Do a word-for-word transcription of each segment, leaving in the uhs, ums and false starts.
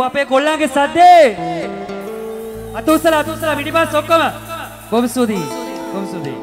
අපේ කොල්ලන්ගේ සද්දේ අත උස්සලා අත උස්සලා පිටිපස්ස ඔක්කොම බොහොම ස්තුතියි බොහොම ස්තුතියි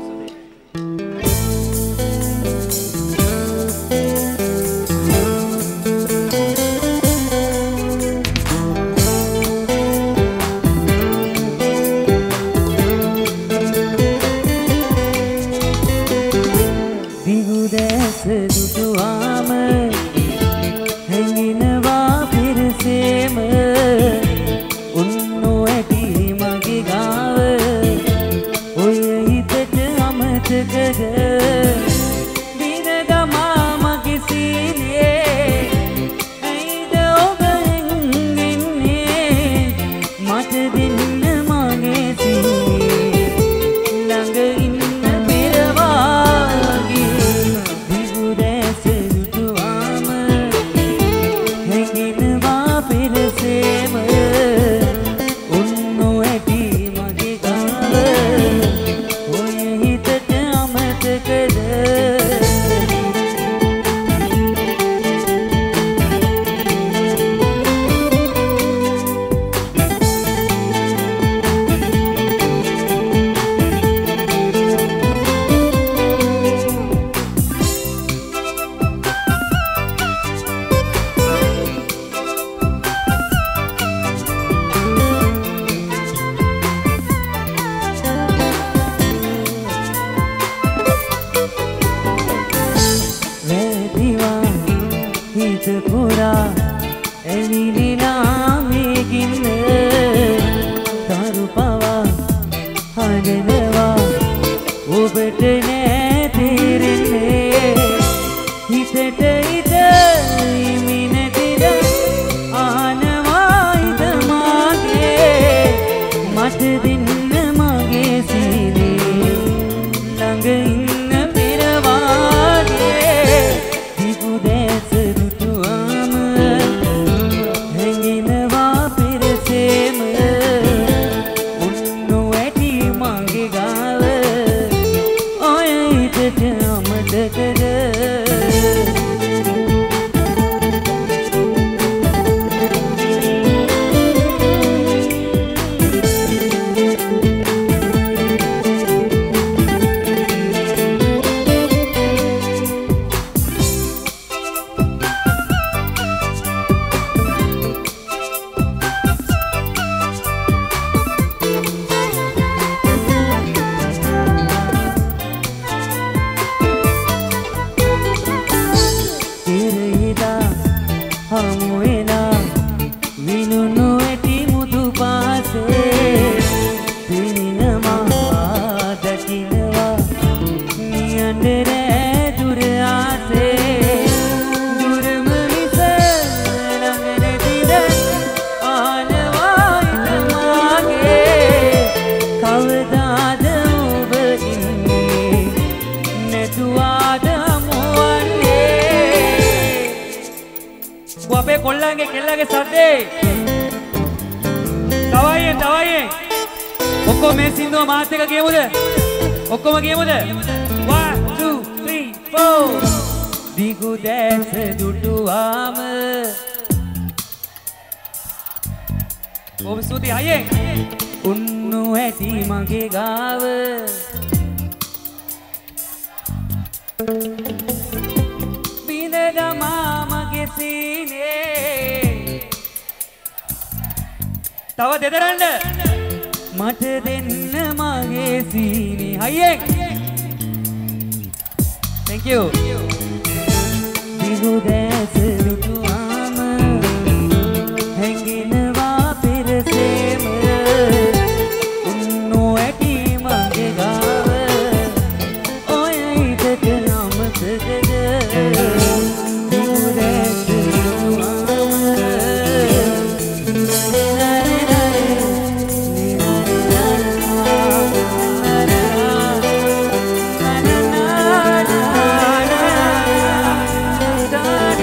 da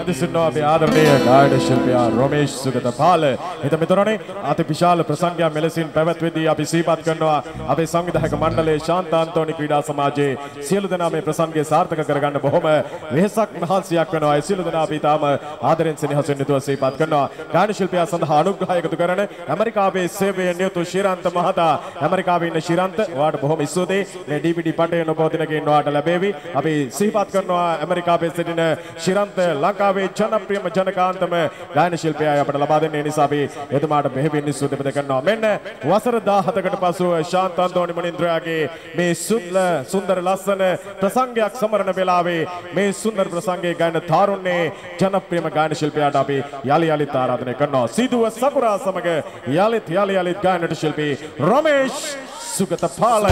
වැඳසින්නවා අපේ ආදරණීය ගායන ශිල්පියා රොමේෂ් සුගතපාල. හිත මිතුරනේ අතිවිශාල ප්‍රසංගයක් මෙලෙසින් පැවැත්වෙදී අපි සිහිපත් කරනවා අපේ සංවිධායක මණ්ඩලයේ ශාන්තාන්තෝනි ක්‍රීඩා සමාජයේ සියලු දෙනා මේ ප්‍රසංගය සාර්ථක කරගන්න බොහොම වෙහෙසක් මහන්සියක් වෙනවා. ඒ සියලු දෙනා අපි තාම ආදරෙන් සෙනෙහසින් යුතුව සිහිපත් කරනවා. ගායන ශිල්පියා සඳහා අනුග්‍රහය එකතු කරන ඇමරිකාවේ සේවයේ නියුතු ශිරන්ත මහතා. ඇමරිකාවේ ඉන්න ශිරන්ත ඔයාට බොහොම ස්තුතියි. මේ ඩී වී ඩී පටය නොබෝ දිනකින් ඔයාට ලැබෙවි. අපි සිහිපත් කරනවා ඇමරිකාවේ සිටින ශිරන්ත ලංකාවේ ජනප්‍රියම ජනකාන්තම ගායන ශිල්පියා අපට ලබා දෙන්නේ. ඒ නිසා අපි එතුමාට මෙහෙමින් ස්තුතිපද කරනවා. මෙන්න වසර දාහතකට පසුව ශාන්තාන්තෝනි මුනින්ද්‍රයාගේ මේ සුන්දර ලස්සන ප්‍රසංගයක් සමරන වෙලාවේ මේ සුන්දර ප්‍රසංගයේ ගායන තාරුණ්‍යයේ ජනප්‍රියම ගායන ශිල්පියාට අපි යලි යලිත් ආරාධනය කරනවා. සීදුව සකුරා සමග යලිත් යලි යලිත් ගායනට ශිල්පී රොමේෂ් සුගතපාල.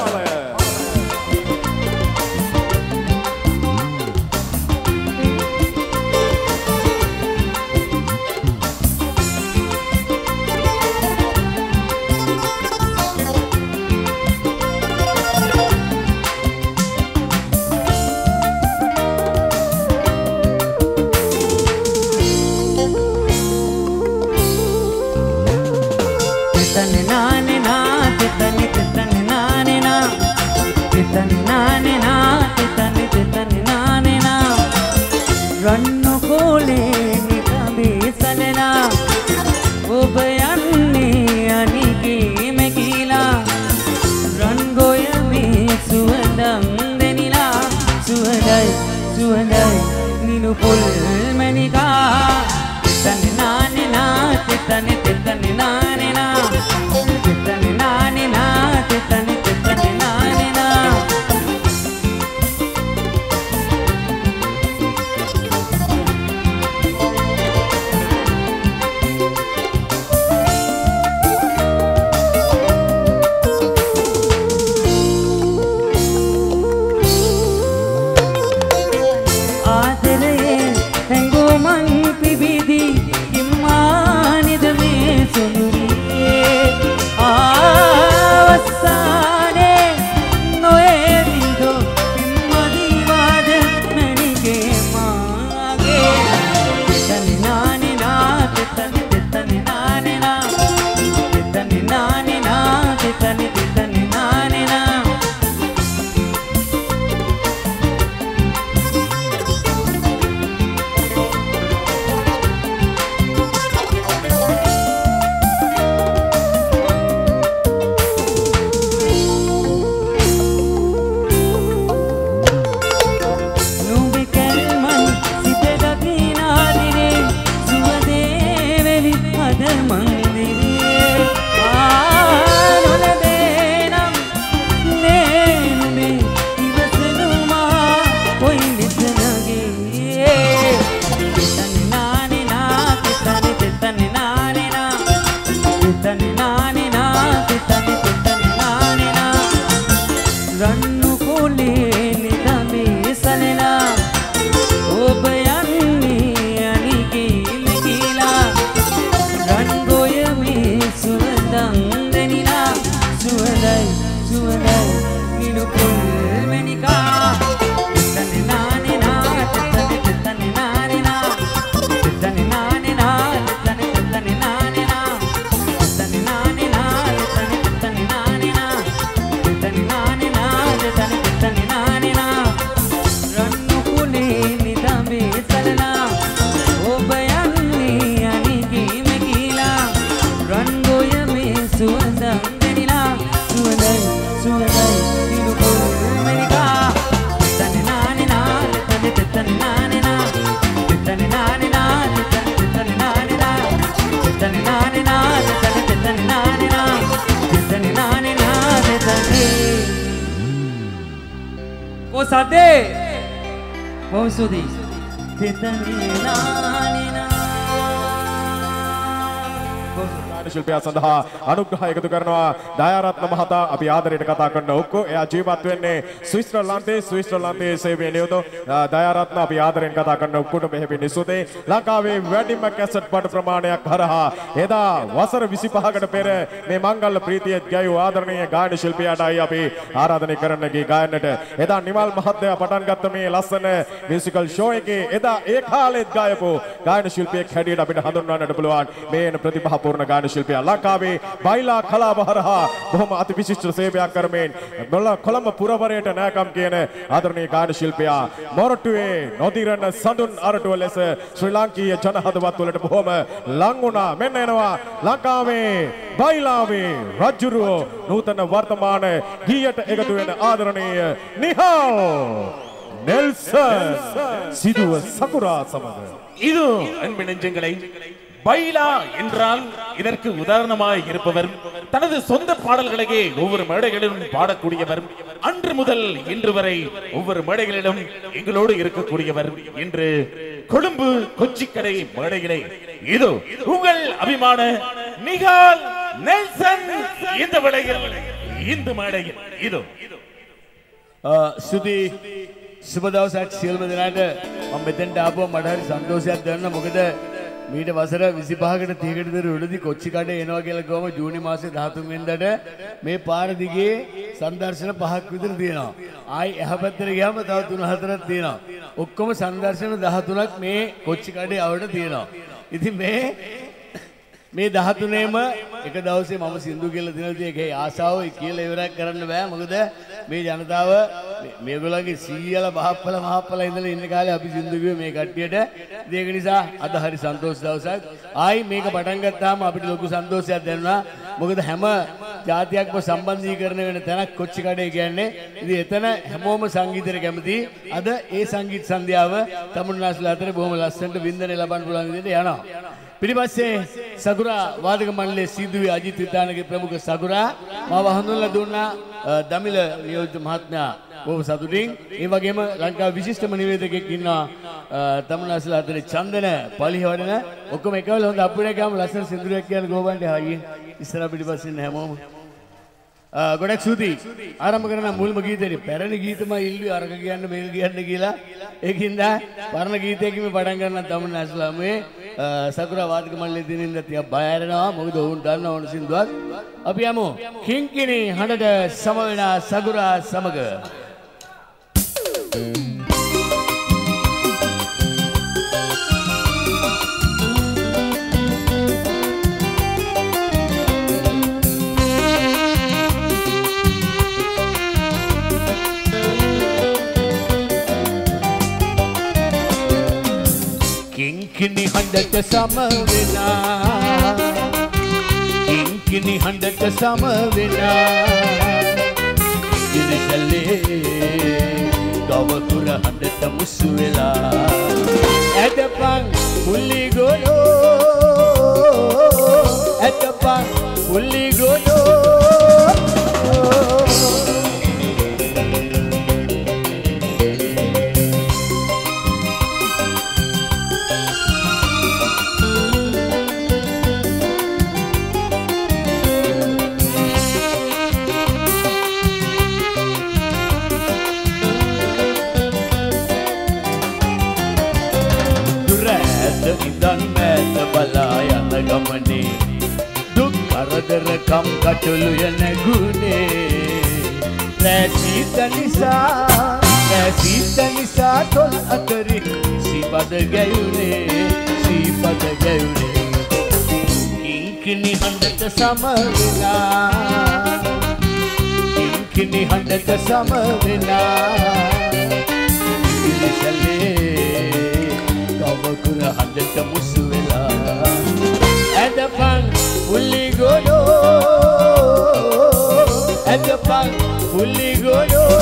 रन्नो कोले निकबे सलना वो बयानी अनिके में कीला रंगोय में सुवंदम देनिला सुवंदय सुवंदय नीनु पुल मनिका तन नाने ना तन तन नाने ना तन नाने ना तन तन नाने ना सादे बहुत सुधी तितनी नानी ना ගායන ශිල්පියා සඳහා අනුග්‍රහය එකතු කරනවා දයාරත්න මහතා. අපි ආදරයට කතා කරන ඔක්කො එයා ජීවත් වෙන්නේ ස්විස්තරලන්තයේ ස්විස්තරලන්තයේ සේවයේ නියුත දයාරත්න අපි ආදරෙන් කතා කරන ඔක්කොට මෙහෙපි නිසුතේ ලංකාවේ වැඩිම කැසට් පට ප්‍රමාණයක් හරහා එදා වසර විසිපහකට පෙර මේ මංගල ප්‍රීතිය ගැයූ ආදරණීය ගායන ශිල්පියාටයි අපි ආරාධනය කරන්න ගියේ ගායනට. එදා නිමල් මහත්තයා පටන් ගත්ත මේ ලස්සන මියුසිකල් ෂෝ එකේ එදා ඒ කාලෙත් ගායපු ගායන ශිල්පියෙක් හැටියට අපිට හඳුන්වන්නට පුළුවන් මේන ප්‍රතිභාපූර්ණ ගායන ශිල්පියා. ලංකාවේ බයිලා කලාව හරහා බොහොම අති විශිෂ්ට සේවයක් කරමින් කොළඹ පුරවරයට නෑකම් කියන ආදරණීය ගායන ශිල්පියා මොරටුවේ නොදිරන සඳුන් අරටුව ලෙස ශ්‍රී ලාංකීය ජනහදවත් වලට බොහොම ලං වුණා. මෙන්න එනවා ලංකාවේ බයිලාවේ රජුරුව නූතන වර්තමාන ගීයට එකතු වෙන ආදරණීය නිහාල් නෙල්සන් සිදුව සකුරா සමග. இது அன்பு நெஞ்சங்களை பைலா என்றால் இதற்கு உதாரணமாய் இருப்பவர், தனது சொந்த பாடல்களையே ஒவ்வொரு மேடைகளிலும் பாடக்கூடியவர், அன்று முதல் இன்று வரை ஒவ்வொரு மேடைகளிலும் எங்களோடு இருக்கக்கூடியவர். இன்று கொழும்பு கொச்சிக்கடை மேடையிலே இது உங்கள் அபிமான நிஹால் நெல்சன் இந்த வேளையில் இந்த மேடையில் இது සුදී සුබ දවසක් සියලුම දෙනාට. මම මෙතෙන්ට ආපුවා මට හරි සන්තෝෂයක් දැනෙනවා. මොකද මීට වසර විසිපහකට තිහකට විතර උඩදී කොච්චිකඩේ එනවා කියලා ගොම ජූනි මාසේ දහතුන් වෙනිදාට මේ පාර දිගේ සංදර්ශන පහක් විතර තියෙනවා. ආයි එහා පැත්තට ගියාම තව තුන හතරක් තියෙනවා. ඔක්කොම සංදර්ශන දහතුනක් මේ කොච්චිකඩේ අවුවට තියෙනවා. ඉතින් මේ මේ දහතුනේම එක දවසේ මම සින්දු කියලා දෙනවා. ඒකේ ආසාව කියලා ඉවරක් කරන්න බෑ. මොකද මේ ජනතාව මේගොල්ලන්ගේ සීයල බහප්පල මහප්පල ඉඳලා ඉන්න කාලේ අපි සින්දු කිව්වේ මේ කට්ටියට. ඒක නිසා අද හරි සන්තෝෂ දවසක්. ආයි මේක පටන් ගත්තාම අපිට ලොකු සන්තෝෂයක් දැනුණා. මොකද හැම ජාතියක්ම සම්බන්ධීකරණය වෙන තැනක් කොච්චිකඩේ කියන්නේ. ඉතින් එතන හැමෝම සංගීතයට කැමති. අද ඒ සංගීත සන්ධ්‍යාව තමුන්නාස්ලා අතර බොහොම ලස්සනට වින්දනය ලබන්න පුළුවන් විදිහට යනවා. පිටිපස්සේ සගුරා වාදක මණ්ඩලයේ සීදුවේ අජිත් විතානගේ ප්‍රමුඛ සගුරා මාව හඳුන්වලා දුන්නා දමිල නියෝජිත මහත්මයා බොහොම සතුටින්. ඒ වගේම ලංකාවේ විශිෂ්ටම නිවේදකෙක් ඉන්නවා තමුන්නාස්ලා අතරේ චන්දන පලිහවඩන ඔක්කොම එකවල හොඳ අප්පුඩේ ගාම ලස්සන සින්දුරයක් කියන ගෝබන්ට හයියේ ඉස්සර පිටිපස්සේ ඉන්න හැමෝම ගොඩක් ස්තුතියි. ආරම්භ කරන මුල්ම ගීතේ පැරණි ගීතම ඉල්ලුවේ අරක කියන්න මේක කියන්න කියලා. ඒකින්ද පරණ ගීතයකින් පටන් ගන්න තමුන්නාස්ලා මේ සකුරා වාදක මණ්ඩලයේ දිනින්ද තියා බය ඇරෙනවා. මොකද ඔවුන් දන්න ඕන සින්දුවක්. අපි යමු කිංකිණි හඬට සම වෙන සකුරා සමග. කිංකිණි හඬට සම වෙනා කිංකිණි හඬට සම වෙනා ඉරිසලේ ගවකුර හඬට මුසු වෙලා ඇදපන් පුලි ගොඩෝ ඇදපන් පුලි ගොඩෝ ගමනේ දුක් කරදර කම් කටළු යන ගුනේ රැසීත නිසා රැසීත නිසා තොල් අතරින් සීපද ගැයුනේ සීපද ගැයුනේ කිංකිණි හඬට සම වෙනා කිංකිණි හඬට සම වෙනා ඉරිසලේ කවකුර හඬට මුසු වෙලා ඇදපන් පුලි ගොඩෝ ඇදපන් පුලි ගොඩෝ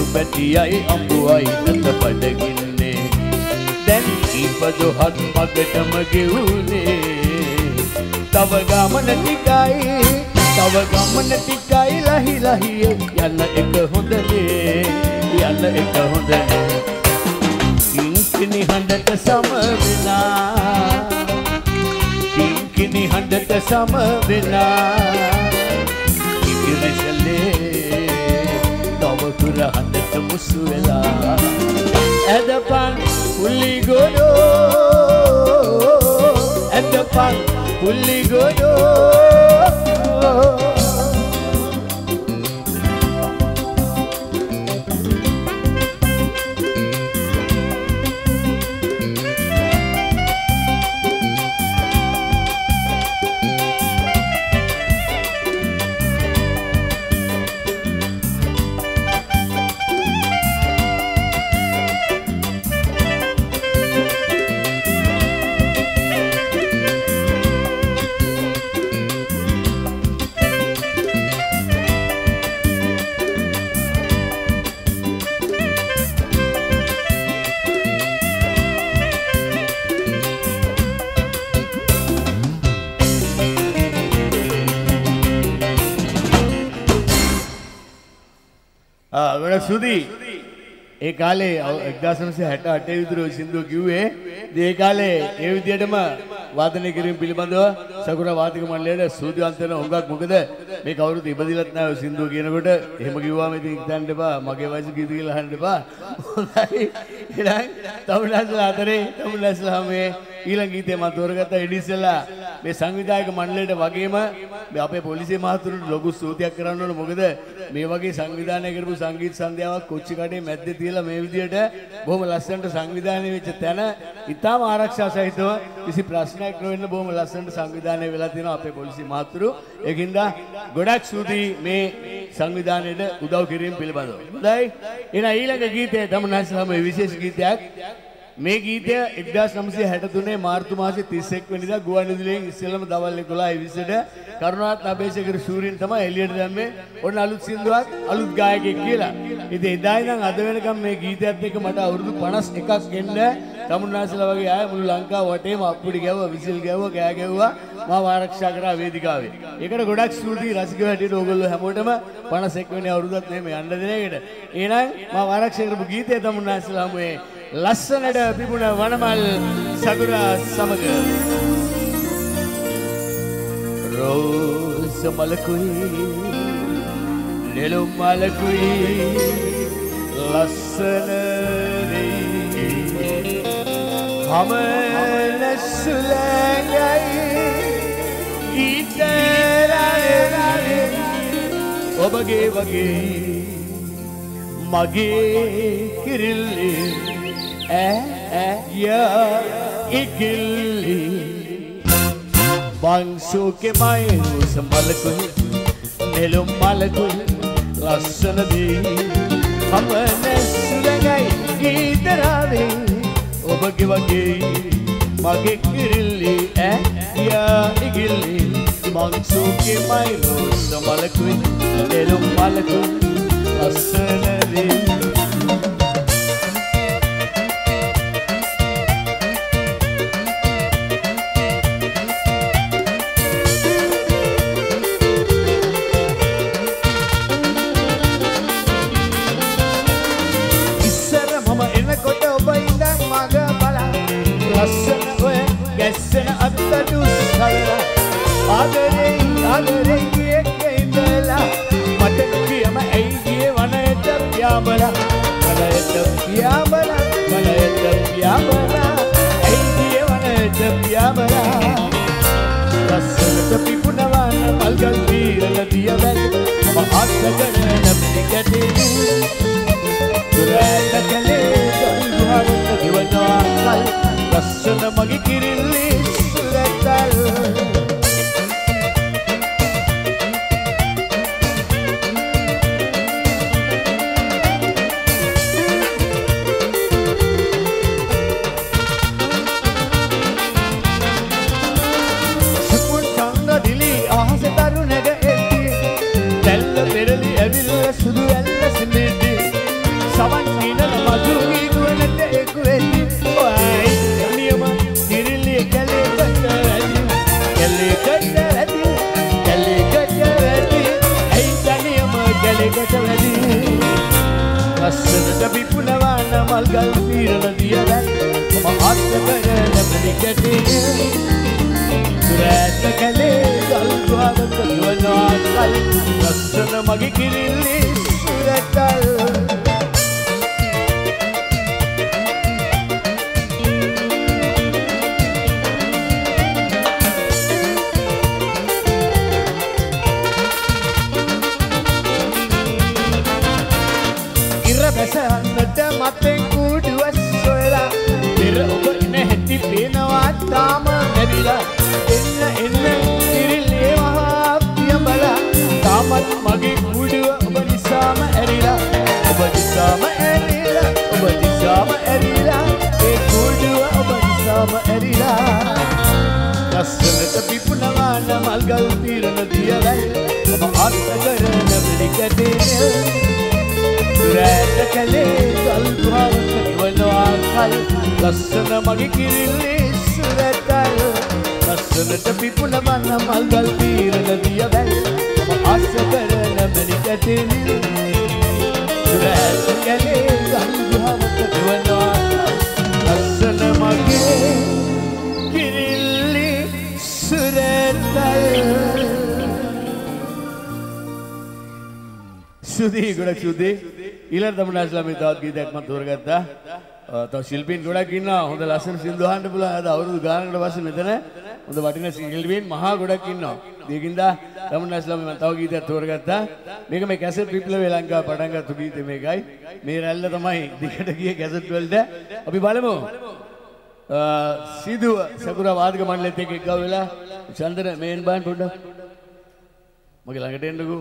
මැටියයි අඹුවයි නැත බඩගින්නේ දැන් ඉපදුහත් මගටම ගෙවුනේ තව ගමන ටිකයි තව ගමන ටිකයි ලහි ලහියේ යන්න එක හොඳනේ යන්න එක හොඳනේ කිංකිණි හඬට සම වෙනා කිංකිණි හඬට සම වෙනා ඉකිරිසලේ තව කුර හඬට මුසු වෙලා ඇදපන් පුලි ගොඩෝ ඇදපන් පුලි ගොඩෝ සුදී ඒ කාලේ එක්දාස් නවසිය හැට අටේ විතර ඔය සින්දුව කිව්වේ ඒ කාලේ ඒ විදිහටම වාදනය කිරීම පිළිබඳව සකුරා වාදික මණ්ඩලයට සූතිවන්ත වෙන හොඟක් මොකද මේ කවුරුත් ඉපදිලත් නැහැ ඔය සින්දුව කියනකොට එහෙම කිව්වාම ඉතින් හිතන්න එපා මගේ වයස කීයද කියලා අහන්න එපා හොඳයි එහෙනම් තමුන්ලාස්ලා අතරේ තමුන්ලාස්ලා මේ ඊළඟ ගීතේ මම තෝරගත්ත ඉඩිස්සලා මේ සංවිධායක මණ්ඩලයට වගේම මේ අපේ පොලිසිය මහතුරුට ලොකු ස්තුතියක් කරන්න ඕන මොකද මේ වගේ සංවිධානය කරපු සංගීත සන්ධ්‍යාවක් කොච්චි කඩේ මැද්දේ තියලා මේ විදියට බොහොම ලස්සනට සංවිධානය වෙච්ච තැන ඉතාම ආරක්ෂා සහිතව කිසි ප්‍රශ්නයක් නොවෙන්න බොහොම ලස්සනට සංවිධානය වෙලා තියෙනවා අපේ පොලිසිය මහතුරු ඒකින්ද ගොඩක් ස්තුතියි මේ සංවිධානයට උදව් කිරීම පිළිබඳව හොඳයි එහෙනම් ඊළඟ ගීතය තමුන්ලාස්ලා මේ විශේෂ ගීතයක් මේ ගීතය එක්දාස් නවසිය හැට තුනේ මාර්තු මාසේ තිස් එක් වෙනිදා ගුවන්විදුලියෙන් ඉස්සෙල්ලම දවල් එකොළහ විස්සට කරුණාරත්න අබේසේකර ශූරින් තමයි එළියට දැම්මේ. ඔන්න අලුත් සින්දුවක් අලුත් ගායකයෙක් කියලා. ඉතින් එදා ඉඳන් අද වෙනකම් මේ ගීතයත් එක්ක මට අවුරුදු පනස් එකක් එන්න තමුන්නාසලා වගේ ආය මුළු ලංකාව වටේම අප්පුඩි ගැව්වා, විසිල් ගැව්වා, කෑ ගැව්වා. මාව ආරක්ෂා කරා වේදිකාවේ. ඒකට ගොඩක් ස්තුතියි රසිකයෝ හැටියට ඕගොල්ලෝ හැමෝටම පනස් එක් වෙනි අවුරුද්දත් මෙහෙම යන්න දෙන එකට. එහෙනම් මාව ආරක්ෂා කරපු ගීතය තමුන්නාසලා හමුවේ ලස්සනට පිපුණ වනමල් සගුරා සමග රෝස මලකුයි නෙළුම් මලකුයි ලස්සන දෙයි හමන සුලංගයි ඉතරරේ ඔබගේ වගේ මගේ කිරිල්ලේ ya igilli bangsu ke mayu samalku nelum malku lassana di hamane sulangai idarave obage wage mage kirilli ya igilli bangsu ke mayu samalku nelum malku lassana di මල්ගල් පීරන දියවැල් මම ආත්ම කරන මැලිකැටේ සුරෑට කැලේ ගල් ගුහාවක නිවනවා කල් ලස්සන මගේ කිරිල්ලි සුරතල් බැසන්නට මතෙන් කුඩුව සොයලා පෙර ඔබ ඉන හැටි පේනවා තාම නැරිලා එන්න එන්න කිරිල්ලේ මහා පියඹලා තාමත් මගේ කුඩුව ඔබ නිසාම ඇරිලා ඔබ නිසාම ඇරිලා ඔබ නිසාම ඇරිලා ඒ කුඩුව ඔබ නිසාම ඇරිලා ලස්සනට පිපුණවා මල්ගල් පීරන දියවැල් ඔබ ආත්ම කරන මෙලිකැටේ රැට කැලේ ගල් ගුහාවක නිවනවා කල් ලස්සන මගේ කිරිල්ලි සුරතල් ලස්සනට පිපුණ මන මල්ගල් පීරන දියවැල් මම ආස කරන මැලිකැටේ රැට කැලේ ගල් ගුහාවක නිවනවා ලස්සන මගේ කිරිල්ලි සුරතල් සුදී ගොඩක් සුදී ඊළඟ තමුනාස්ලා මේ තවත් ගීතයක් මම තෝරගත්තා. තව ශිල්පීන් ගොඩක් ඉන්නවා. හොඳ ලස්සන සින්දු අහන්න පුළුවන්. අද අවුරුදු ගානකට පස්සේ මෙතන හොඳ වටිනා ශිල්පීන් මහා ගොඩක් ඉන්නවා. ඒකින්ද තමුනාස්ලා මම තව ගීතයක් තෝරගත්තා. මේක මේ කැසට් විප්ලවයේ ලංකාව පටන් ගත්ත ගීතය මේකයි. මේ රැල්ල තමයි දිගට ගියේ කැසට් වලට. අපි බලමු. සිදුව සකුරා වාදක මණ්ඩලෙත් එක්ක එක්ගව වෙලා චන්දන මේන් බාන් පොඩ්ඩක් මගේ ළඟට එන්නකෝ.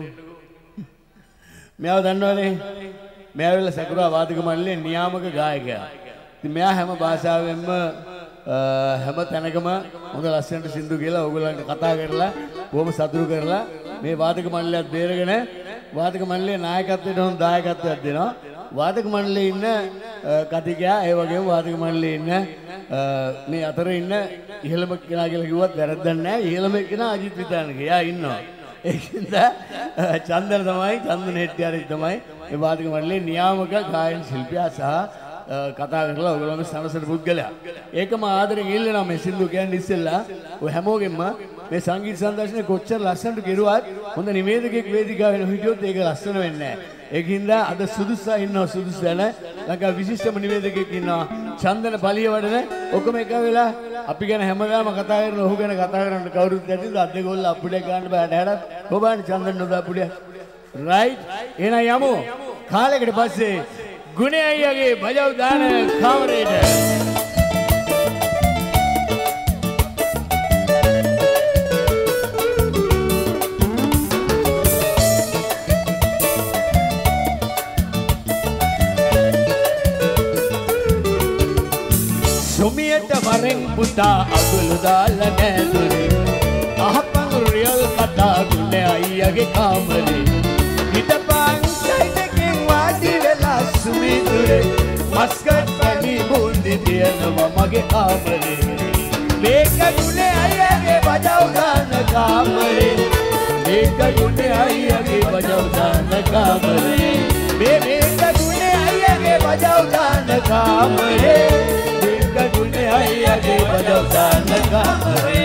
මෙයාව දන්නවනේ. මෙයා වෙල සකුරා වාදක මණ්ඩලයේ නියාමක ගායකයා. ඉතින් මෙයා හැම භාෂාවෙන්ම හැම තැනකම හොඳ ලස්සනට සින්දු කියලා ඕගොල්ලන්ට කතා කරලා බොහොම සතුටු කරලා මේ වාදක මණ්ඩලයත් බේරගෙන වාදක මණ්ඩලයේ නායකත්වයට හොඳ දායකත්වයක් දෙනවා. වාදක මණ්ඩලයේ ඉන්න කතිකයා ඒ වගේම වාදක මණ්ඩලයේ ඉන්න මේ අතරේ ඉන්න ඉහළම කෙනා කියලා කිව්වත් වැරද්දක් නැහැ. ඉහළම කෙනා අජිත් විතානක. එයා ඉන්නවා. ඒකින්ද චන්දන තමයි චන්දන හෙට්ටිආරි තමයි මේ වාදක මණ්ඩලයේ නියාමක ගායන ශිල්පියා සහ කතා කරලා ඔයගොල්ලෝගේ සනසන පුද්ගලයා. ඒකම ආදරෙන් ඉල්ලනවා මේ සින්දු කියන්නේ ඉස්සෙල්ලා ඔය හැමෝගෙම මේ සංගීත සංදර්ශනය කොච්චර ලස්සනට කෙරුවත් හොඳ නිවේදකයෙක් වේදිකාවේ හිටියොත් ඒක ලස්සන වෙන්නේ නැහැ. ඒකින්ද අද සුදුස්සා ඉන්නවා සුදුස් වෙන ලංකා විශිෂ්ටම නිවේදකයෙක් ඉන්නවා චන්දන පලිය වඩන ඔක්කොම එක වෙලා අපි ගැන හැමදාම කතා කරන ඔහු ගැන කතා කරන්න කවුරුත් නැතිද අද ගොල්ල අපුඩේ ගන්න බෑ හැඩත් කොබානි චන්දන නොදා අපුඩේ රයිට් එහෙනම් යමු කාලයකට පස්සේ ගුණේ අයියාගේ බජව් දාන කාමරේට සුමියට වරෙන් පුතා අගුළු දාලා නෑදුනේ අහපන් රියල් කතා ගුණේ අයියාගේ කාමරේ හිටපන් සයිඩකින් වාඩි වෙලා සුමිතුරේ මස්කට් පැණි බූන්දි තියනවා මගේ කාමරේ මේක ගුණේ අයියාගේ බජව් දාන කාමරේ මේක ගුණේ අයියාගේ බජව් දාන කාමරේ මේ මේක ගුණේ අයියාගේ බජව් දාන කාමරේ ගුණේ අයියාගේ බජව් දාන කාමරේ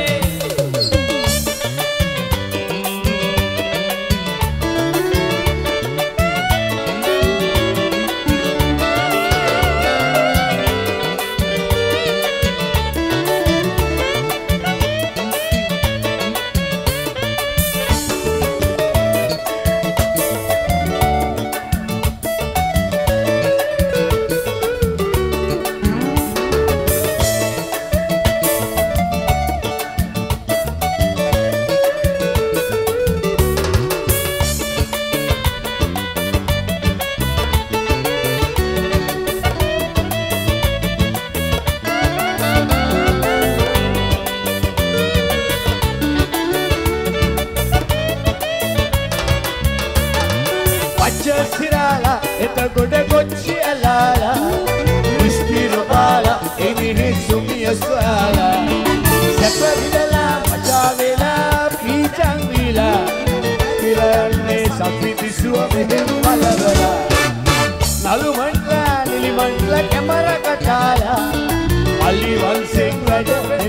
නලු මන්ට්ලා නිලි මන්ට්ලා කැම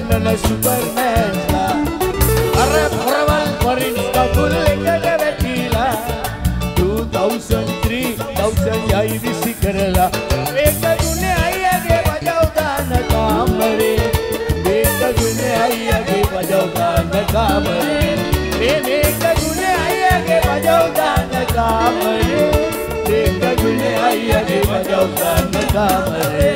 පෙන්නන සුපර්මෑන්ලා අර පොරවල් වරින් කකුල් එකට වැටිලා two thousand three thousand යයි විසි කරලා මේක දුන්නේ අයියාගේ වජව දාන කාමරේ මේක දුන්නේ අයියාගේ වජව දාන කාමරේ මේ මේක දුන්නේ අයියාගේ වජව දාන කාමරේ මේක දුන්නේ අයියාගේ වජව දාන කාමරේ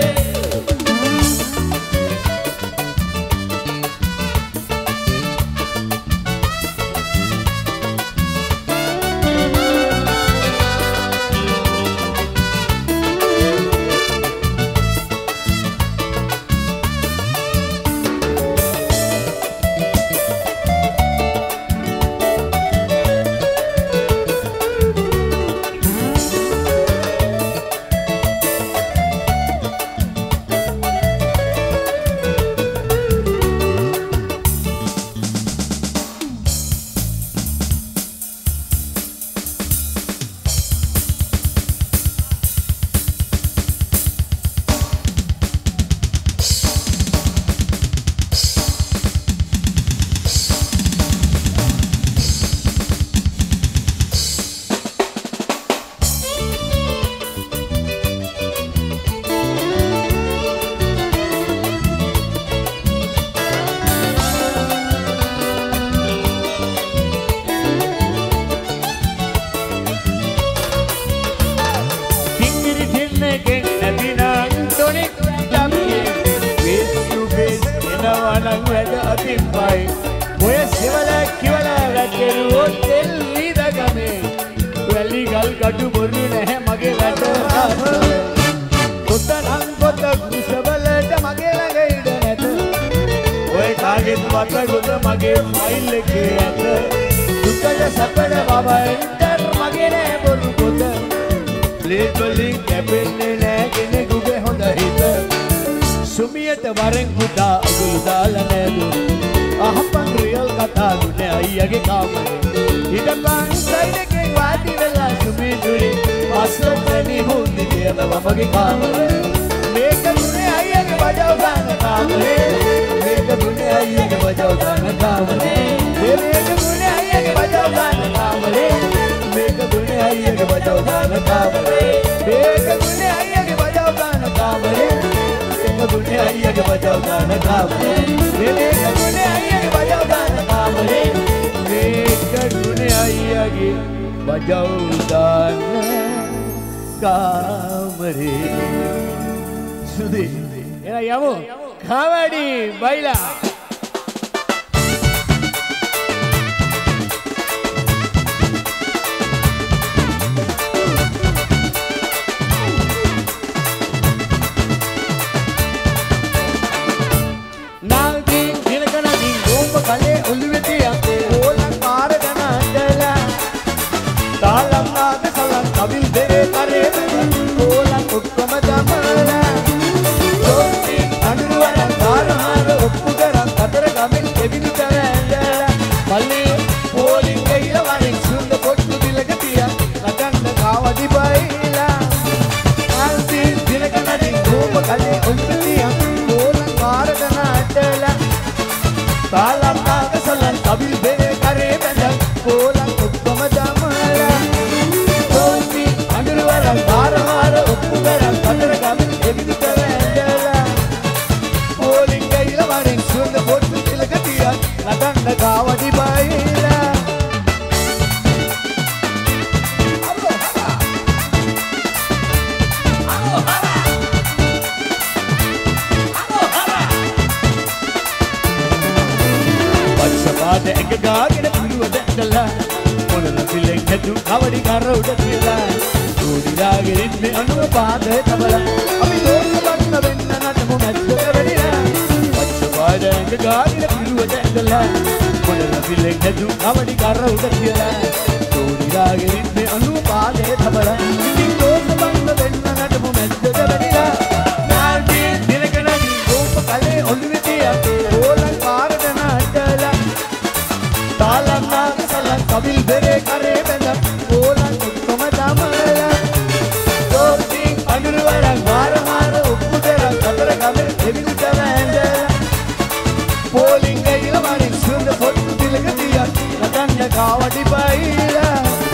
පෝලිංග ඉලවරින් සුන්ද පොට්ටු තිලක තියන් නටන්න කාවඩි බයිලා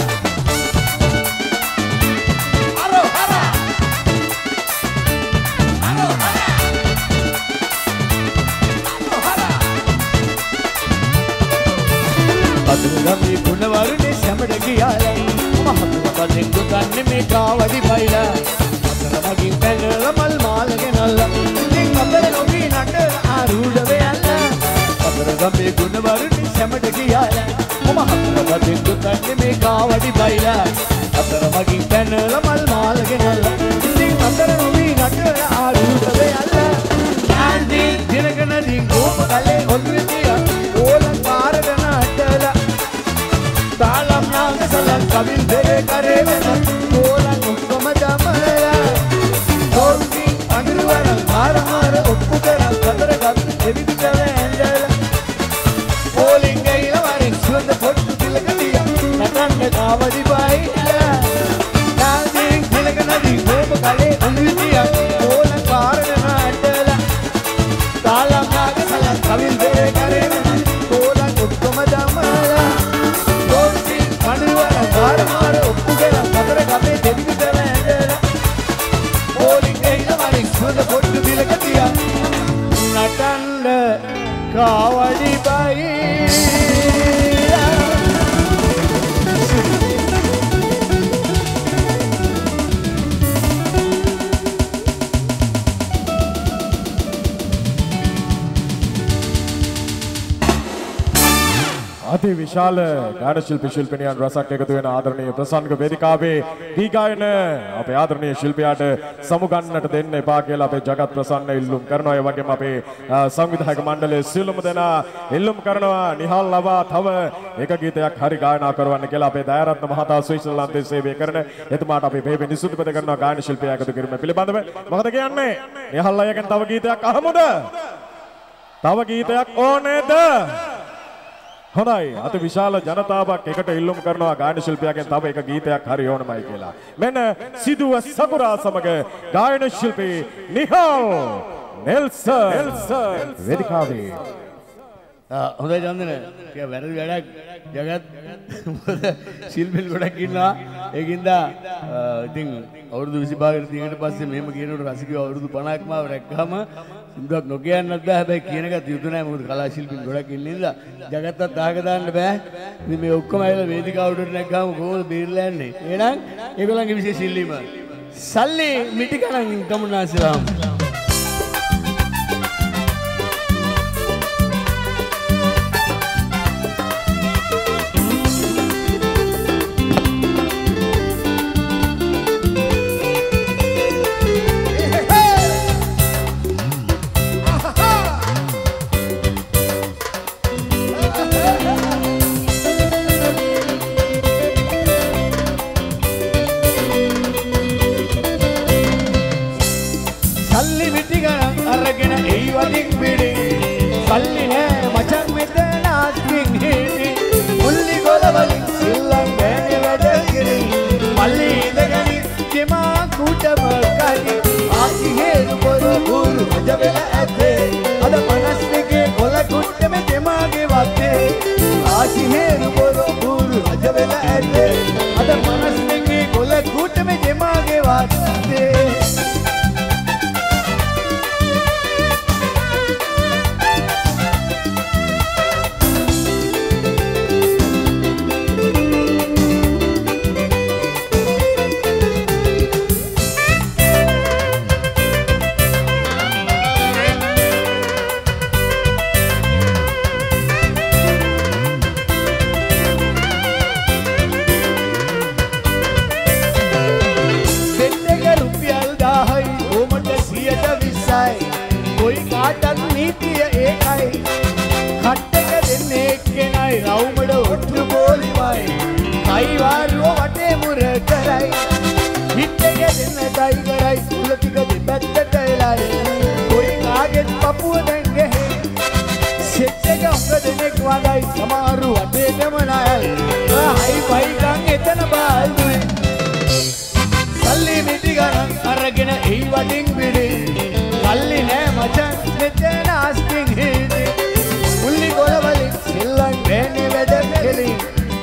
අරෝ හර අරෝ හර අදුගම්මි ගුණවරුනේ සැමඩ ගියාලා මහතුම බදෙන් දුකන්නේ මේ කාවඩි බයිලා අතර මගින් පැනලා මල් මාලගෙන අල්ලා ඉතින් අතර නොවි නට ආරූඪ වෙයල්ලා අදුගම්මි ගුණවරුනේ සැමඩ ගියාලා මහතුම බදෙන් දුකන්නේ මේ කාවඩි බයිලා අතර මගින් පැනලා මල් මාලගෙන අල්ලා ඉතින් අතර නොවි නට ආරූඪ වෙයල්ලා නාන්දි දිනකන දින් ගෝප කලේ ඔළුවේ තියා ඕලන් පාරට නටලා तालम नाग सलग कबिल तेरे करे में कोला मुक्कम दमला कोंगी अंगरवर मार मार उप्पु कर कदर कद एविद करे एंजल पोलिंग इलवरिन सुंद पोट्टु तिलक दिया नटන්න කාවඩි බයිලා නාදී තිලක නදී ගෝප කලේ අනුවිතිය ඕන කාරණ නටලා तालम नाग सलग कबिल तेरे करे में कोला मुक्कम दमला අනුවර මාර මාර ඔප්පුගෙන කතර ගමේ දෙවිද වැඳලා පොලිංග ඉලවරින් සුද පොට්ටු දිලක තියා නටන්න කාවඩි බයිලා අති විශාල ගාන ශිල්පී ශිල්පිනියන් රසක් එකතු වෙන ආදරණීය ප්‍රසංග වේදිකාවේ දී ගායන අපේ ආදරණීය ශිල්පියාට සමුගන්නට දෙන්න එපා කියලා අපේ ජගත් ප්‍රසන්න ඉල්ලුම් කරනවා. ඒ වගේම අපේ සංවිධායක මණ්ඩලයේ සියලුම දෙනා ඉල්ලුම් කරනවා නිහල් ලවා තව එක ගීතයක් හරි ගායනා කරවන්න කියලා. අපේ දයාරත්න මහතා ස්විට්සර්ලන්තයේ සේවය කරන එතුමාට අපි බෙහෙවින් නිසුදුපත කරනවා ගායන ශිල්පියා එකතු කිරීම පිළිබඳව. මොකද කියන්නේ? නිහල් අයගෙන් තව ගීතයක් අහමුද? තව ගීතයක් ඕනේද? හොඳයි අති විශාල ජනතාවක් එකට ඉල්ලුම් කරනවා ගායන ශිල්පියාගෙන් තව එක ගීතයක් හරි ඕනමයි කියලා. මෙන්න සිදුව සකුරා සමග ගායන ශිල්පී නිහල් නෙල්සන් වේදිකාවේ. හොඳයි චන්දන කිය වැරදි වැඩක් ජගත් මොකද ශිල්පින් ගොඩක් ඉන්නවා ඒකින්ද ඉතින් අවුරුදු විසිපහකට තියෙනට පස්සේ මෙහෙම කියනකොට රසිකයෝ අවුරුදු පනහක්ම රැක්කම සින්දුවක් නොකියන්නත් බෑ. හැබැයි කියන එකත් යුතු නෑ මොකද කලා ශිල්පින් ගොඩක් ඉන්න නිසා ජගත්තත් අහක දාන්න බෑ. ඉතින් මේ ඔක්කොම ඇවිල්ලා වේදිකාවට නැග්ගාම කොහොමද බේරලා යන්නේ? එහෙනම් ඒගොල්ලන්ගේ විශේෂ ඉල්ලීම සල්ලි මිටි කණන් කමුනාසිරාම්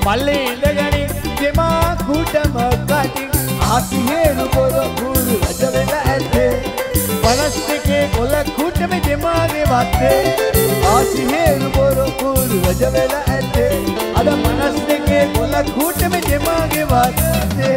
මල්ලේ ඉඳගනි දෙමා කුටම කටින් ආසිහේරු පොර කුරු රජ වෙලා ඇත්තේ පනස් දෙකේ කොළ කුටම දෙමාගේ වත්තේ ආසිහේරු පොර කුරු රජ වෙලා ඇත්තේ අද පනස් දෙකේ කොළ කුටම දෙමාගේ වත්තේ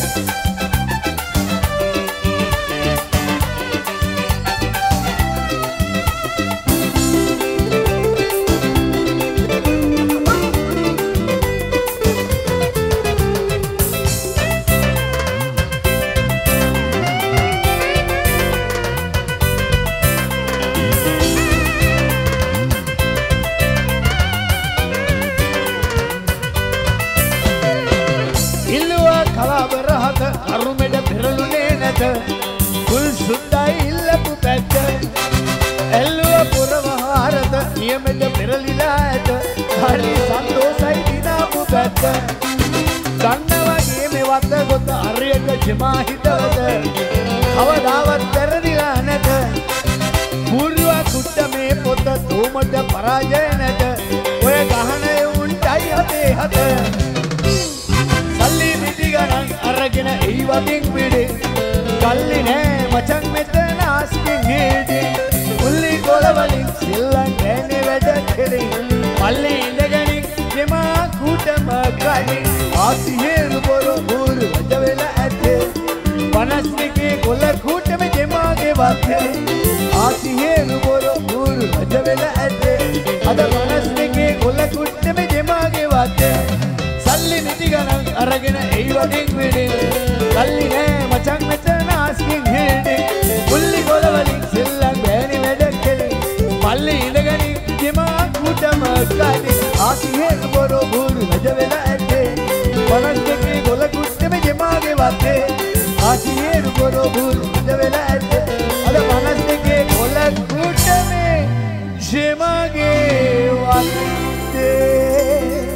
කරුමෙඩ පෙරළුනේ නැත කුල් සුද්දයි ඉල්ලපු පැත්ත එල්ලුව පුරවහාරත නියමෙඩ පෙරලිලා ඇත හරි සන්තෝසයි දිනාපු පැත්ත ගන්නවගේ මෙවත්ත ගොත අරියට ජෙමා හිතවත කවදාවත් පෙරදිලා නැත පුරුව කුට්ට මේ පොත තෝමට පරාජය නැත ඔය ගහනය උන්ටයි හතේ හත සල්ලි මිටි ගණන් අරගෙන එයි වදින් පිඩේ කල්ලි නෑ මචන් මෙතන ආස්කින් හේදී මුල්ලි කොළවලින් සිල්ලන් නෑනේ වැඩ කෙරේ මල්ලි ඉඳගනින් දෙමා කුටම කඩේ ආසිහේරු පොර පුරු රජ වෙලා ඇත්තේ පනස් දෙකේ කොළ කුටම දෙමාගේ වත්තේ ආසිහේරු පොර පුරු රජ වෙලා ඇත්තේ අද පනස් දෙකේ කොළ කුටම දෙමාගේ වත්තේ සල්ලි නිදි ගණන් අරගෙන එයි වදින් පිඩේ කල්ලි නෑ මචන් මෙතන ආස්කින් හේදී මුල්ලි කොළවලින් සිල්ලන් බෑනි වැඩ කෙරේ මල්ලි ඉඳගනි දෙමා කුටම කඩේ ආසිහේරු පොර පුරු රජ වෙලා ඇත්තේ පනස් දෙකේ කොළ කුටම දෙමාගේ වත්තේ ආසිහේරු පොර පුරු රජ වෙලා ඇත්තේ අද පනස් දෙකේ කොළ කුටමේ දෙමාගේ වත්තේ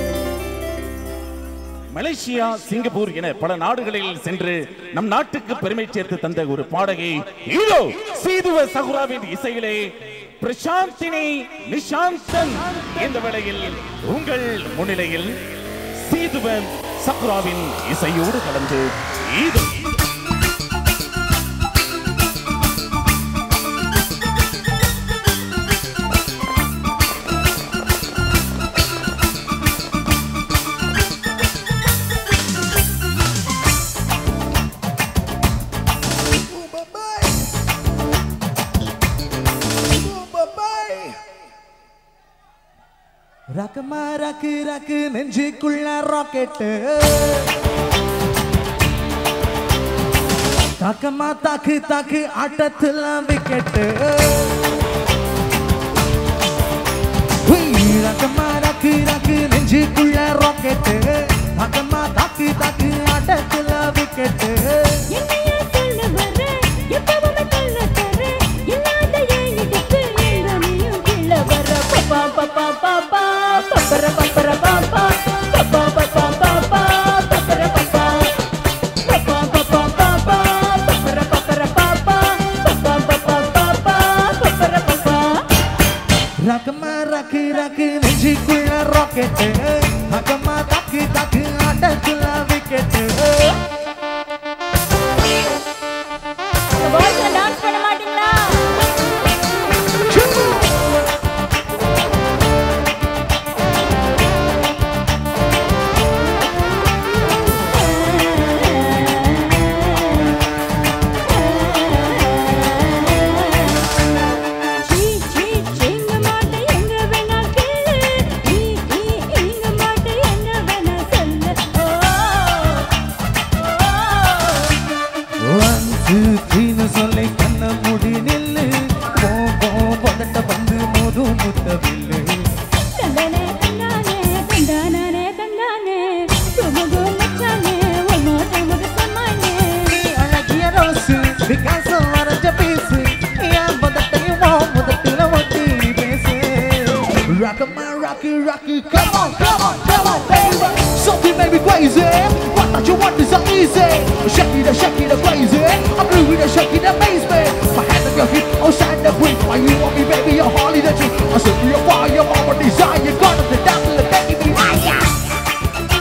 மலேசியா சிங்கப்பூர் என பல நாடுகளில் சென்று நம் நாட்டுக்கு பெருமை சேர்த்து தந்த ஒரு பாடகி இதோ சீதுவ சகுராவின் இசையிலே பிரசாந்தினி நிஷாந்தன் இந்த வேளையில் உங்கள் முன்னிலையில் சீதுவ சகுராவின் இசையோடு கலந்து இதோ ரக்கமா ரக்கு ரக்கு நெஞ்சுக்குள்ள ராக்கெட்டு தாக்கமா தாக்கு தாக்கு ஆட்டத்துல விக்கெட்டு ரக்கமா ரக்கு ரக்கு நெஞ்சுக்குள்ள ராக்கெட்டு தாக்கமா தாக்கு தாக்கு ஆட்டத்துல விக்கெட்டு ரக்கமா ரக்கு ரக்கு நெஞ்சுக்குள்ள ராக்கெட்டு ரக்கமா தாக்கு தாக்கு ஆட்டத்துல விக்கெட்டு டான்ஸ் பண்ண மாட்டீங்களா Rocky, Rocky, come on, come on, come on, baby. Something made me crazy. What that you want is so easy. Shake it, shake it, crazy. I'm blue with a shake it, amaze me. My hand on your hip, oh shine the quick. Why you want me, baby? You're Harley that you. I said you're fire, your mama desire. You're gonna the devil, baby, fire.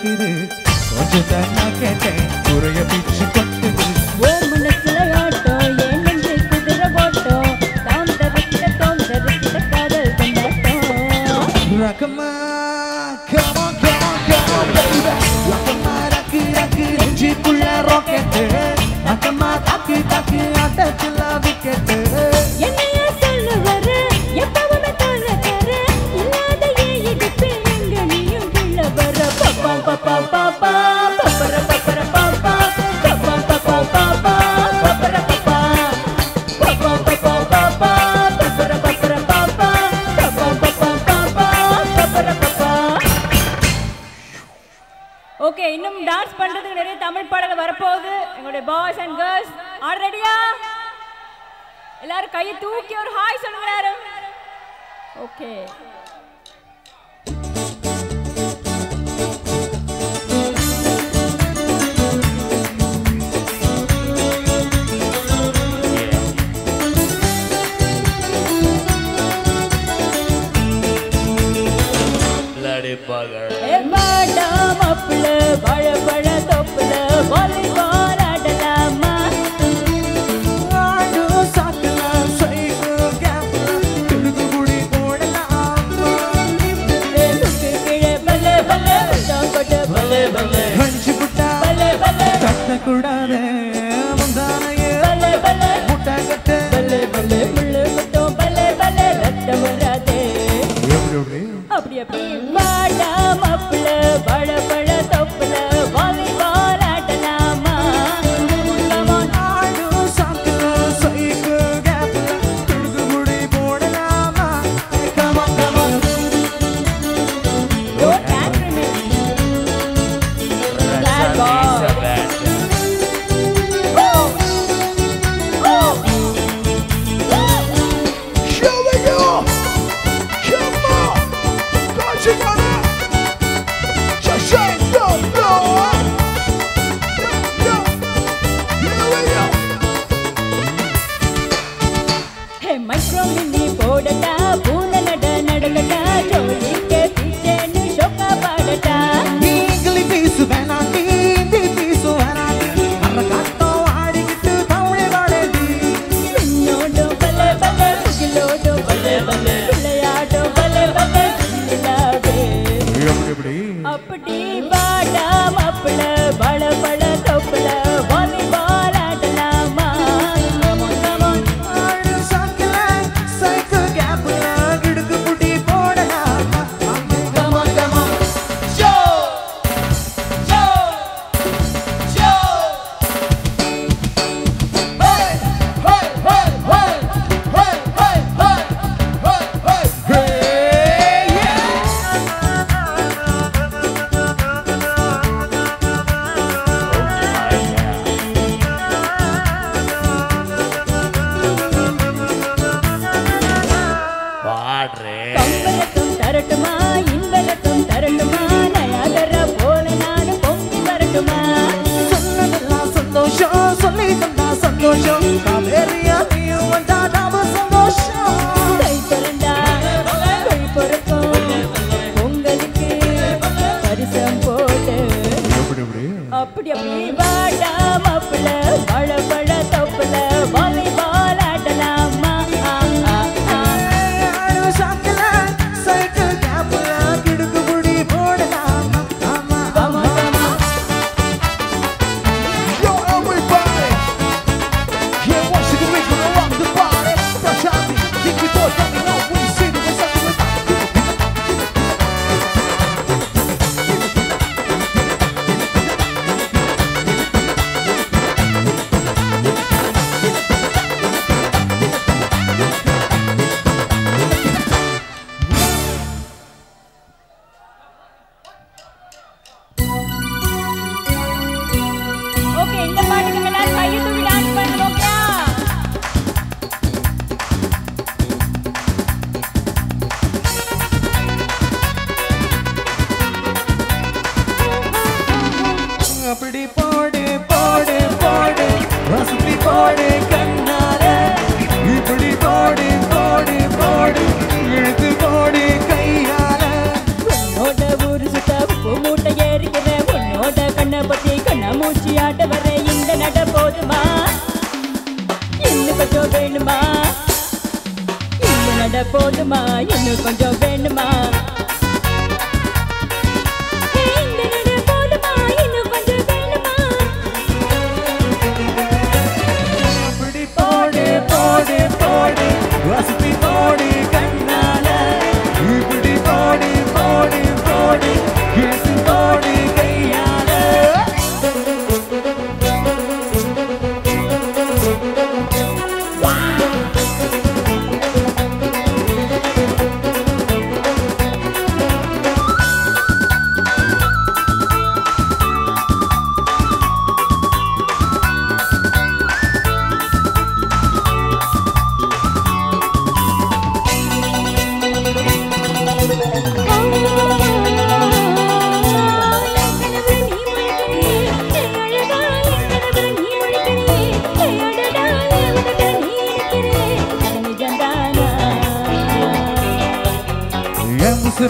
துடிக்குது கொஞ்சம் தண்ணா கேட்டேன் குறைய பிச்சு கொட்டுது ஓ மனசுல ஆட்டம் ஏன் நெஞ்சு குதிரை ஓட்டம் தாம் தரிக்கிற தோம் தரிக்கிற காதல் கொண்டாட்டம் ரகமா come on come on come on baby ரகமா ரக்கு ரக்கு நெஞ்சுக்குள்ள ராக்கெட் ரகமா தாக்கு தாக்கு ஆட்டத்துல விக்கெட் என்னைய சொல்லுவர எப்பவுமே தோல்ல தர இல்லாத ஏன் இடுப்பு எங்க நீயும் கிள்ள வர பப்பா பப்பா பாப்பா பப்பர பப்பர பாப்பா பப்பா பப்பா பாப்பா பப்பர பாப்பா பப்பா பப்பா பாப்பா பப்பர பப்பர பாப்பா பப்பா பப்பா பாப்பா பப்பர பாப்பா. ஓகே, இன்னும் டான்ஸ் பண்றதுக்கு நிறைய தமிழ் பாடல்கள் வரப்போகுது. எங்களுடைய பாய்ஸ் அண்ட் கேர்ள்ஸ் ஆர் ரெடியா? எல்லாரும் கையை தூக்கி ஒரு ஹாய் சொல்லுங்க எல்லாரும். ஓகே, வாடாம் அப்புல வாழைப்பழ தொப்புல வாலிபால் ஆடலாமா ஆடு சாக்கல சைக்கிள் கேப்ல துடுக்கு குடி போடலாமா லுக்கு கிழ பல்ல பல்ல கொட்ட பல்ல பல்ல ஹஞ்சி புட்டா பல்ல பல்ல கட்ட கூடாதே முந்தானையே பல்ல பல்ல முட்டை கட்டு பல்ல பல்ல முள்ளு குட்டும் பல்ல பல்ல ரத்தம் வராதே அப்படி அப்படி வாடாம் அப்புல வாழைப்பழ தொப்புல வாலிபால் ஆடலாமா ஆடு சாக்கல சைக்கிள் கேப்ல துடுக்கு குடி போடலாமா come on come on Don't angry me. Bad boy. Oh. Oh. Here we go! Come on! Don't you wanna? Just shake the floor! Yo! Here we go! Hey, micro mini போடட்டா பூன நட நடக்கட்டா ஜோலிக்கு பிச்சேன்னு ஷோக்கா பாடட்டா நீங்களி பீசு வேணாண்டி இந்தி பீசு வேணாண்டி அரகாட்டம் ஆடிக்கிட்டு தமிழ் வாழடி மின்னோடும் பல்ல பல்ல முகிலோடும் பல்ல பல்ல விளையாடும் பல்ல பல்ல விளையாடு அப்படி வாடாம் அப்புல வாழைப்பழ தொப்புல வாலிபால் ஆடலாமா ஆடு சாக்கல சைக்கிள் கேப்ல கிடுக்கு புடி போடலாமா come on come on show show show hey hey hey hey hey hey hey hey hey yeah கம்பளத்தும் தரட்டுமா இன்பலத்தும் தரட்டுமா நயாகர போல நானும் பொங்கி வரட்டுமா சொன்னதெல்லாம் சந்தோஷம் சொல்லி தந்தா சந்தோஷம் காவேரியா நீயும் வந்தா நாம சந்தோஷம் கை திறந்தா கை பொறுக்கும் பொங்கலுக்கு பரிசம் போட்டு அப்படி அப்படி வாடாம் அப்புல வாழைப்பழ தொப்புல வாலிபால் ஆடலாமா ஆ, ஆ, ஆ. ஆடு சாக்கல சைக்கிள் கேப்ல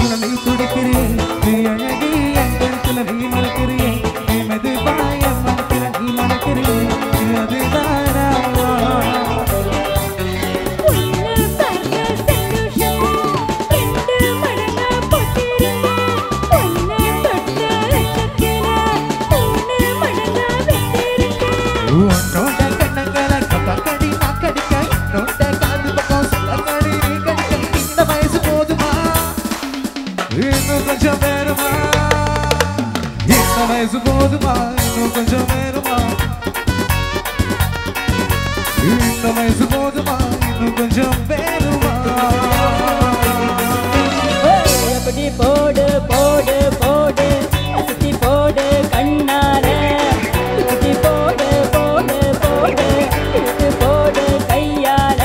கழுத்துல நீ துடிக்கிறியே நீ அழகி என் கழுத்துல நீ மறக்கிறியே நீ மெதுவாய மனத்துல நீ மறக்கிறியே அதுதானா கொஞ்சம் வேறுமா இந்த வயசு போதுமா இன்னும் கொஞ்சம் வேறுமா இந்த வயசு போதுமா இன்னும் கொஞ்சம் வேறுமா எப்படி போடு போடு போடு சுத்தி போடு கண்ணால சுத்தி போடு போடு போடு இழுத்து போடு கையால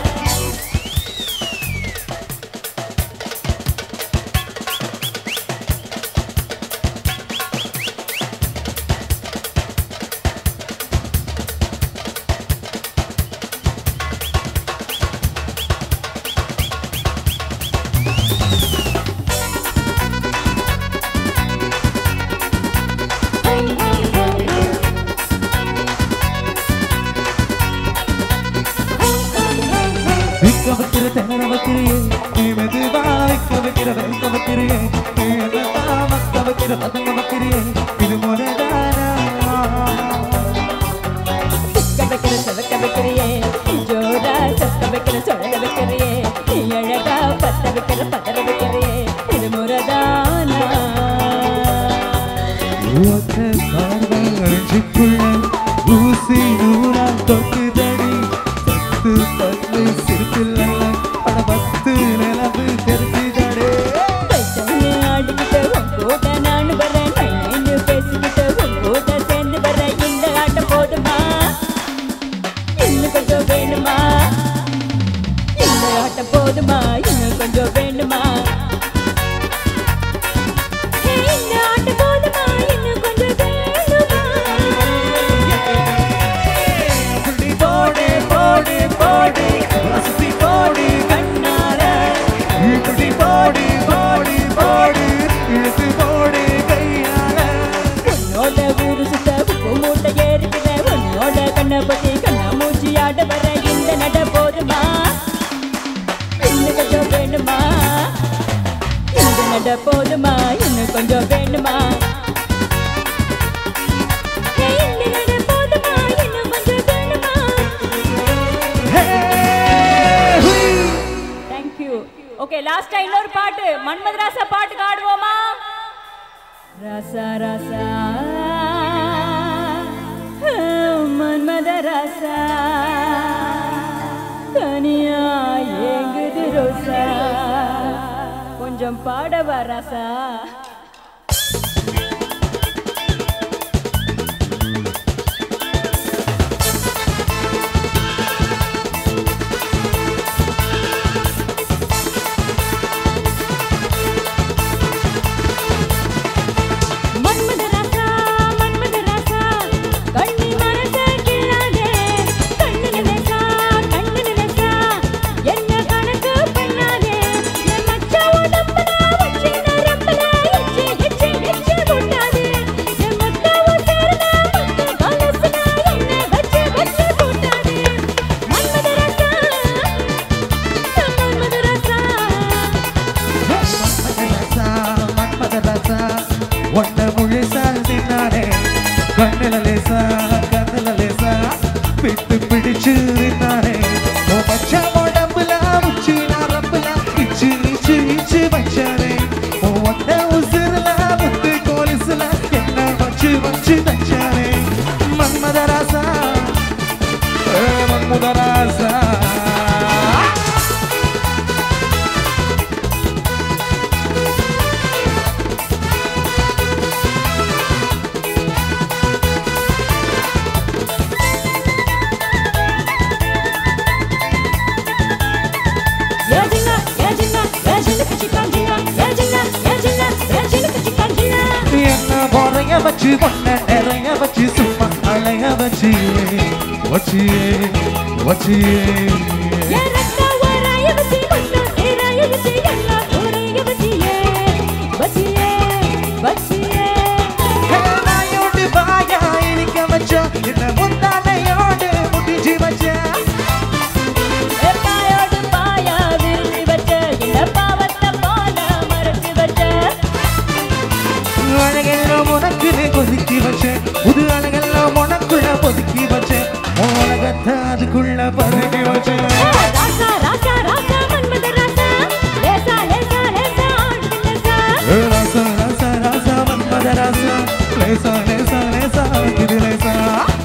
வைக்கிற தென்ன வைக்கிறியே நீ மெதுவா வைக்க வைக்கிற வைக்க வைக்கிறியே நீ என்னதா மக்க வைக்கிற பதங்க வைக்கிறியே இது முறைதானா சிக்க வைக்கிற செவக்க வைக்கிறியே ஜோரா சக்க வைக்கிற சொழல வைக்கிறியே நீ அழகா பத்த வைக்கிற பதற வைக்கிறியே இது முறைதானா ஒத்த பார்வை அழிஞ்சுக்குள்ள ஊசி நூறா தொக்குதடி பத்து பத்து சிரிப்பில் பட பத்து நிலவு தெரிஞ்சுதடே கைத்தவனு ஆடிக்கிட்ட உங்கூட நானு வரேன் நைன்னு பேசிக்கிட்ட உங்கூட சேர்ந்து வரேன் இந்த ஆட்டம் போதுமா இன்னும் கொஞ்சம் வேணுமா இந்த ஆட்டம் போதுமா இன்னும் கொஞ்சம் வேணுமா இந்த ஆட்டம் போதுமா இன்னும் கொஞ்சம் வேணுமா அப்படி போடு போடு போடு வசதி போடு கண்ணால இப்படி போடு போடு போடு இழுத்து போடு கையால உன்னோட ஊரு சுத்த உப்பு மூட்டை ஏறிக்கிற உன்னோட கண்ணை பத்தி கண்ணா மூச்சி ஆட வர இந்த நட போதுமா இன்னும் கொஞ்சம் வேணுமா இந்த நட போதுமா இன்னும் கொஞ்சம் வேணுமா இந்த நட போதுமா இன்னும் கொஞ்சம் வேணுமா தேங்க்யூ ஓகே லாஸ்டா இன்னொரு பாட்டு மன்மத ராசா பாட்டுக்கு ஆடுவோமா ராசா ராசா மன்மத ராசா தனியா ஏங்குது ரோசா கொஞ்சம் பாடவா ராசா மன்மத ராசா மன்மத ராசா கண்ணி மனச கிள்ளாதே கண்ணுல லேசா கண்ணுல லேசா என்ன கணக்கு பண்ணாதே என் மச்ச உடம்புல வச்சு நரம்புல எச்சி எச்சி எச்சி போட்டாதே என் மொத்தவு சேர்ந்த முத்து கொலுசுல என்ன வச்சு வச்சு போட்டாதே மன்மத ராசா மன்மத ராசா மன்மதராசா மன்மதராசா ஒன்ன முழுசா நின்னானே கண்ணுல லேசா கண்ணுல லேசா பிட்டு பிடிச்சு நின்னானே ஓ பச்சை உடம்புல உச்சி நரம்புல இச்சு இச்சு இச்சு வச்சானே ஓ ஒன்ன உசுருல முத்து கோலிசுல என்ன வச்சு வச்சு தச்சானே மன்மதராசா ஏ மன்மதராசா யாஜினா யாஜினா யாஜினா கச்சிகாஞ்சினா யாஜினா யாஜினா யாஜினா கச்சிகாஞ்சினா என்ன போறைய வச்சு பொண்ண நிறைய வச்சு சும்மா அழைய வச்சு வச்சு வச்சு ஏ ரத்த வராய வச்சி மண்ண ஏராய வச்சி எல்லா ஊரைய வச்சி Lesa, lesa, lesa, kiri lesa.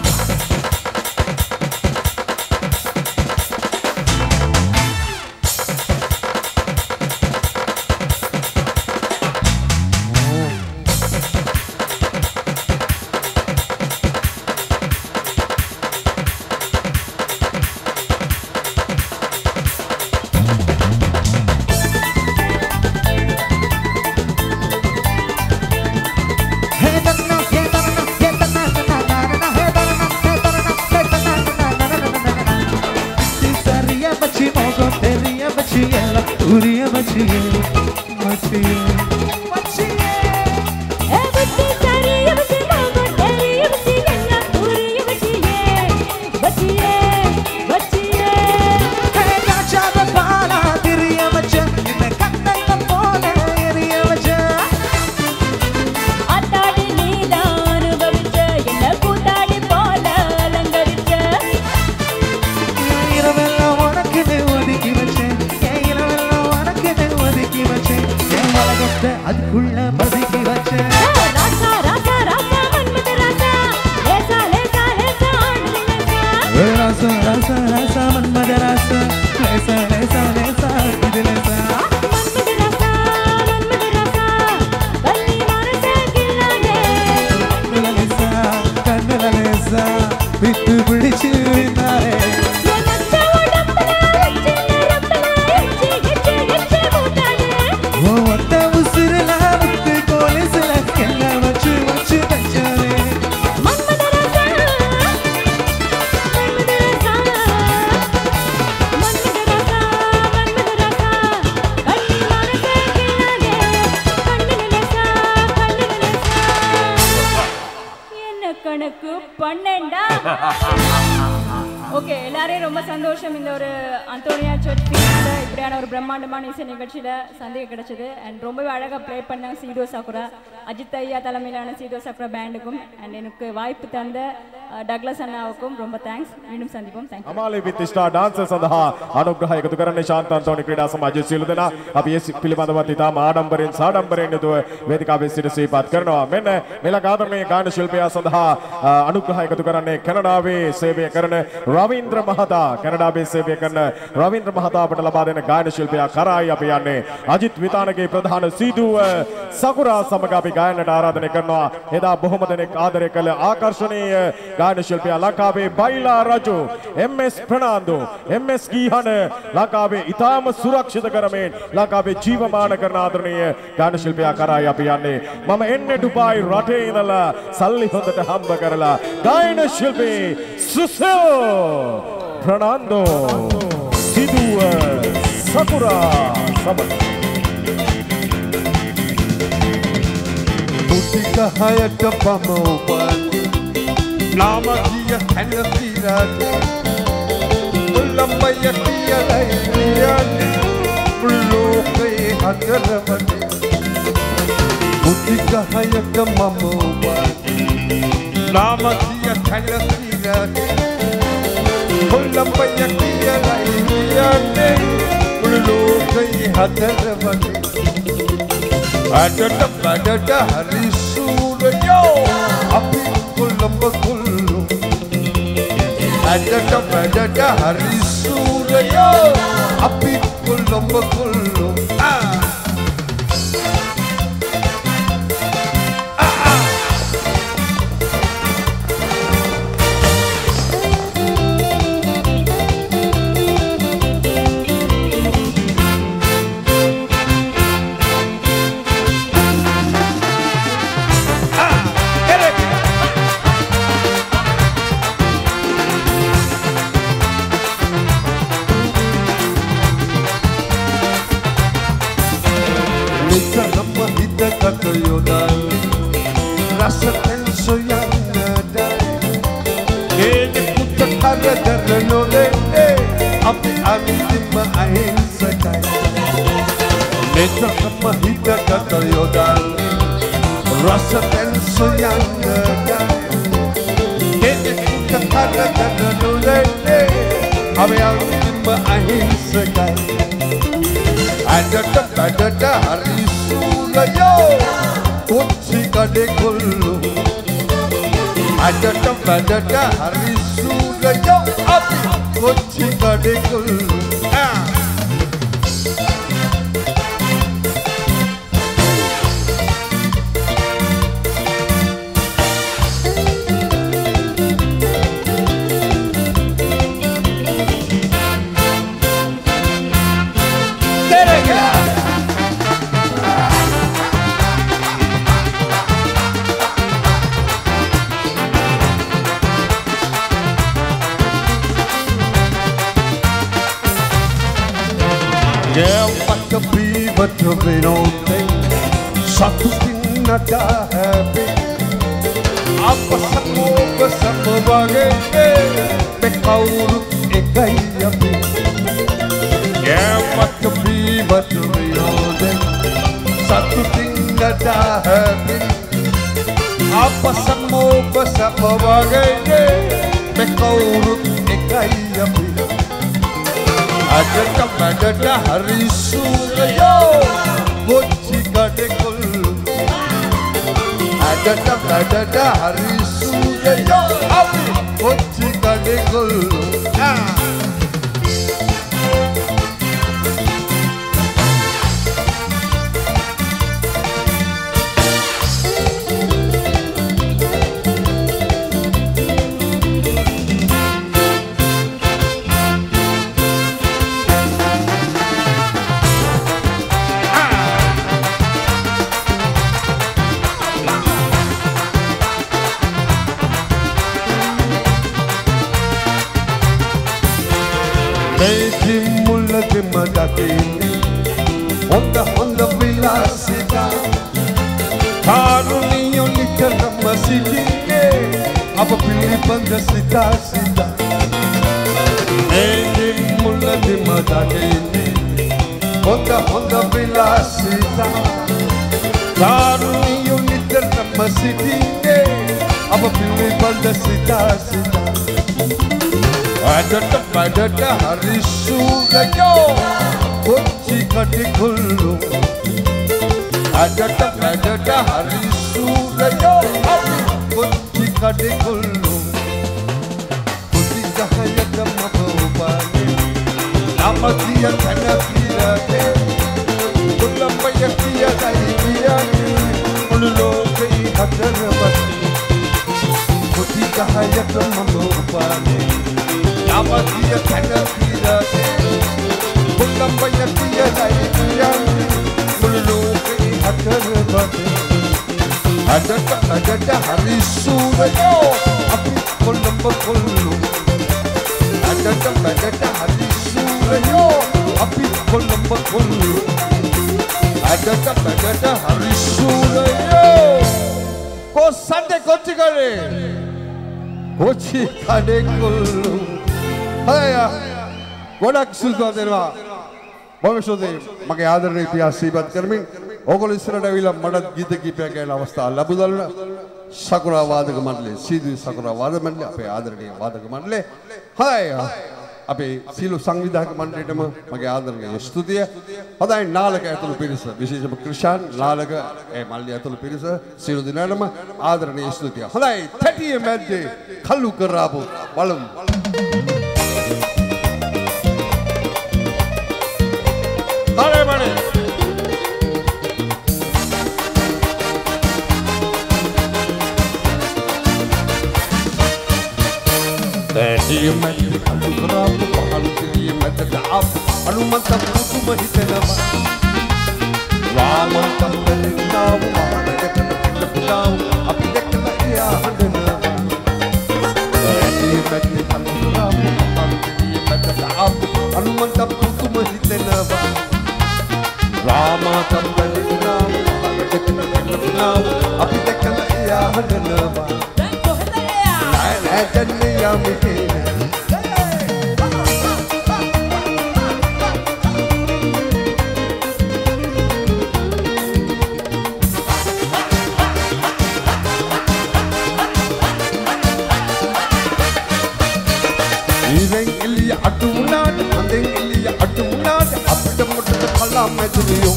Uriya bachiye, bachiye, bachiye. ए बच्ची सारी ये बच्ची मांगो तेरी ये बच्ची गंगा पूरी ये बच्चिए बच्चिए बच्चिए Hey, gacha da pala, diriya bacha, inne kanna na pole, iriya bacha. आताड़ी नीदान बविचे ये न कुताड़ी पोला लंगरिचे Iravella vanakku ne odiki bache, iravella vanakku ne odiki bache, ye malagatte adkulla badiki bache. रासा रासा रासा मनमत रासा लेसा लेसा लेसा आंडली लेसा Rasa, rasa, rasa, manmada rasa, lesa, lesa, lesa, kiri lesa. Manmath रासा मनमत रासा कल्ली मानसे किल्लाने Kannula lesa, kannula lesa, vittu pidichu vindare. ये नच्चा वडंबना वच्चिन्ने रंबना इच्ची इच्ची इच्ची मूटाने ஓ ஒத்த உசுருல விட்டு கோலிசுல எல்லாம் வச்சு வச்சு தச்சானே. मनमत रासा मनमत रासा मनमत रासा मनमत रासा कल्ली मानसे किल्लाने कण्णिल लेसा कण्णिल लेसा என்ன கணக்கு பன்னெண்டா ஓகே எல்லாரையும் ரொம்ப சந்தோஷம் இந்த ஒரு அந்தோனியா சர்ச் ஃபீல்ட்ல இப்படியான ஒரு பிரம்மாண்டமான இசை நிகழ்ச்சியில சந்திக்க கிடைச்சது அண்ட் ரொம்பவே அழகா ப்ளே பண்ண சீதோ சாக்குரா அஜித் ஐயா தலைமையிலான சீதோ சாக்குரா பேண்டுக்கும் அண்ட் எனக்கு வாய்ப்பு தந்த அஹ், டக்ளஸ் அண்ணாவுக்கும் ரொம்ப தேங்க்ஸ் மீண்டும் சந்திப்போம் தேங்க்யூ අමාලේ විතිෂ්ඨා ඩාන්ස් සඳහා අනුග්‍රහ එකතු කරන්නේ ශාන්ත අන්තෝනි ක්‍රීඩා සමාජයේ සියලු දෙනා අපි ඒ පිළිබඳව ඉතාම ආඩම්බරෙන් සාඩම්බරෙන් යුතුව වේදිකාවේ සිට සිහිපත් කරනවා. මෙන්න මෙලක ආදරණීය ගාන ශිල්පියා සඳහා අනුග්‍රහ එකතු කරන්නේ කැනඩාවේ සේවය කරන රවීන්ද්‍ර මහතා. කැනඩාවේ සේවය කරන රවීන්ද්‍ර මහතා අපට ලබා දෙන ගායන ශිල්පියා කරායි අපි යන්නේ. අජිත් විතානගේ ප්‍රධාන සීදුව සකුරා සමග අපි ගායනට ආරාධනය කරනවා. එදා බොහොම දෙනෙක් ආදරය කළ ආකර්ෂණීය ගායන ශිල්පියා ලංකාවේ බයිලා රජු එම්.එස්. ප්‍රනාන්දු එම්.එස්. ගීහන ලංකාවේ ඉතාම සුරක්ෂිත කරමින් ලංකාවේ ජීවමාන කරන ආදරණීය ගායන ශිල්පියා කරායි අපි යන්නේ. මම එන්නේ ඩුබායි රටේ ඉඳලා සල්ලි හොඳට හම්බ කරලා ගායන ශිල්පී සුසිල් ප්‍රනාන්දු සිදුව සකුරා සමග Musika hayata pamoban Lama dia hanasirat Ulambaya dia lailian Lukai hagaravan Musika hayata pamoban Lama dia hanasirat Ulambaya dia lailian Lukai hagaravan Adada adada hari suryo api kulamba kullu Adada adada hari suryo api kulamba kullu ah Rasa tenso yang ada Ini putar ada darano dende Api ami timba ahin sakai Neta kama hita kata yodal Rasa tenso yang ada Ini putar ada darano dende Api ami timba ahin sakai Ada tak ada dah hari sulayo Kunci kade kullu අදට වැඩට හරි සූරයෝ අපි කොච්චි කඩෙකුල් But to be no thing, something not happy. Apa samo bersama bagai bekaur ekai api. Yeah, but to be but to be no thing, something not happy. Apa samo bersama bagai bekaur ekai api. Adata madata hari surayo bocci kadekul Adata madata hari surayo api bocci kadekul ah Honda Honda Vilasita Karuniyo nikar nama silinge Apa pilih banda sita sita Edi mula di mata ini Honda Honda Vilasita Karuniyo nikar nama silinge Apa pilih banda sita sita Adata adata hari sugayo Kochi kadikulu Adata adata hari sugayo Kochi kadikulu Kochi dahaya dhamma bhupani Nama diya thana kirate Kullambaya kiya daibiyani Ululokai hadarabati Kochi dahaya dhamma bhupani Nama diya thana kirate Kullambaya kiya daibiyani Ululokai hadarabati Adata adata hari surayo Api kullamba kullu Adata adata hari surayo Api kullamba kullu Adata adata hari surayo Ko sande kochi kare Kochi kade kullu Haya Godak sultan derwa භවිෂ්‍යයේ මගේ ආදරණීය පියා සීපත් කරමින් ඕගොල්ලෝ ඉස්සරහට ඇවිල්ලා මඩත් ගීත කීපයක් ගැන අවස්ථාව ලැබුදල්න සකුරා වාදක මණ්ඩලය සීදු සකුරා වාදක මණ්ඩලය අපේ ආදරණීය වාදක මණ්ඩලය හාය අපේ සීලු සංවිධායක මණ්ඩලයටම මගේ ආදරණීය ස්තුතිය හොඳයි නාලක ඇතුළු පිරිස විශේෂයෙන්ම ක්‍රිෂාන් නාලක ඒ මල්ලි ඇතුළු පිරිස සීලු දිනාටම ආදරණීය ස්තුතිය හොඳයි තැටිය මැද්දේ කල්ලු කරාපු බලමු Dale, mane. Tadi mati alu kerap, alu tiri mati daap, alu mantap kutu mahitena. Rama tampil tahu, mana dekna dekna tahu, api dekna ia handena. Tadi mati alu kerap, alu tiri mati daap, alu mantap kutu mahitena. Rama tampil tahu, mana dekna dekna tahu, api dekna ia handena. Jannaya mikina Iren eliya adunan anden eliya adunan apita mutta kala medriyo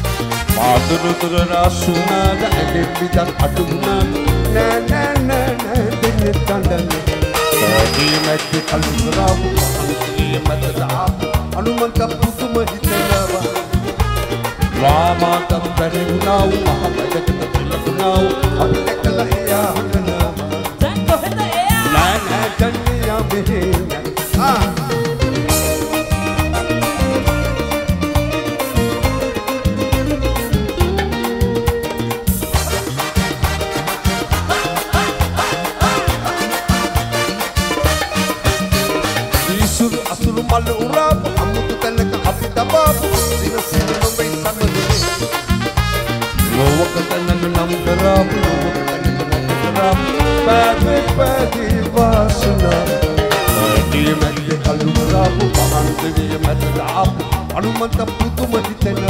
Maduru turana sunada ade bidan adunan na na na na يتندن قيمة الغراب قيمة العاب أنا من تبوس ما يتنبا راما تبرنا ومحمد تبرنا أبيك لا يا هنا لا لا دنيا بهنا آه Malurab, amutu talaka apita babu, sina sina no may samadu. Lowa katana no namdarab, lowa katana no namdarab, padi padi vasana. Padi madi kalurab, pahanti madalab, anumanta putu maditena.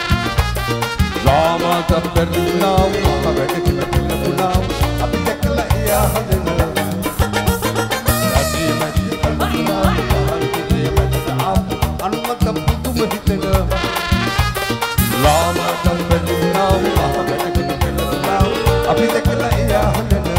Rama tabberna, mahavedi kinapuna, apitakla iya hadena. Padi madi kalurab. Anumata putu mahitena Rama tambelina Mahamata kunapelana Apitakala iya hanana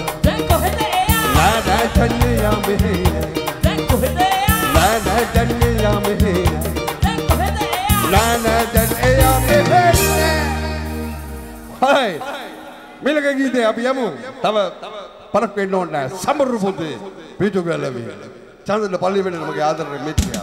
Nana tanniya mehina Nana tanniya mehina Nana tanniya mehina Hai Milaka gite අපි යමු තව පරක් වෙන්න ඕනේ නැහැ සමරු පුතේ පිටු ගලවි චන්දන පල්ලි වෙන්න මගේ ආදරේ මෙච්චියා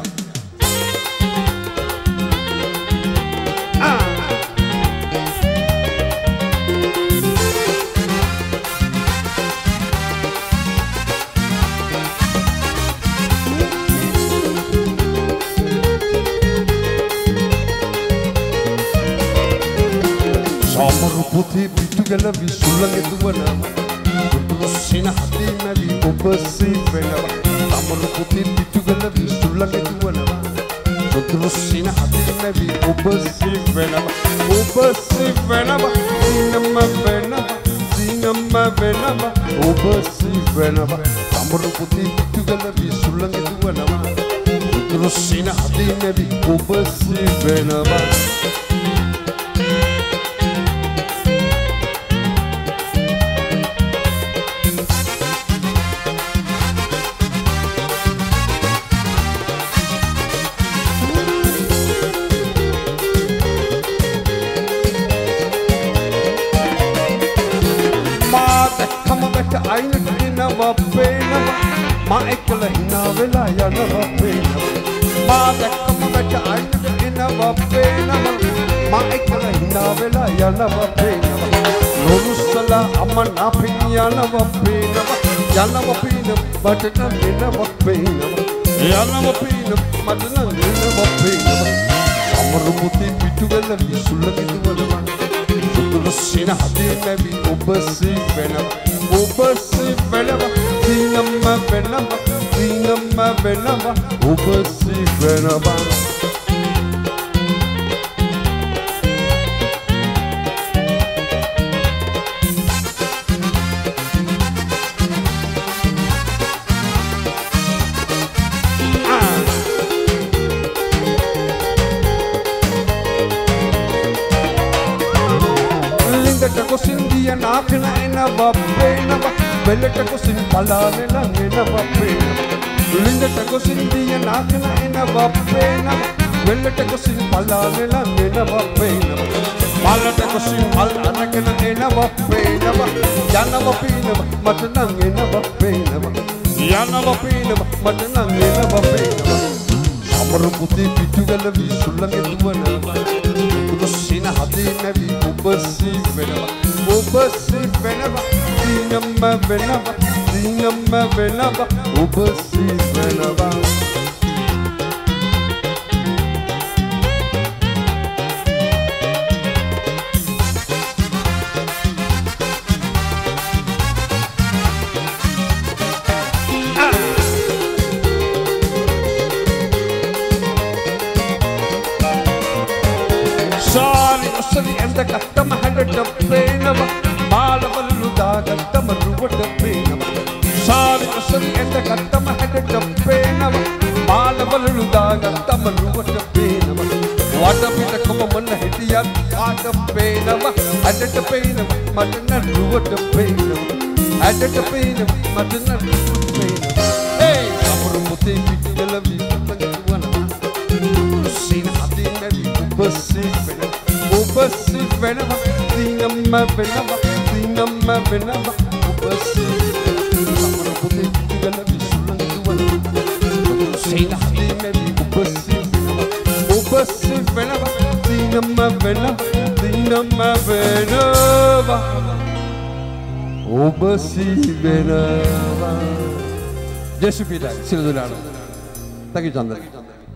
Putih pitu gala visulang itu mana? Terus sina hati nabi obasi benawa. Tamur putih pitu gala visulang itu mana? Terus sina hati nabi obasi benawa. Obasi benawa. Sinama benawa. Sinama benawa. Obasi benawa. Tamur putih pitu gala visulang itu mana? Terus sina hati nabi obasi benawa. Ain't never been my ekla hina vela ya never been ma dekma beta ain't never been my ekla hina vela ya never been nurusala amma na pinya never been ya never been but never been ya never been but never been amru puti pitu gala visulla kiduwala sina hadi nabi obasi benava obasi benava sinamma benava sinamma benava obasi benava Sindia nakna ena vapena veleta ko sin palane langena vapena lindeta ko sindia nakna ena vapena veleta ko sin palane langena vapena palata ko sin palana kena ena vapena jana vapena matna ena vapena jana vapena matna ena vapena amru puti pitugala visulange tuwana sina hadi nabi obasi benava obasi benava sinamma benava sinamma benava obasi benava Kattama hadda peenava maalavallu daagattama ruwata peenava saari asari enda kattama hadda peenava maalavallu daagattama ruwata peenava wada pitakama manna hetiyan පාට පේනවා අදට පේනවා මට නළුවට පේනවා අදට පේනවා මට නළුවට පේනවා ඒ සමරු මුතේ පිටකල විපතක වුණා සීන හදින් නැවි උපසි වෙනවා උපසි වෙනවා දිනම වෙනවා දිනම වෙනවා උපසි සමරු මුතේ පිටකල විසුලං වුණා සීන හදින් නැවි උපසි උපසි වෙනවා දිනම වෙනවා දිනම වෙනවා උපසි වෙනවා ජේසු පිටයි සිළු දුලාන thank you Chandana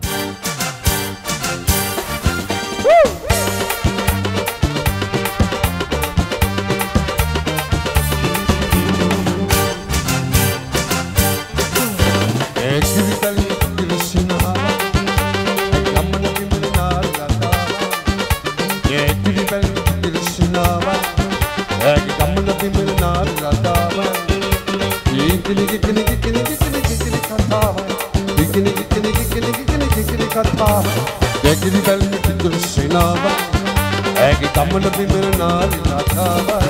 Jagiri bel kitul sinava egi kamana bimel nari latava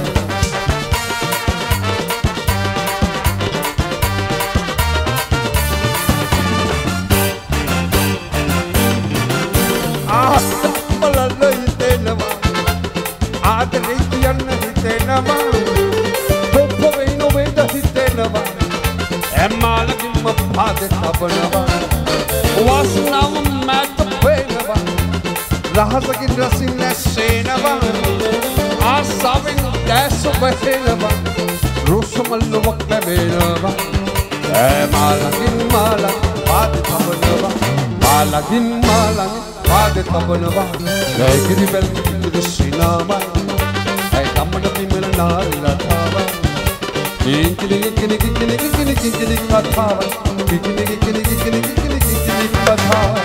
ah malalla hitenava aadre kiyanna hitenava poppo veino veda hitenava emmalagim maphade tabanava wasnavam mat venava rahasakin rasin nasenava asaven dasu behenava rusumallumak labenava emalagin malang pade tabanava malagin malang pade tabanava jagiri bel kitul sinama ay kamana bimel nari latava kinkili kinkili kinkili kinkili kinkili katava kinkili kinkili kinkili kinkili kinkili katava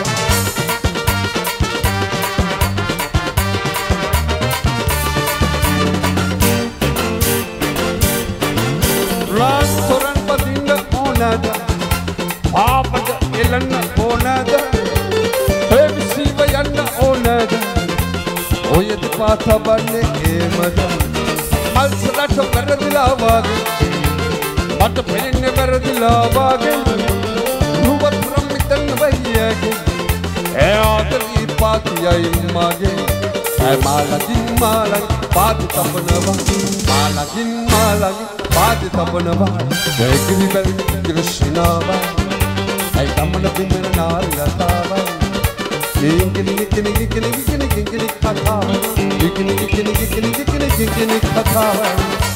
Restaurant padinda onada paapata elanna onada bevisiva yanna onada oyadi paatha banne emada malsarata varadila wage mata pelenne varadila wage nuvat ramitan vayage e adari paatiyai mage e malagin malang paati tapanava malagin malang paati tapanava jagiri bel krishnava ay kamana bimena nari latava kinkili kinkili kinkili kinkili kinkili katava kinkili kinkili kinkili kinkili kinkili katava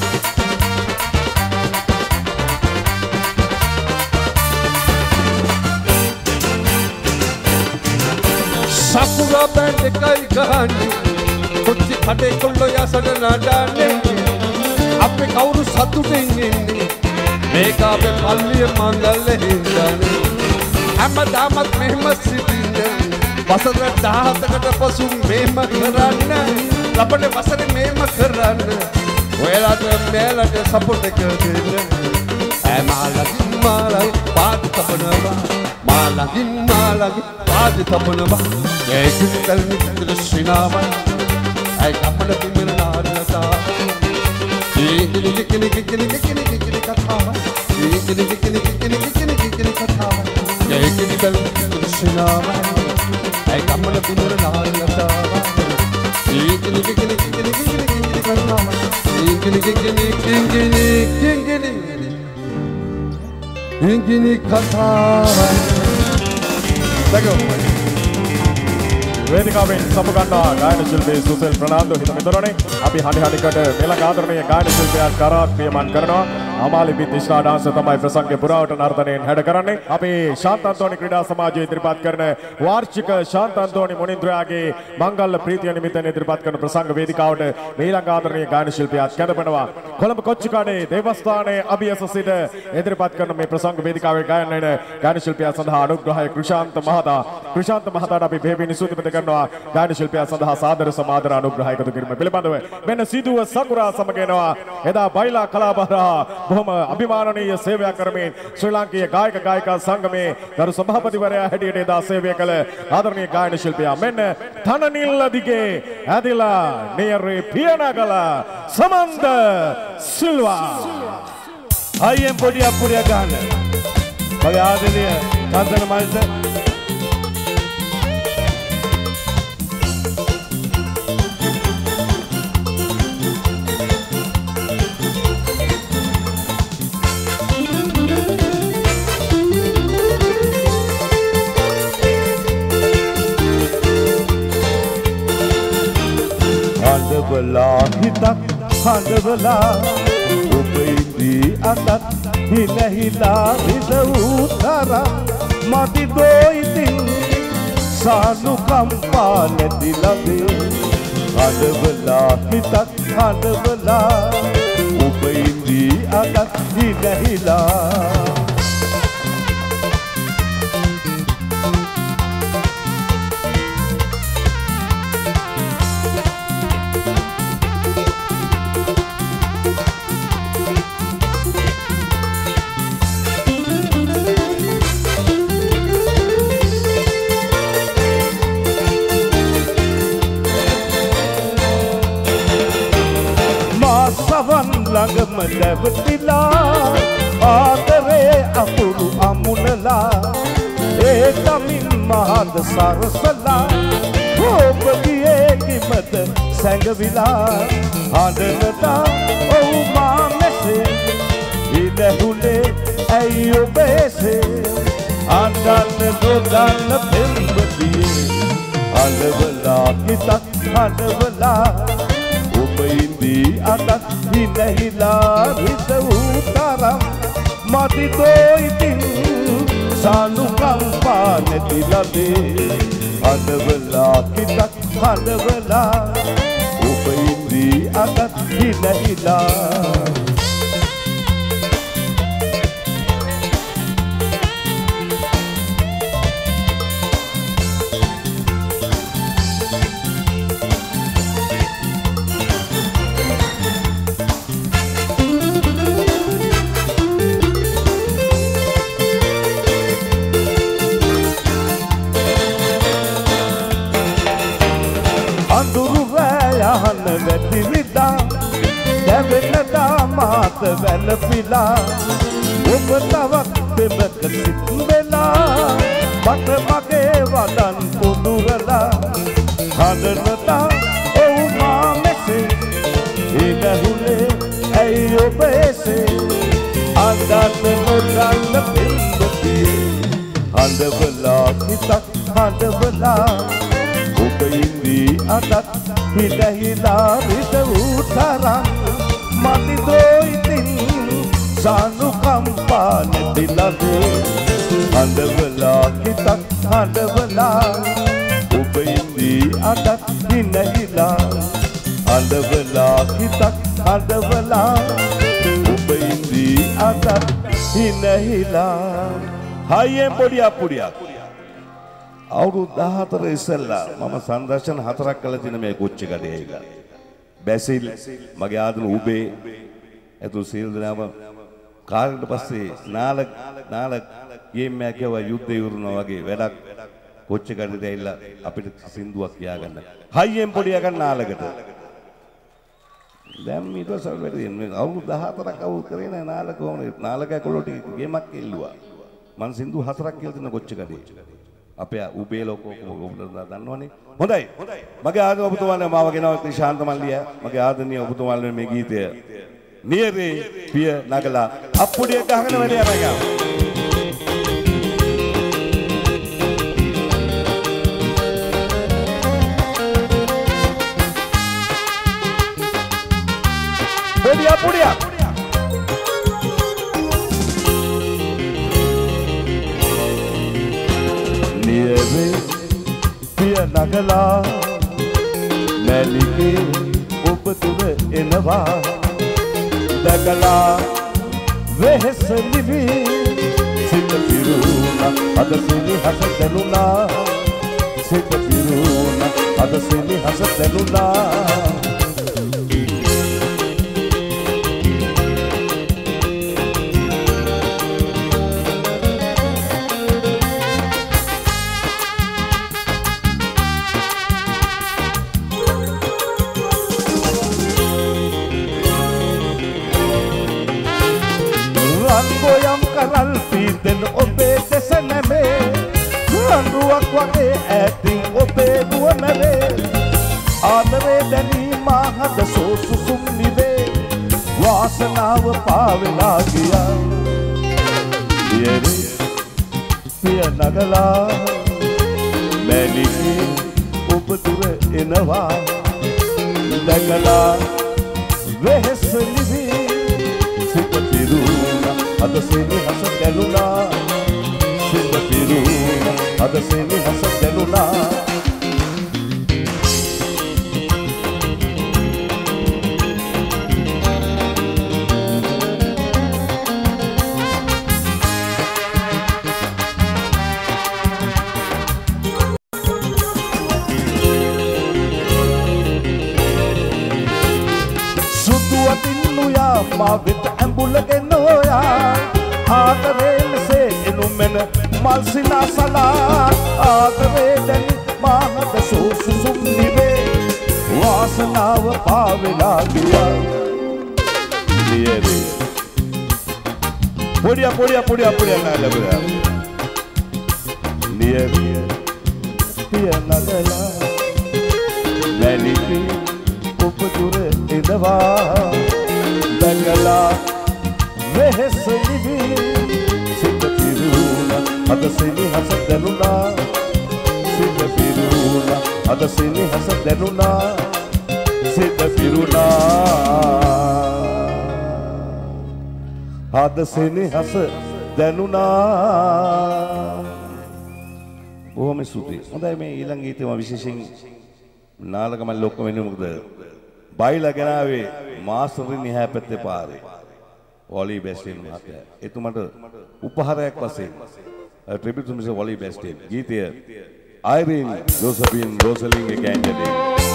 sakura band kai gahani kuchi khade kollo ya sadana dane appe kawuru satuten inne meka appe palliye mangalle hindane hamadamat mehma sidinne wasara dahatakata pasu mehma karanna labane wasare mehma karanna oyalata melata support එක දෙන්න malagin malang paati tapanava malagin malang paati tapanava jagiri bel kitul sinava ay kamana bimel nari latava kinkili kinkili kinkili kinkili kinkili katava kinkili kinkili kinkili kinkili kinkili katava jagiri bel kitul sinava ay kamana bimel nari latava kinkili kinkili kinkili kinkili kinkili katava kinkili kinkili kinkili kinkili kinkili katava thank you වේදිකාවෙන් සමුගන්නා ගායන ශිල්පී සුසෙල් ප්‍රනාන්දු හිත මිතුරනේ අපි හඬ හඬකට මෙලඟ ආදරණීය ගායන ශිල්පියා කරාත් පියමන් කරනවා Amali විදිෂ්ඨා dance තමයි ප්‍රසංගයේ පුරාවට නර්තනයෙන් හැඩ කරන්නේ අපි ශාන්ත අන්තෝනි ක්‍රීඩා සමාජය ඉදිරිපත් කරන වාර්ෂික ශාන්ත අන්තෝනි මුනින්ද්‍රයාගේ මංගල්‍ය ප්‍රීතිය නිමිත්තෙන් ඉදිරිපත් කරන ප්‍රසංග වේදිකාවට මෙලඟ ආදරණීය ගායන ශිල්පියා කැඳවනවා කොළඹ කොච්චිකාඩේ දේවස්ථානයේ අභියස සිට ඉදිරිපත් කරන මේ ප්‍රසංග වේදිකාවේ ගායන ගායන ශිල්පියා සඳහා අනුග්‍රහය ක්‍රිෂාන්ත මහතා ක්‍රිෂාන්ත මහතාට අපි බෙහෙවින් ස්තුතිපත කරනවා ගායන ශිල්පියා සඳහා සාදර සමාදර අනුග්‍රහ එකතු කිරීම පිළිබඳව මෙන්න සිදුව සකුරා සමගනවා එදා බයිලා කලාබහරා බොහොම අභිමානනීය සේවයක් කරමින් ශ්‍රී ලාංකීය ගායක ගායිකා සංගමේ ගරු සභාපතිවරයා හැටියට එදා සේවය කළ ආදරණීය ගායන ශිල්පියා මෙන්න තනනිල්ල දිගේ ඇදිලා නියරේ පියනගල සමන්ද සිල්වා අයියෙන් පොඩි අප්පුඩිය ගන්න මගේ ආදරණීය චන්දන මල්ට හඬවලා හිතක් හඬවලා ඔබ ඉදී අතත් හිලහිලා විදවූ තරම් මති දොයිතින් සානුකම්පා නැති ලබේ හඬවලා හිතක් හඬවලා ඔබ ඉදී අතත් හිලහිලා ළඟම ලැබතිලා ආදරේ අකුරු අමුණලා ඒ තමින් මහද සරසලා ඔබ ගියේ කිමද සැඟවිලා හඬනතා ඔව් මා මෙසේ ඉලහුලේ ඇයි ඔබ එසේ අඬන්න නොදන්න පෙම්බතියේ අඬවලා හිතක් හඬවලා ඔබ ඉදී අතත් හිලහිලා විස වූ තරම් මති දොයිතින් සානුකම්පා නැති ලබේ අඬවලා හිතක් හඬවලා ඔබ ඉදී අතත් හිලහිලා මාත වැළපිලා ඔබ තවත් පෙමක සිත් වෙලා මට මගේ වදන් පුදුරලා හඬනතා ඔව් මා මෙසේ ඉලහුලේ ඇයි ඔබ එසේ අඬන්න නොදන්න පෙම්බතියේ හඬවලා හිතක් හඬවලා ඔබ ඉදී අතත් හිලහිලා රිද වූ තරම් මති දොයිතින් සානුකම්පා නැති ලබේ හඬවලා හිතක් හඬවලා ඔබ ඉදී අතත් හිලහිලා හඬවලා හිතක් හඬවලා ඔබ ඉදී අතත් හිලහිලා හයියෙන් පොඩි අප්පුඩියක් අවුරුදු දහහතර ඉස්සෙල්ලා මම සංදර්ශන හතරක් කළ තියෙන මේ කුච්චිකඩේ එක බැසිල් මගේ ආදන උබේ එතු සීල් දනාම කාලෙකට පස්සේ නාලක නාලක ගේම් එකක් යව යුද්ධය ඉවරනවා වගේ වැඩක් කුච්චිකඩේ දෙයිලා අපිට සින්දුවක් කියාගන්න හයියෙන් පොඩි එකක් නාලකට දැන් ඊට පස්සේ වැඩි මේ අවුරුදු දහහතරක් අවුල් කරේ නෑ නාලක කොහොමද නාලක කොල්ලොට ගේමක් එල්ලුවා මං සින්දු හතරක් කියලා තියෙන කුච්චිකඩේ අපේ උබේ ලෝකෝ ඔබලා දන්නවනේ හොඳයි මගේ ආදරණීය ඔබතුමාලා මාව ගෙනවත් ශාන්ත මල්ලිය මගේ ආදරණීය ඔබතුමාලා මේ ගීතය නියරේ පිය නගලා අප්පුඩිය ගහගෙන වැඩ යනවා පොඩි අප්පුඩිය නියරේ පිය නගලා මැලිගේ ඔබ තුර එනවා දගලා වෙහස නිවි සිත පිරුණා අද සිනහස දැනුණා සිත පිරුණා අද සෙනෙහස දැනුණා රන්ගොයම් කරල් පීතෙන් ඔබේ දෙස නැමේ රන්රුවක් වගේ ඈතින් ඔබේ නුවණරේ ආදරේ දැනීම හද සෝසුසුම් නිවේ වාසනාව පාවෙලා ගියා යෙරි පිය නගලා මැනිකි ඔබ දුර එනවා දැකලා වෙහෙස නිවි සිත පිරුණා අද සෙනෙහස දැනුණා සිත පිරුණා අද සෙනෙහස දැනුණා සුදු අතින් නුයා මා වෙත ඇඹුලගෙන ඔයා ආදරේ මෙසේ එනුමෙන මල් සිනාසලා ආදරේ දැනි මාහත සෝසුසුම් නිවේ වාසනාව පාවෙලා ගියා ලියරේ පොඩියා පොඩියා පොඩියා පොඩියා නෑ ලබලා ලියරේ පිය නගලා මැනිකි ඔබ දුර එනවා දැකලා වෙහෙස නිවි සිත පිරුණා අද සෙනෙහස දැනුණා සිත පිරුණා අද සෙනෙහස දැනුණා සිත පිරුණා අද සෙනෙහස දැනුණා බොහොම ස්තුතියි. හොඳයි මේ ඊළඟ ගීතේම විශේෂයෙන් නාලකමල් ලොක්ක වෙන්නේ මොකද? බයිලා ගෙනාවේ මාස්ටර් නිහා පැත්තේ පාරේ. වොලි බෙස්ටින් මහත්තයා. එතුමට උපහාරයක් වශයෙන් ට්‍රිබියුට් මිස් වොලි බෙස්ටින් ගීතය අයිරින් ජෝසපින් රෝසලින් එකැන්ඩේ.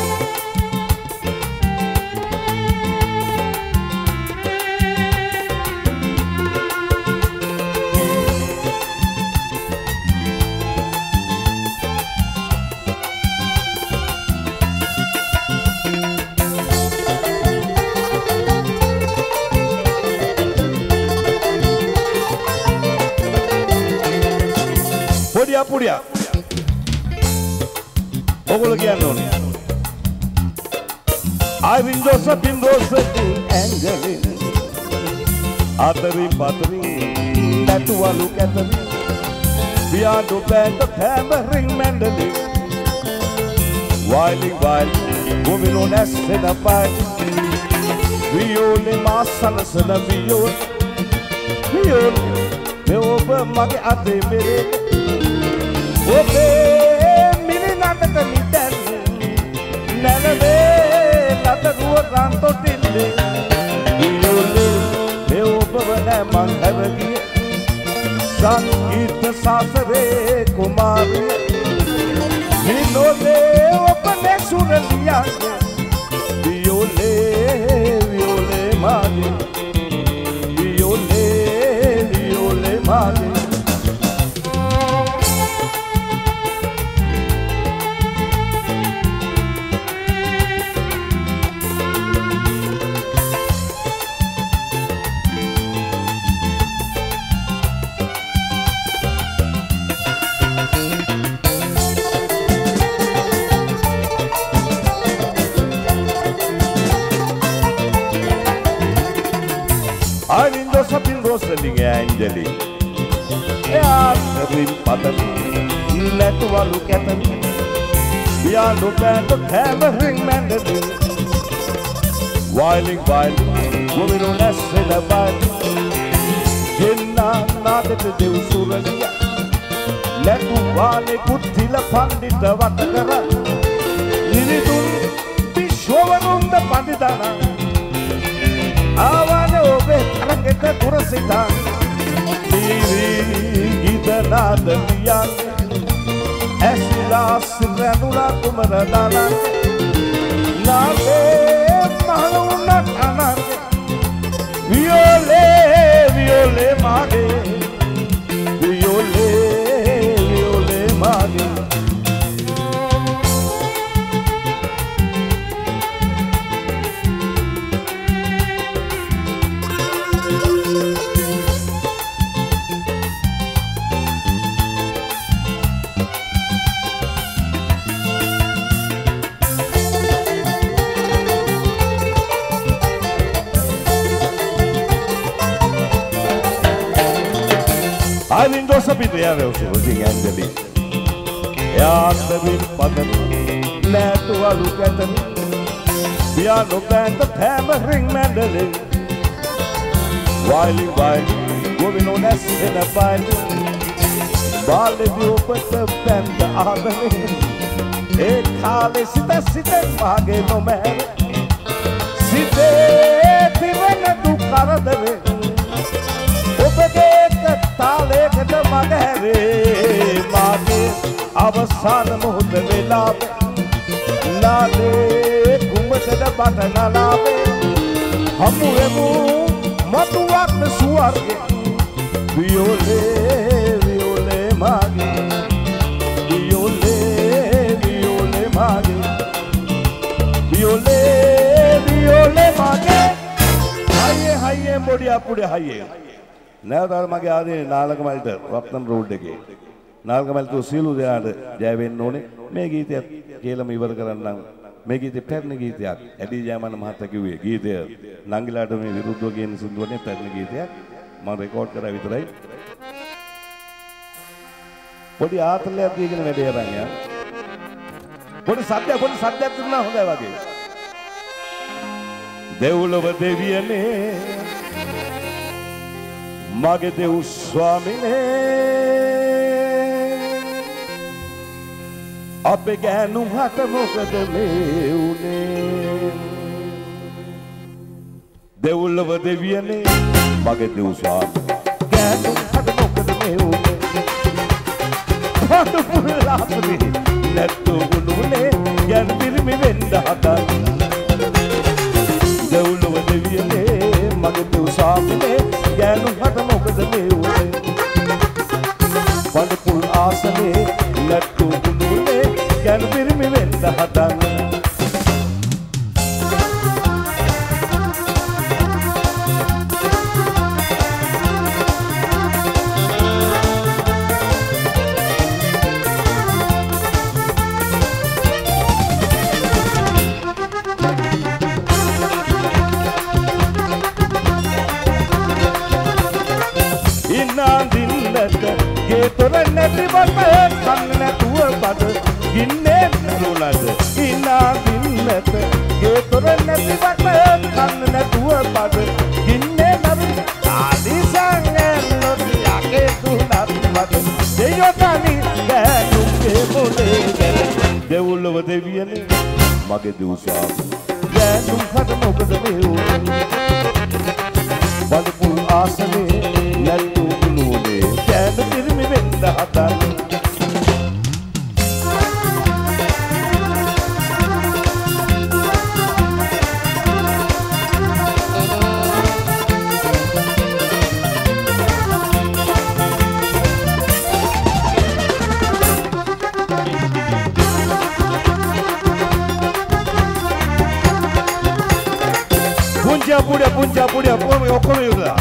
පොඩියා පොඩියා ඔගොල්ලෝ කියන්න ඕනේ Irene Josephine Roseline Angeline Atherin Patherin Natualu Catherine Piano band of hammering mandolin Wilding wild women on as in a fight Viole Masana Sana Viole Viole Me over Magi Ade Mere Obe Mini Nata Nitan Nalave Nataruwa Ranto Tille Viole Me over Naman Havagi Sangeeta Sasare Kumari Vinole Opane Suraliya Viole Viole Mali Viole Viole Mali Irene Josephine Roseline Angeline Atherin Patherin Natualu Catherine Piano band of hammering mandolin Wilding wild women on as in a fight Hinna Nadete Dev Suraliya Letu Vale Kuttila Pandita Vatakara Iridun Vishwavarunda Panditana Avane obe tarangeta durasita Diri gita nada liyan Esila වෙලා සිරැඳුලා කුමර දානන් නාගේ මහුණක් අනන් වියෝලේ වියෝලේ මාගේ වියෝලේ වියෝලේ මාගේ I indossa pidere o suo giganteli e anda vil padan leto alu katan piano band the hammering mandolin while while going on as in a band balle di opata band adane e khale sita sita mage no mer site tirana du karadare obage තාලයකට මග හැරේ මාගේ අවසාන මොහොත වෙලාවේ නාලේ කුඹසට බට නලාවේ හමු වෙමු මතුවක් සුවර්ගේ වියෝලේ වියෝලේ මාගේ වියෝලේ වියෝලේ මාගේ වියෝලේ වියෝලේ මාගේ හයියේ හයියේ මොඩියා පුඩේ හයියේ නැවතත් මගේ ආදීනේ නාලකමල්ට රත්නම් රෝඩ් එකේ නාලකමල්ට සියලු දෙනාට ජය වෙන්න ඕනේ මේ ගීතයත් කියලාම ඉවර කරන්නම් මේ ගීතේ පැරණි ගීතයක් ඇඩි ජයමන මහත්තයා කිව්වේ ගීතය නංගිලාට මේ විරුද්ධව කියන සින්දුවනේ පැරණි ගීතයක් මම රෙකෝඩ් කරා විතරයි පොඩි ආතලයක් දීගෙන වැඩේ අරන් යා පොඩි සද්දයක් පොඩි සද්දයක් දුන්නා හොඳයි වගේ දෙව්ලොව දෙවියනේ මගේ දෙව් ස්වාමිනේ අපේ ගෑනු හට මොකද මේ උනේ දෙව්ලොව දෙවියනේ මගේ දෙව් ස්වාමී ගෑනු හට මොකද මේ උනේ පොඩු පුලාපරි නැත්තු උනුනේ යන් පිරිමි වෙන්න හදා දෙව්ලොව දෙවියනේ මගේ දෙව් ස්වාමිනේ ගෑනු හට මොකද මේ උනේ පොඩු පුල් ආසනේ නැත්තු උනුනේ යන් පිරිමි වෙන්න හදා තොර නැති බත කන්න නැතුව බද ගින්නේ නරුණද ඉනා දින්නත ගේ තොර නැති බත කන්න නැතුව බද ගින්නේ නරු ආදි සංගලොත් යකේ තුනත් බද දෙයෝ තනි ගෑනුගේ මොලේ ගැල දෙව්ලොව දෙවියනේ මගේ දූසා ගෑනු හද මොකද මේ උනේ බලපුල් ආසනේ නැතු නුනේ කැඳ පිරිමි වෙන්න හදන පුංචා පුඩ පුංචා පුඩ ඔක්කොම ඔක්කොම යුදලා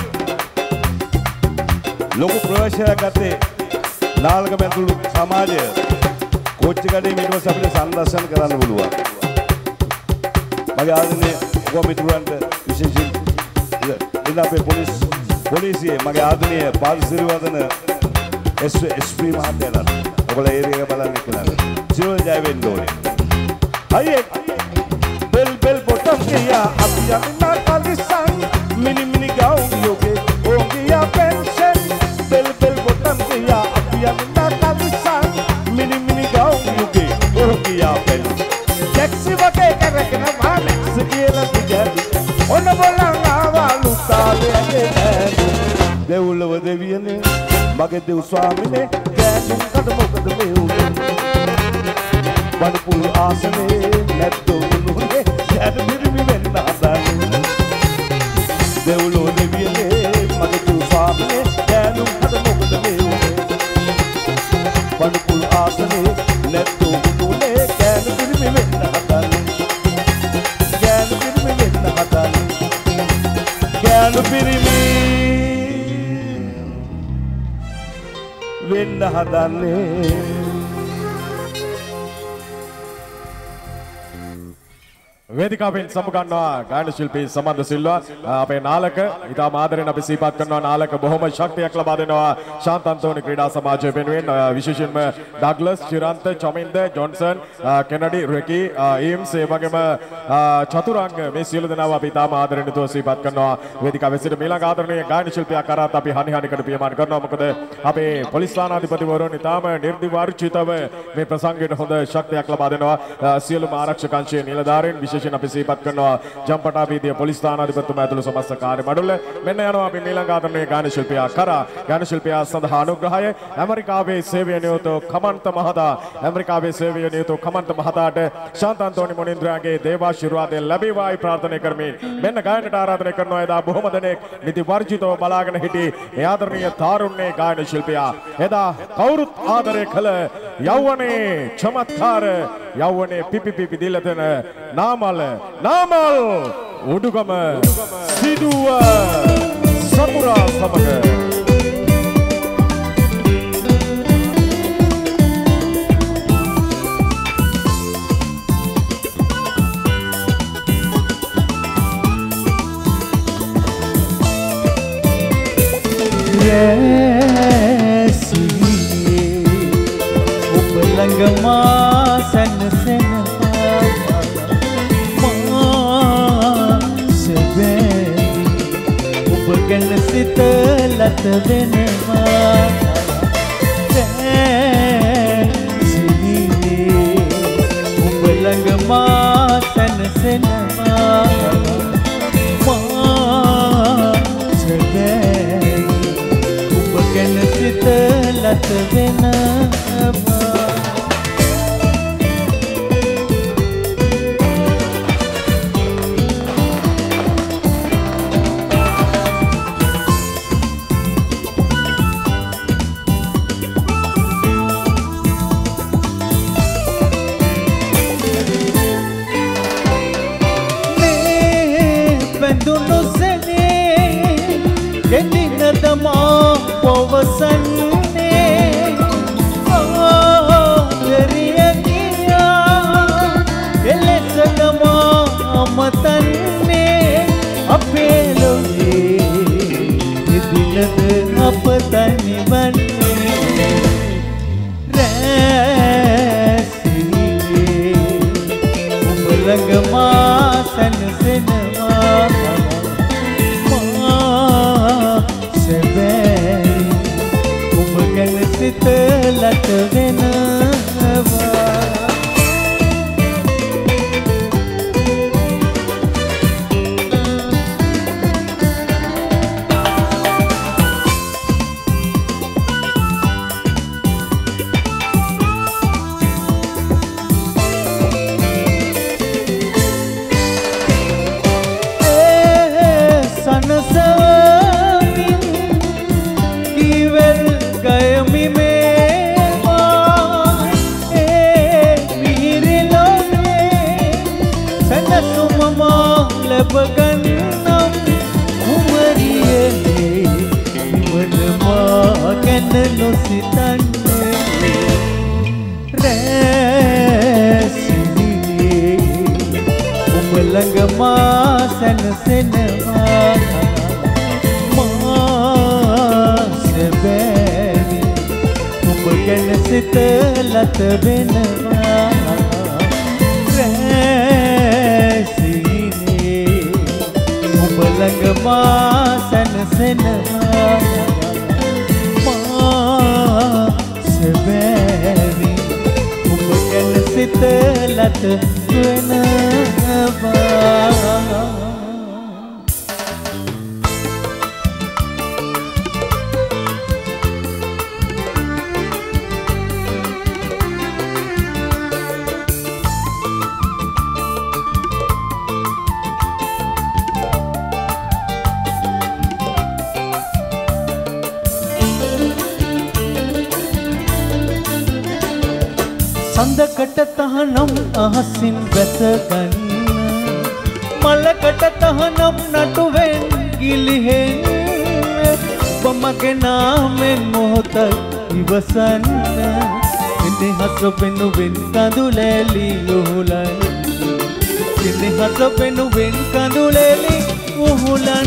ලොකු ප්‍රවේශයක් ගත්තේ නාලක මැදුළු සමාජය කොච්චිකඩේ ඊට පස්සේ අපිට සංදර්ශන කරන්න පුළුවන් මගේ ආදරණීය කොමිටුවන්ට විශේෂයෙන් ඉන්න අපේ පොලිස් පොලිසියේ මගේ ආදරණීය පාරිසිරිවදන එස් එස් පී මහත්තයාට ඔයගොල්ලෝ ඒරියා එක බලන්න කියලා සියලු ජය වෙන්න ඕනේ අයියේ බෙල් බෙල් බොටම් කියා අපි යන්න කලිසන් මිනි මිනි ගාව් යෝගේ ඕගියා පෙන්ෂන් bel bel botam kiya apiya minna kalisan mini mini gaun yuge orkiya bel taxi wage karakna manex kiyala digadi ona bolanga walu tale age devulwa deviyane mage dev swamine ganu kad mokad me ule වඩපුල් ආසනේ නැද්දෝ නුනේ දැන් පිරිමි වෙන්න හදන්නේ දෙව්ලෝ දෙවියනේ මගේ තුසාමනේ දැනුම් හද මොකද මේ උනේ වඩපුල් ආසනේ නැද්දෝ නුනේ දැන් පිරිමි වෙන්න හදන්නේ දැන් පිරිමි වෙන්න හදන්නේ දැන් පිරිමි වෙන්න හදන්නේ වේදිකාවෙන් සමුගන්නවා ගායන ශිල්පී සමන්ද සිල්වා අපේ නාලක ඉතාම ආදරෙන් අපි සිහිපත් කරනවා නාලක බොහොම ශක්තියක් ලබා දෙනවා ශාන්ත අන්තෝනි ක්‍රීඩා සමාජය වෙනුවෙන් විශේෂයෙන්ම ඩග්ලස් චිරන්ත චොමින්ද ජොන්සන් කෙනඩි රෙකි ඊම්ස් ඒ වගේම චතුරංග මේ සියලු දෙනාව අපි ඉතාම ආදරෙන් යුතුව සිහිපත් කරනවා වේදිකාවේ සිට මීළඟ ආදරණීය ගායන ශිල්පියා කරාත් අපි හනි හනිකට පියමාන කරනවා මොකද අපේ පොලිස් ස්ථානාධිපතිවරුන් ඉතාම නිර්දිවර්ජිතව මේ ප්‍රසංගයට හොඳ ශක්තියක් ලබා දෙනවා සියලුම ආරක්ෂක අංශයේ නිලධාරීන් විශේෂයෙන් අපි සිහිපත් කරනවා ජම්පටා වීදියේ පොලිස් ස්ථානාධිපතිතුමා ඇතුළු සමස්ත කාර්ය මඩුල්ල මෙන්න යනවා අපි මීළඟ ආදරණීය ගායන ශිල්පියා කරා ගායන ශිල්පියා සඳහා අනුග්‍රහය ඇමරිකාවේ සේවය නියුත කමන්ත මහතා ඇමරිකාවේ සේවය නියුත කමන්ත මහතාට ශාන්ත අන්තෝනි මොනින්ද්‍රාගේ දේවාශිර්වාදය ලැබේවායි ප්‍රාර්ථනා කරමින් මෙන්න ගායනට ආරාධනා කරනවා එදා බොහොම දෙනෙක් නිදි වර්ජිතව බලාගෙන සිටි ඒ ආදරණීය තාරුණ්‍ය ගායන ශිල්පියා එදා කවුරුත් ආදරය කළ යෞවනයේ චමත්කාර යෞවනයේ පිපි පිපි දිලතන නාමල් නාමල් උඩුගම සිදුව සපුරා සමග ඔබ ළඟමා සැනසෙන ඔබ ගැන සිතලත වෙනවා සිහිනේ ඔබ ළඟමා සැනසෙනවා ඔබ ගැන සිතලත වෙනවා Dama povasane aariya niya elesadama amatanne apelone dilad apatani banne rasine umrangma sansenwa ඔබ ගැන සිතලත වෙනවා Bagannam umariye niwanma kenna nositanne resini umlangma sansenwa ma sebevi umgan sitlat benwa Langma sansenwa ma sebevi umgan sitlat wenava සඳකට තහනම් අහසින් වැසගන්න මලකට තහනම් නටුවෙන් ගිලිහෙන්න ඔබමගේ නාමෙන් මොහොතක් ඉවසන්න එනෙහස වෙනුවෙන් කඳුලැලි උහුලන්න එනෙහස වෙනුවෙන් කඳුලැලි උහුලන්න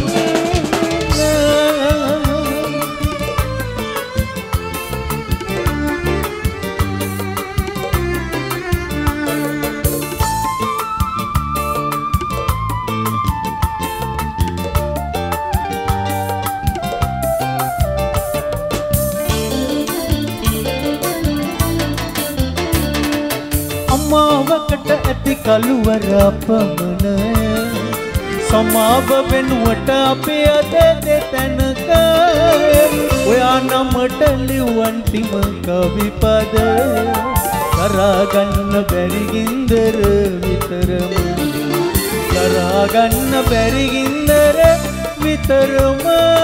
අම්මාවකට ඇති කළුවර අපමණය සමාව වෙනුවට අපේ අද දෙතැනක ඔයා නමට ලිව්වන්තිම කවිපද කරාගන්න බැරි ගින්දර විතරම කරාගන්න බැරි ගින්දර විතරම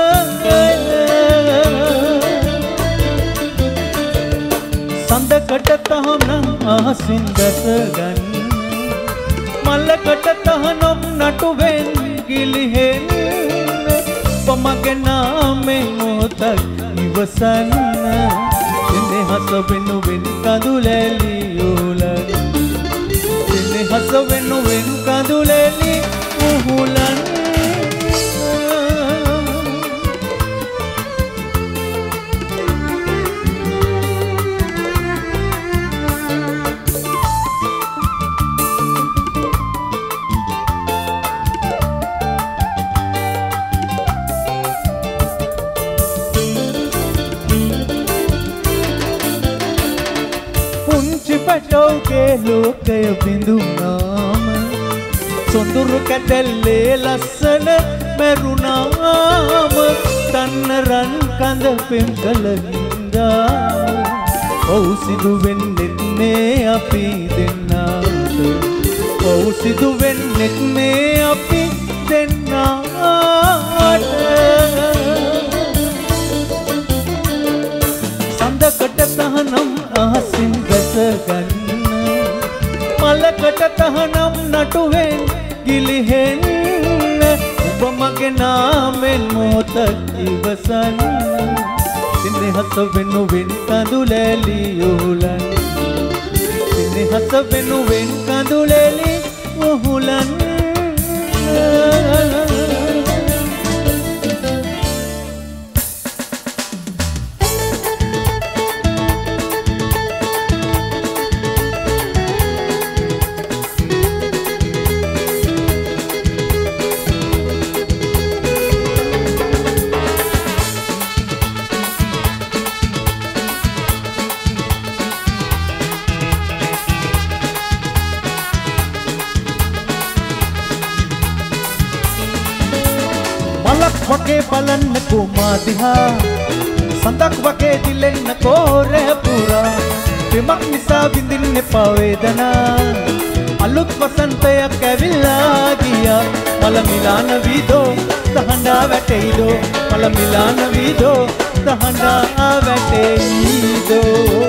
සඳකට තහනම් අහසින් දැසගන්න මල්ලකට තහනම් නටුවෙන් ගිලිහෙන්න ඔබමගේ නාමෙන් මොහොතක් ඉවසන්න එනෙහස වෙනුවෙන් කඳුලැලි උහුලන්න එනෙහස වෙනුවෙන් කඳුලැලි උහුලන්න පැටවගේ ලෝකය බිඳුනාම සොඳුරු කැටැල්ලේ ලස්සන මැරුණාම තන්න රන් කඳ පෙම් කළ හින්දා ඔව් සිදු වෙන්නෙත් මේ අපි දෙන්නාට ඔව් සිදු වෙන්නෙත් මේ අපි දෙන්නාට සඳකට තහනම් අහසින් වැසගන්න මලකට තහනම් නටුවෙන් ගිලිහෙන්න ඔබමගේ නාමෙන් මොහොතක් ඉවසන්න එනෙහස වෙනුවෙන් කඳුලැලි උහුලන්න එනෙහස වෙනුවෙන් කඳුලැලි උහුලන්න වගේ බලන්නකෝ මා දිහා සඳක් වගේ දිලෙන්නකෝ රැ පුරා ප්‍රේමක් නිසා විඳින්න එපා වේදනා අලුත් වසන්තයක් ඇවිල්ලා ගියා මල මිලාන වීදෝ දහඬා වැටෙයිදෝ මල මිලාන වීදෝ දහඬා වැටෙයිදෝ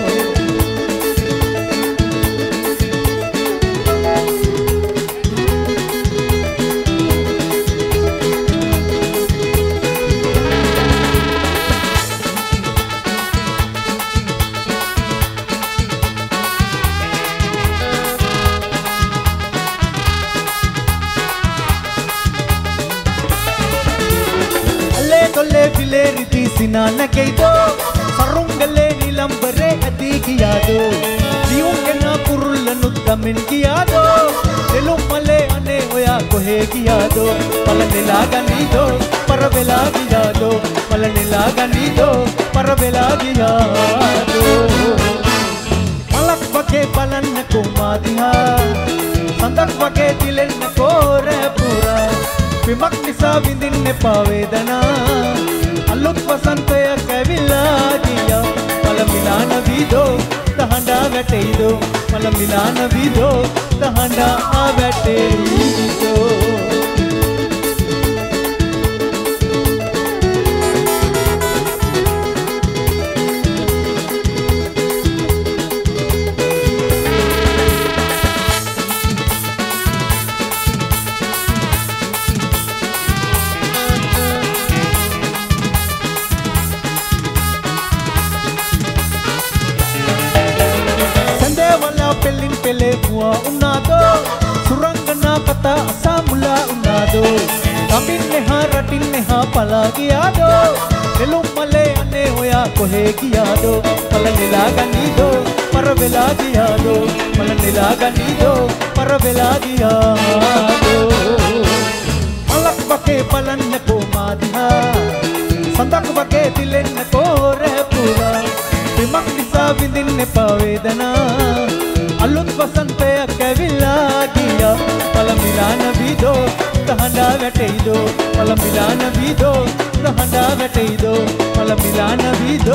ರಿತಿ ಸಿನಾನ ಕೈದೋ ಸರುಂಗಲೆ ನಿಲಂಬರೆ ಅದಿಗಿಯಾದೋ ದಿಯುಂಗೆನ ಕುರುಲ್ಲನು ತಮಿನ್ ಕಿಯಾದೋ ತೆಲುಮಲೆ ಅನೆ ಹೋಯಾ ಕೊಹೆ ಕಿಯಾದೋ ಪಲನೆಲಾಗನಿದೋ ಪರವೆಲಾಗಿಯಾದೋ ಪಲನೆಲಾಗನಿದೋ ಪರವೆಲಾಗಿಯಾದೋ ಮಲಕ್ ಬಗೆ ಪಲನ್ನ ಕುಮಾದಿಹಾ ಸಂದಕ್ ಬಗೆ ದಿಲೆನ್ನ ಕೋರೆ ಪೂರಾ විමක් නිසා විඳින්න එපා වේදනා අලුත් වසන්තයක් ඇවිල්ලා ගියා මල මිලාන වීදෝ දහඬා වැටෙයිදෝ මල මිලාන වීදෝ දහඬා වැටෙයිදෝ semua unnado surangana kata asamula unnado tamin neha ratin neha pala giyado elum male ane hoya kohe giyado pala nila ganido paravela giyado pala nila ganido paravela giyado malak bake palanne ko madha sandak bake dilenna ko re pura bimak disa vindinne pavedana alut vasantayak kavilla giya pala milana vido tahanda veteido pala milana vido tahanda veteido pala milana vido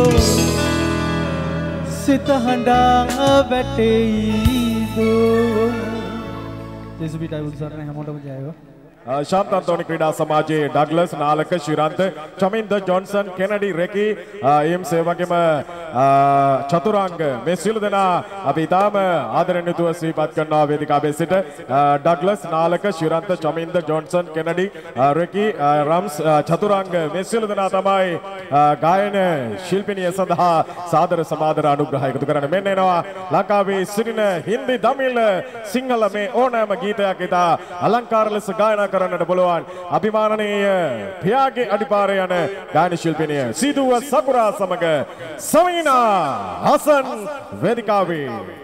sitahanda veteido जेसुबी टाइप सर ने हमोटा बजाएगा शांतांतोनी क्रीडा समाजे Douglas Nalaka Shirantha Chaminda Johnson Kennedy रेकी एम सेवकेम चतुरांग මේ සියලු දෙනා අපි ඊටාම ආදරණීයව සිහිපත් කරනවා වේදිකාවේ සිට Douglas Nalaka Shirantha Chaminda Johnson Kennedy රෙකි රම්ස් චතුරාංග මේ සියලු දෙනා තමයි ගායන ශිල්පිනිය සඳහා සාදර සමාදර අනුග්‍රහ එකතු කරන්න මෙන්න එනවා ලංකාවේ සිටින හින්දි දමිළ සිංහල මේ ඕනෑම ගීතයක් ඉතා අලංකාර ලෙස ගායනා කරන්නට පුළුවන් අභිමානනීය පියාගේ අඩිපාරේ යන ගායන ශිල්පිනිය සීදුව සකුරා සමග සමීනා ஹசன் வேதிகாவே.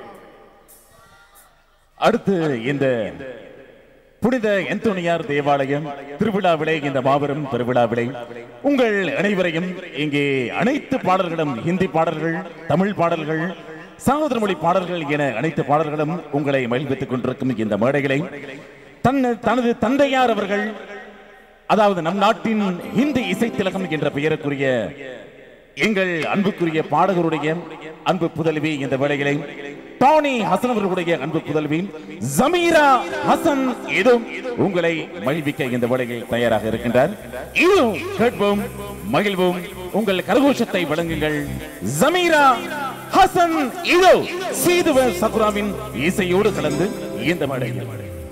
அடுத்து இந்த புனித எந்தோனியார் தேவாலயம் திருவிழாவிலே இந்த மாபெரும் திருவிழாவிலே உங்கள் அனைவரையும் இங்கே அனைத்து பாடல்களும் ஹிந்தி பாடல்கள் தமிழ் பாடல்கள் சகோதர மொழி பாடல்கள் என அனைத்து பாடல்களும் உங்களை மகிழ்வித்துக் கொண்டிருக்கும் இந்த மேடைகளை தன் தனது தந்தையார் அவர்கள் அதாவது நம் நாட்டின் ஹிந்தி இசை திலகம் என்ற பெயருக்குரிய எங்கள் அன்புக்குரிய பாடகருடைய அன்பு புதல்வி இந்த வேளைகளை டானி ஹசன் அவர்களுடைய அன்பு புதல்வி ஜமீரா ஹசன் இதோ உங்களை மகிழ்விக்க இந்த வேளையில் தயாராக இருக்கின்றார். இது கேட்போம் மகிழ்வோம் உங்கள் கரகோஷத்தை வழங்குங்கள். ஜமீரா ஹசன் இதோ சீதுவ சகுராவின் இசையோடு கலந்து இந்த மேடையில்.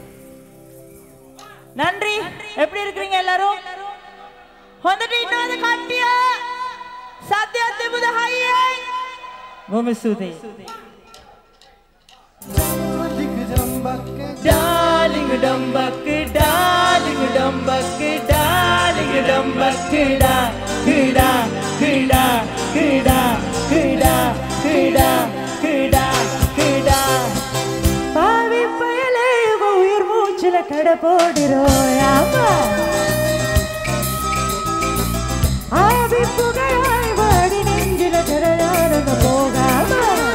நன்றி. எப்படி இருக்கீங்க எல்லாரும்? හොඳට ඉන්නවද කට්ටිය? සද්දයක් දෙමුද හයියයි? බොහොම ස්තුතියි. ඩාලිංග ඩම්බක් ඩාලිංග ඩම්බක් ඩාලිංග ඩම්බක් ඩා ක්‍රීඩා ක්‍රීඩා ක්‍රීඩා ක්‍රීඩා ක්‍රීඩා ක්‍රීඩා ක්‍රීඩා பாவி பயலே உயிர் மூச்சில கடை போடுறோயாமா ஆவி புகையாய் வாடி நெஞ்சில கடலாடுங்க போகாம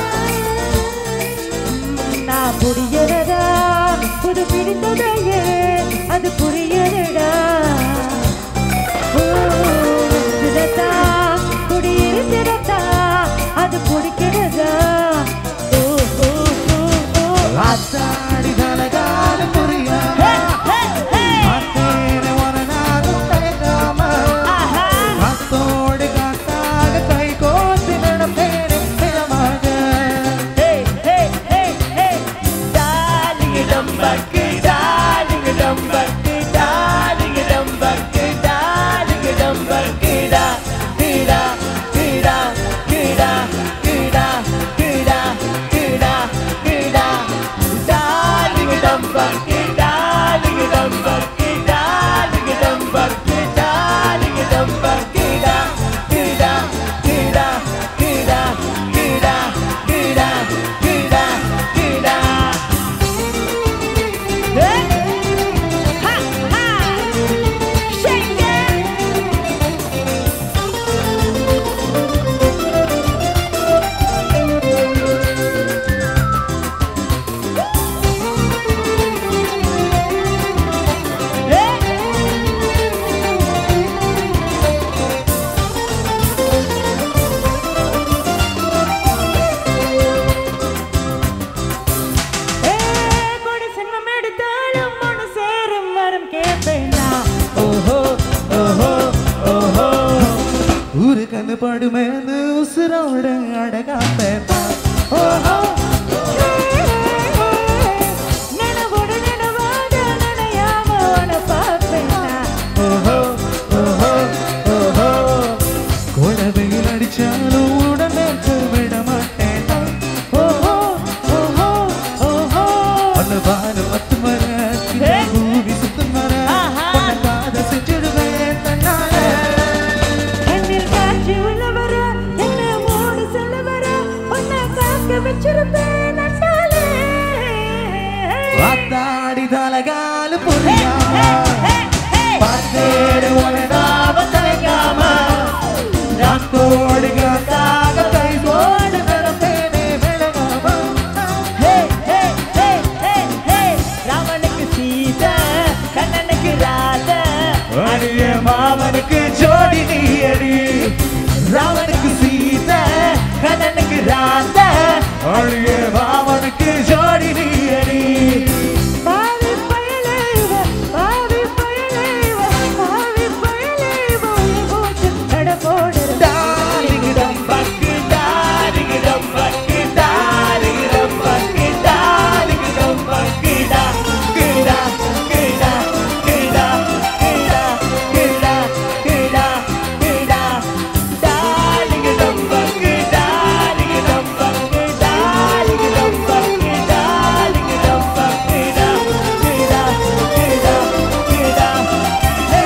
நான் புரியறதா புது பிடித்ததையே அது புரியலடா சிரத்தா குடியிருக்கிறதா அது பிடிக்கிறதா ஆத்தாடி தலகால புரியாம அத்தேன வரனாலும் தயங்காம அத்தோடு காத்தாக கை கோத்து நடப்பேனே தினமாக டாலிங் டம்பக்கு டாலிங் டம்பக்கு டாலிங் டம்பக்கு டாலிங் டம்பக்கு டா டீடா டீடா டீடா டீடா டீடா டீடா டீடா டாலிங் டம்பக்கு டாலிங் டம்பக்கு டாலிங் டம்பக்கு டாலிங் டம்பக்கு டா டீடா டீடா டீடா டீடா டீடா டீடா டீடா ha ha shake it ஊரு கண்ணு படுமேனு உசுரோட அடகாப்பேன் ஓஹோ நினைவோடு நினைவாத நினையாம உன பார்ப்பேனா ஓஹோ ஓஹோ ஓஹோ கோடவையில் அடிச்சாலும் உடனே விட மாட்டேன் ஓஹோ ஓஹோ ஓஹோ அழகாலும் புரியாம பத்தேடு உனதாவ தயங்காம நான் கோடுகாக கை போடு நடப்பேனே விலகாம. ராமனுக்கு சீதை கண்ணனுக்கு ராதா அடிய மாமனுக்கு ஜோடி நீ அடி. ராமனுக்கு சீதை கண்ணனுக்கு ராதா அடிய மாமனுக்கு ஜோடி நீ அடி. பாவி பயலேவ பாவி பயலேவ பாவி பயலேவ போட்டு கட போடுற டாரிகிடம் பக்கு டாரிகிடம் பக்கு டாரிகிடம் பக்கு டாரிகிடம் பக்கு டா கிடா கிடா கிடா கிடா கிடா கிடா கிடா டாரிகிடம் பக்கு டாரிகிடம் பக்கு டாரிகிடம் பக்கு டாரிகிடம் பக்கு டா கிடா கிடா கிடா ஹே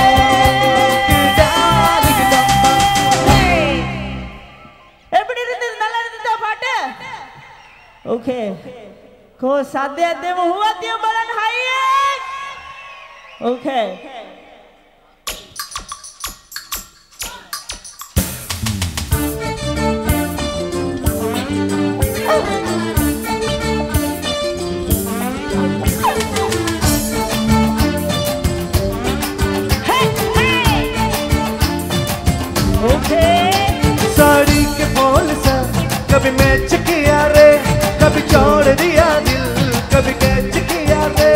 டாரிகிடம் பக்கு. எப்படி இருந்தது நல்லா இருந்ததா பாட்டு ஓகே கோ සද්දයක් හුවත් තියමු බලන්න හයියෙන් ඕකේ साड़ी के बोल सा कभी मैच किया रे कभी छोड़ दिया दिल कभी कैच किया रे.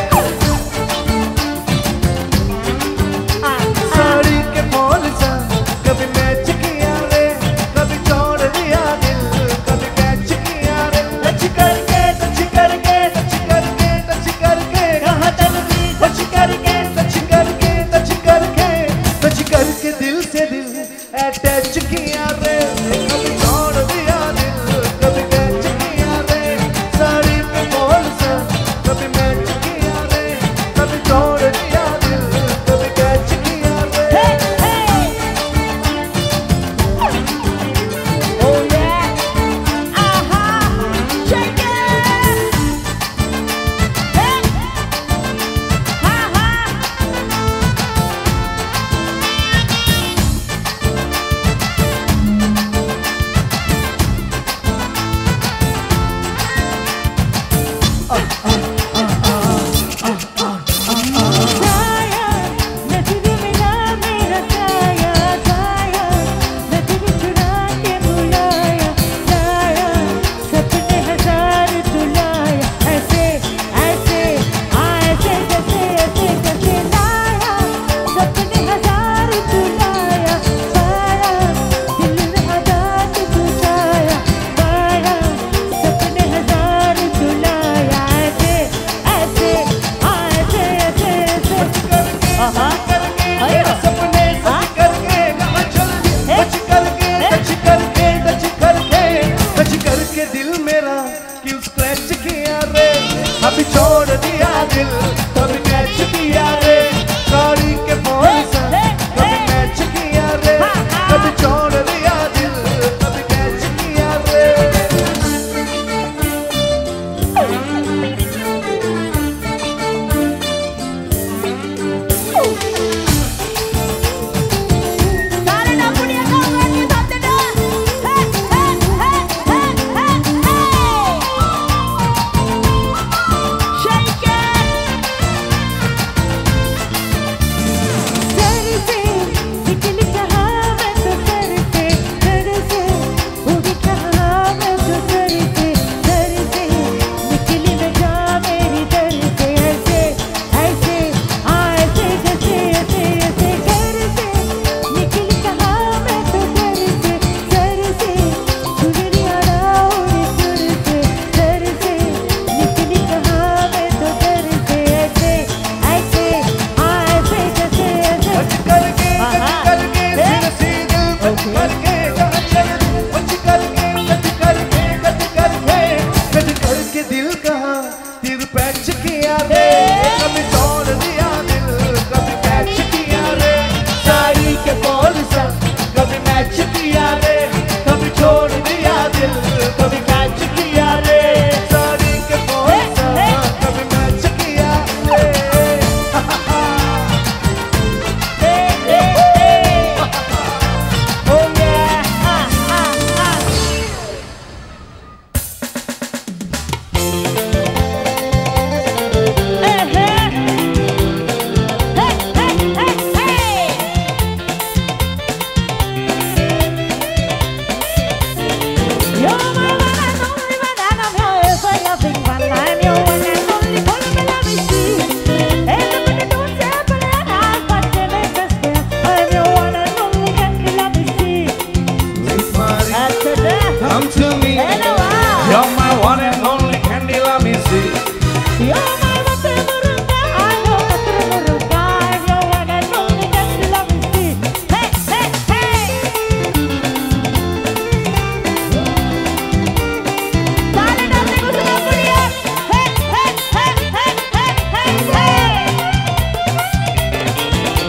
साड़ी के बोल सा कभी मैच किया रे कभी छोड़ दिया दिल कभी कैच किया रे. टच करके टच करके टच करके टच करके कहाँ तक टच करके टच करके टच करके टच करके दिल से दिल अटैच किया रे कभी छोड़ दिया दिल कभी कैच किया रे. साड़ी पे बोल सा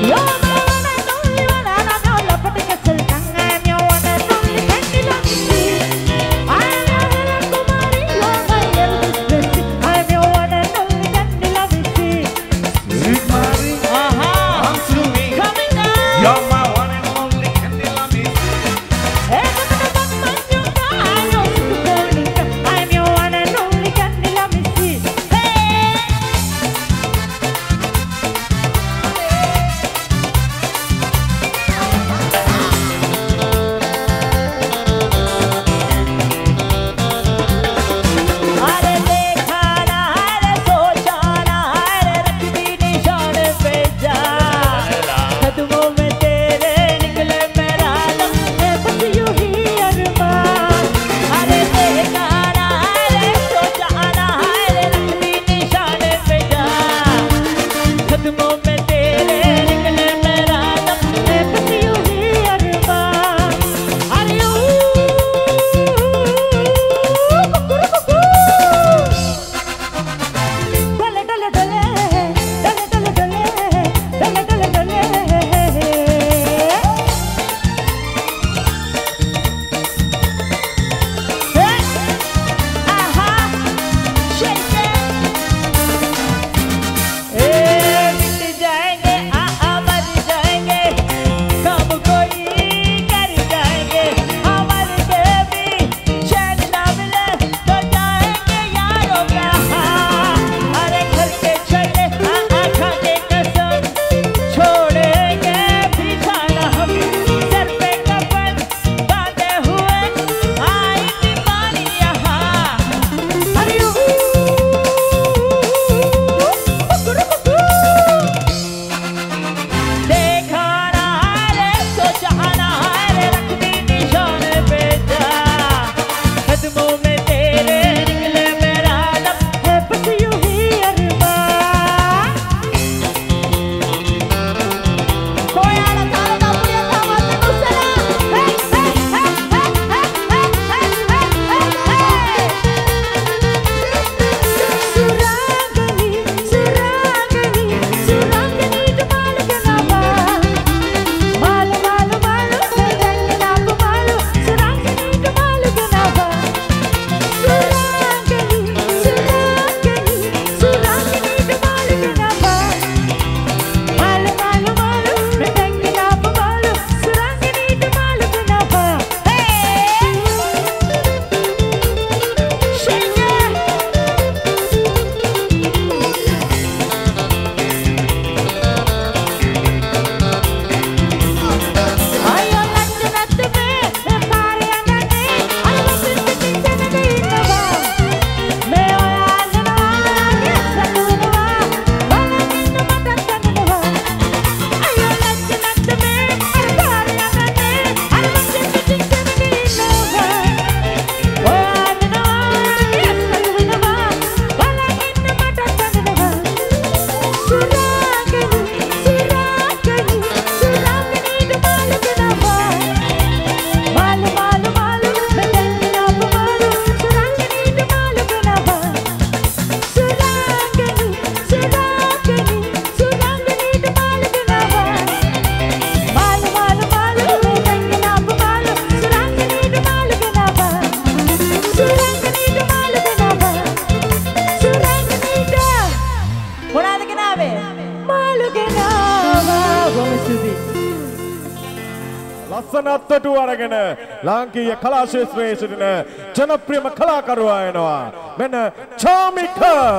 ලස්සන අත්අඩු අරගෙන ලාංකීය කලා ශාස්ත්‍රයේ සිටින ජනප්‍රියම කලාකරුවා එනවා. මෙන්න චාමික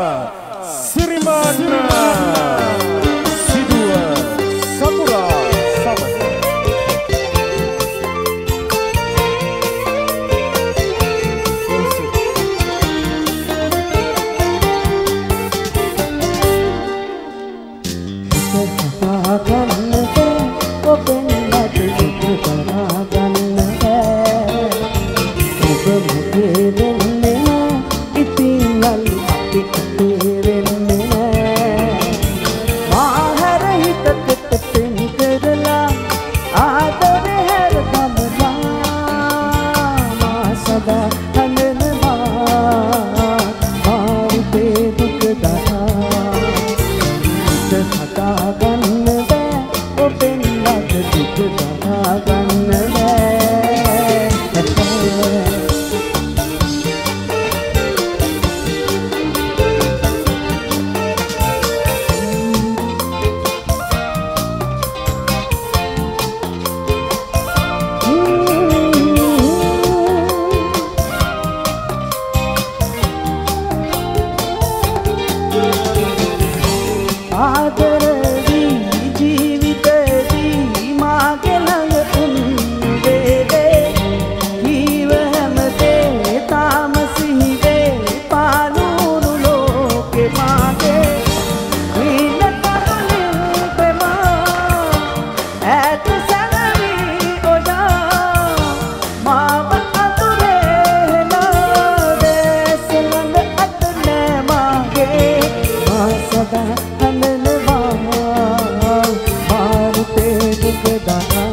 සිරිමාන්න සිදුව සපුරා සමග මාලු මාරුතේ දුක දනා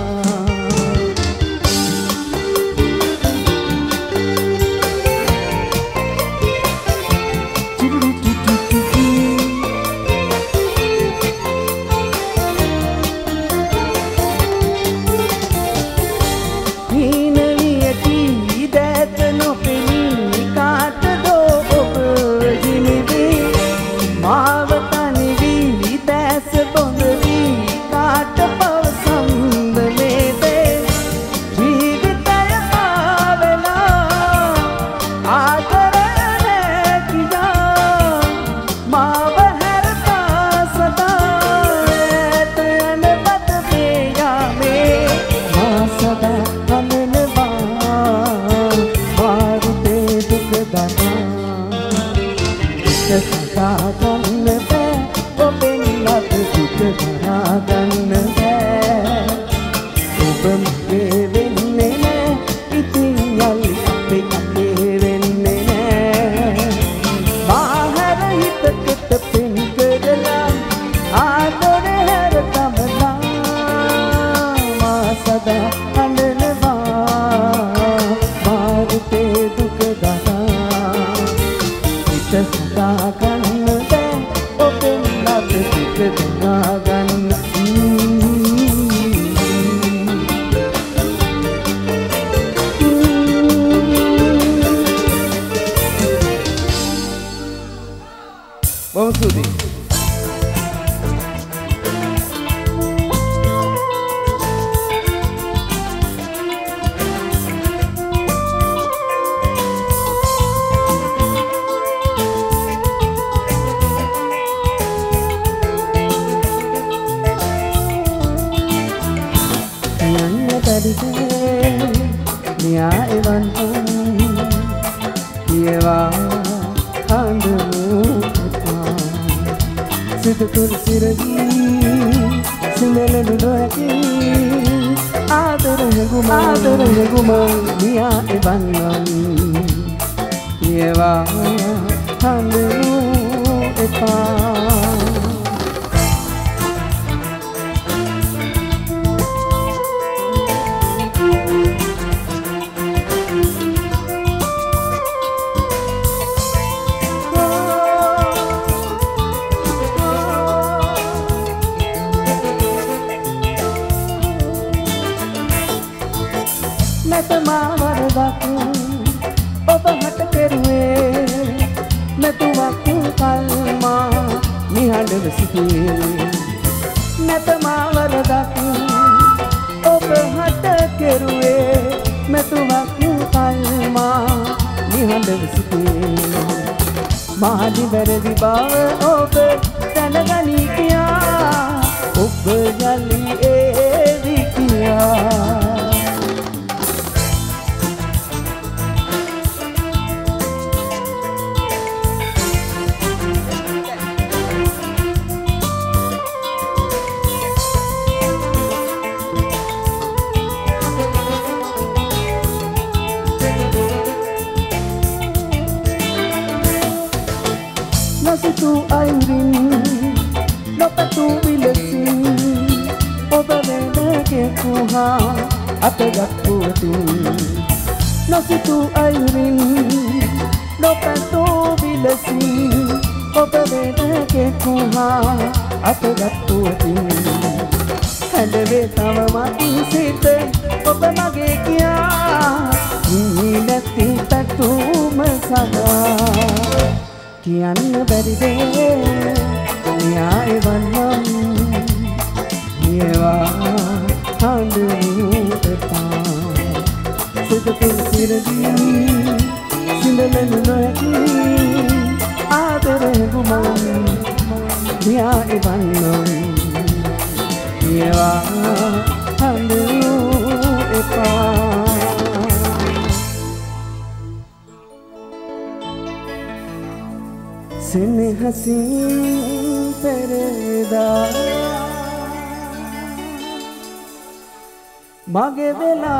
mage vela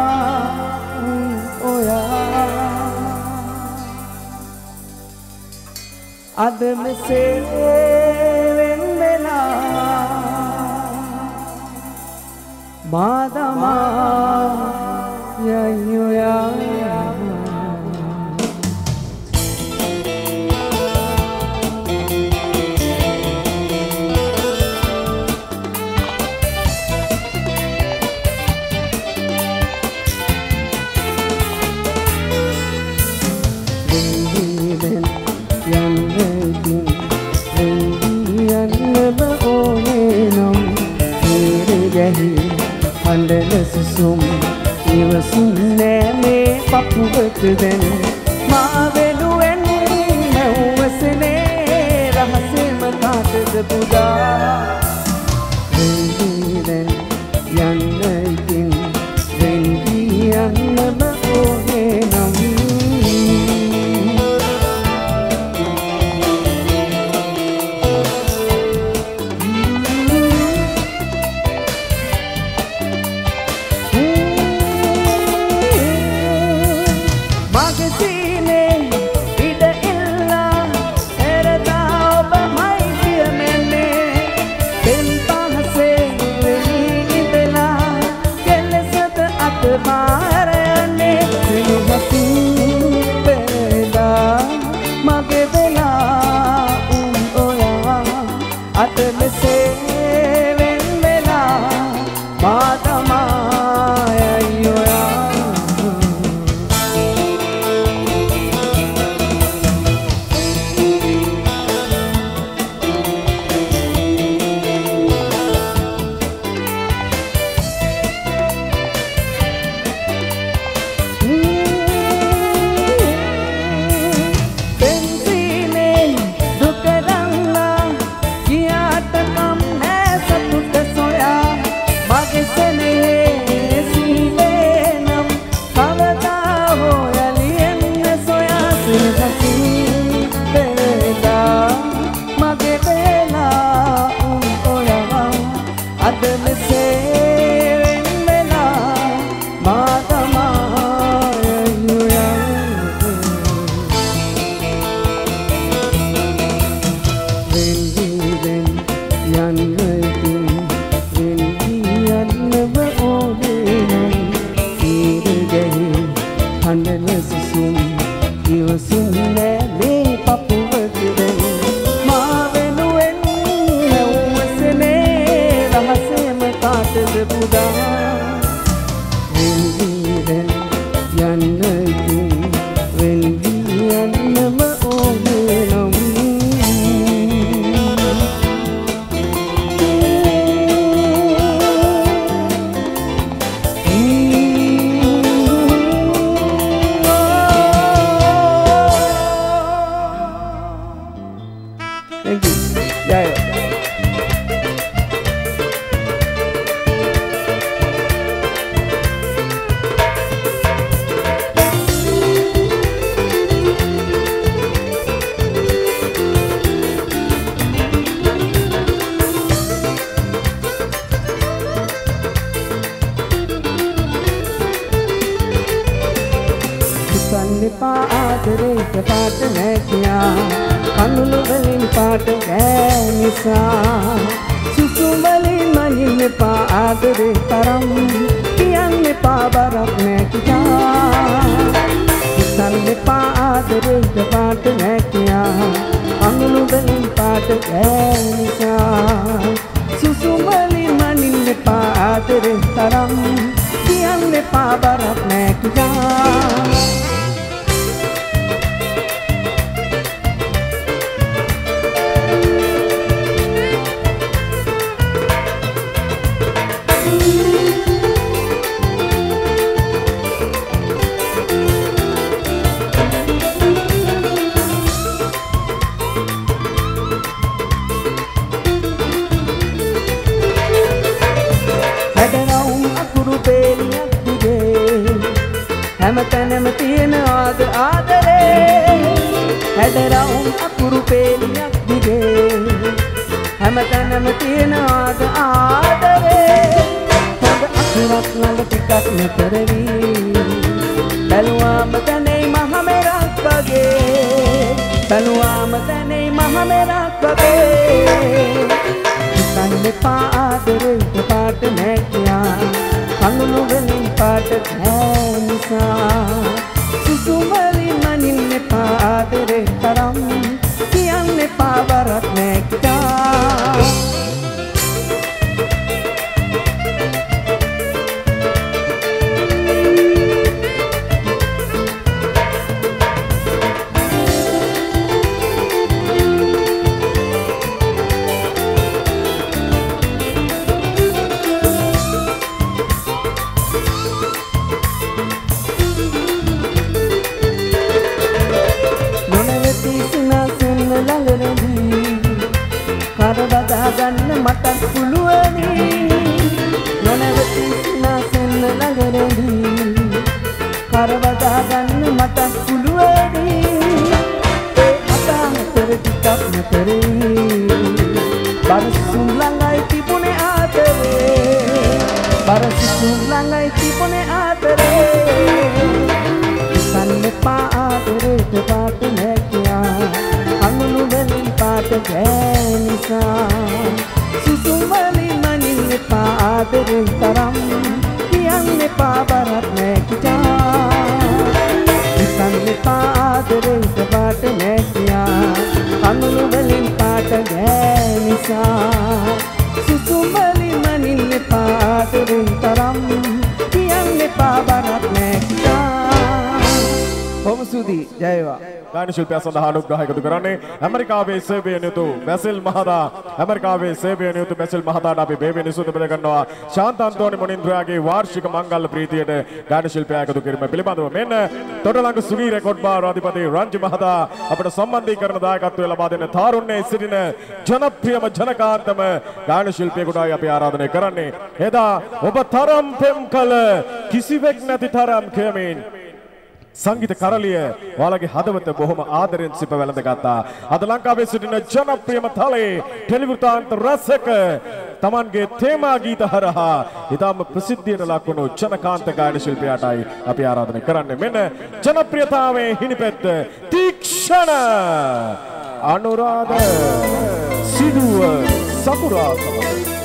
oya adme se vendela Madama ya yo ya Susum iwasunne me papuwatden ma venuwen mewasne rahasem kaatad buda vennen yannakin vendi yannama ohenam පාදරේට පාට නැකියා කඳුළු වලින් පාට කෑනිසා සුසුමලි මනින්න පාදරේ තරම් කියන්න පාවරක් නැකියා ගන්න මට පුළුවනි නොනවති සිනාසෙන්න ළඟරදී කරවදා ගන්න මට පුළුවනි ඒ අතමතර ටිකක් නතරේ බරසුන් ළඟයි තිබුණේ ආදරේ බරසුන් ළඟයි තිබුණේ ආදරේ සන්නේ පාදරේට පාට නැකියා අනුළු වලින් පාට ගෑනිසා සුසුමලි මනින්න පාදරේ තරම් කියන්න පාබරක් නැකිතා සන්නේ පාදරේට පාට නැකියා අනුළු වලින් පාට ගෑනිසා සුසුමලි මනින්න පාදරේ තරම් කියන්න පාබරක් නැකිතා බොහොම ස්තුතියි ජය වේවා ගායන ශිල්පියා සඳහා අනුග්‍රහ එකතු කරන්නේ ඇමරිකාවේ සේවය නියුතු බැසිල් මහතා ඇමරිකාවේ සේවය නියුතු බැසිල් මහතාට අපි බේබේ නිසුත බෙද ගන්නවා ශාන්ත අන්තෝනි මොනින්ද්‍රයාගේ වාර්ෂික මංගල ප්‍රීතියට ගායන ශිල්පියා එකතු කිරීම පිළිබඳව මෙන්න තොටලංග සුගී රෙකෝඩ් බාර් අධිපති රංජි මහතා අපට සම්බන්ධීකරණ දායකත්වය ලබා දෙන තාරුණ්‍යයේ සිටින ජනප්‍රියම ජනකාන්තම ගායන ශිල්පියෙකුටයි අපි ආරාධනය කරන්නේ එදා ඔබ තරම් පෙම් කළ කිසිවෙක් නැති තරම් කෙමින් සංගීත කරලිය ඔයාලගේ හදවත බොහොම ආදරෙන් සිප වැළඳගත්තා. අද ලංකාවේ සිටින ජනප්‍රියම තලයේ ටෙලිවෘත්තාන්ත රසක තමන්ගේ තේමා ගීත හරහා ඉතාම ප්‍රසිද්ධියට ලක් වුණු ජනකාන්ත ගායන ශිල්පියාටයි අපි ආරාධනය කරන්නේ. මෙන්න ජනප්‍රියතාවයේ හිණිපෙත්ත තීක්ෂණ අනුරාධ සිදුව සපුරා සමග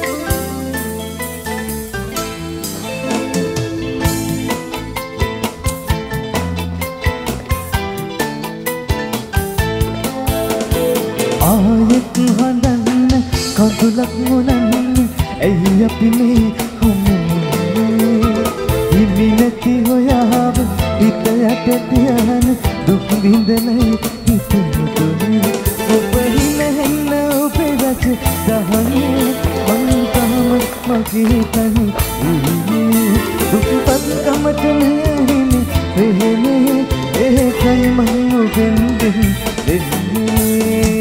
ආයෙත් හඳන්න කඳුලක් මොනන්න ඇයි අපි මේ හමුනේ හිමි නැති හොයාව හිත යට තියන දුක් විඳනයි හිතෙන්නේ ඔබ හිනෙන්න ඔබේ රස දහනේ මං තම මගේ තනි දුක්පත් කමට නෙහිනේ වෙන්නේ ඒකයි මම ඔබෙන් දෙන්නේ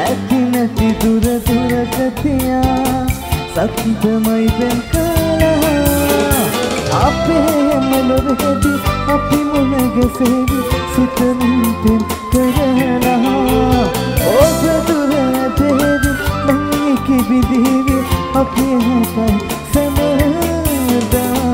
ඇතිනැති දුර දුරකතියා සත්‍යමයි වෙන් කලා අපේ මලොවෙදි අපි මුණගැසෙවි සිතමින් පෙම් කරලා ඔබ දුර ඇතේවි මං කිවිදීවි අපි හැපයි සමරදා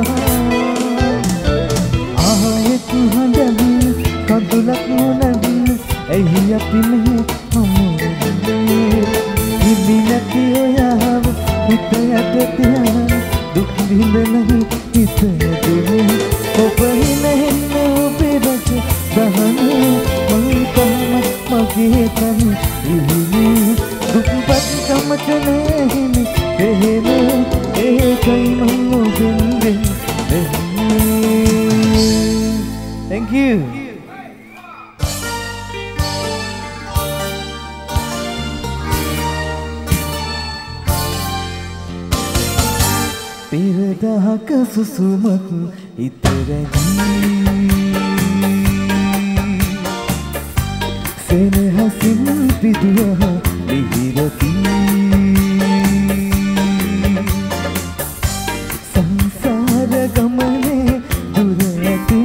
ආයෙත් හඬමින් කඳුලක් නොනදින් ඇයි අපි මෙහෙ හමුුනේ ඉලි නැති ඔයාව හිත යට තියන දුක් විඳ නැහැ හිත යදුනේ ඔබ හිනෙන්න ඔබේ රස දහනේ මං තම මගේ තන ඉහිනි දුක්පත් කමචනේ හිමි එහෙම ඒකයි මං ඔබෙන් දෙන්නේ. Thank you. පෙරදහක සුසුමක් ඉතරදී සෙනෙහසින් පිදුවහ ලිහිරකි සංසාර ගමනේ දුර ඇති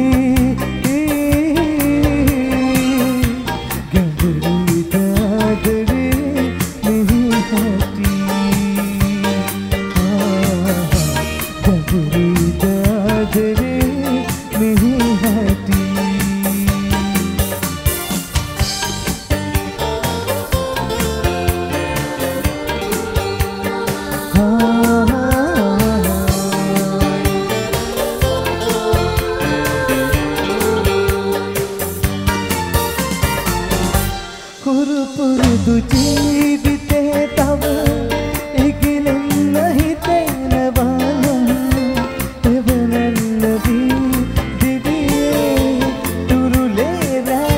ගැඹුරුට ආදරේ මෙහි හැටි ගැඹුරුට ආදරේ මෙහි හැටි කුරු පුරුදු ජීවිතේ තව ඉගෙනෙන්න හිතෙන බලම් එවනන්න වී දිවියේ තුරුලේ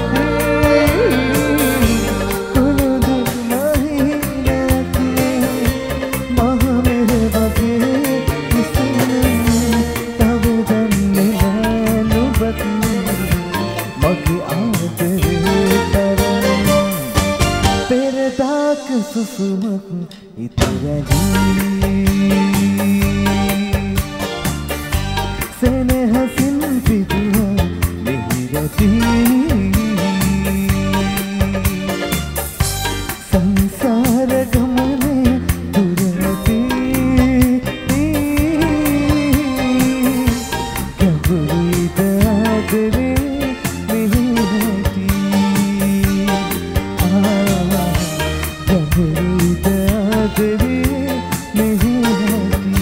රැඳී කුළුදු මහිනකේ මහමෙර වගේ ඉස්සෙන්නේ තව දන්නේ නෑ නුඹත් මගේ ආදරේ තරම් පෙරදාක සුසුමක් ඉතරදී සෙනෙහසින් පිදුව මෙහිරදී සංසාර ගමනේ දුරදී ගැඹුරුට ආදරේ මෙහි හැටි ගැඹුරුට ආදරේ මෙහි හැටි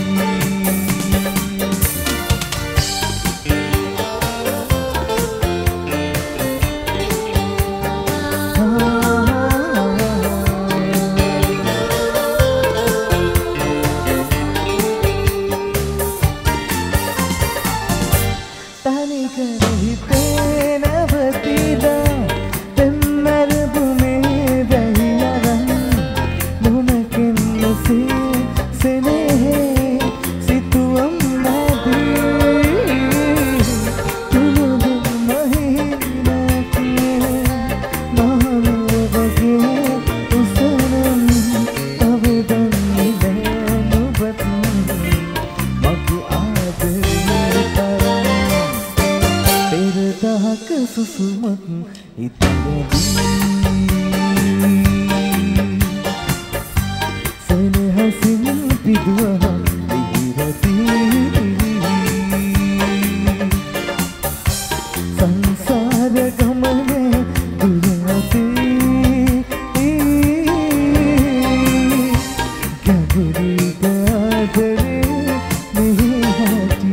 තනිකර හිතේ නැවතිලා පෙම්මරබුනේ වැහිලරන් මොනකින්සේ සෙනෙහේ සිතුවම් නැදී තුනුදු මහිනකේ මහලුව වගේ උසනම් තව දන්නේ නෑ නුඹත් මගේ ආදරේ තරම් පෙරදහක සුසුමක් ඉතරදී සෙනෙහසින් පිදුවහ ලිහිරදී සංසාර ගමනේ දුරදී ගැඹුරුට ආදරේ මෙහි හැටි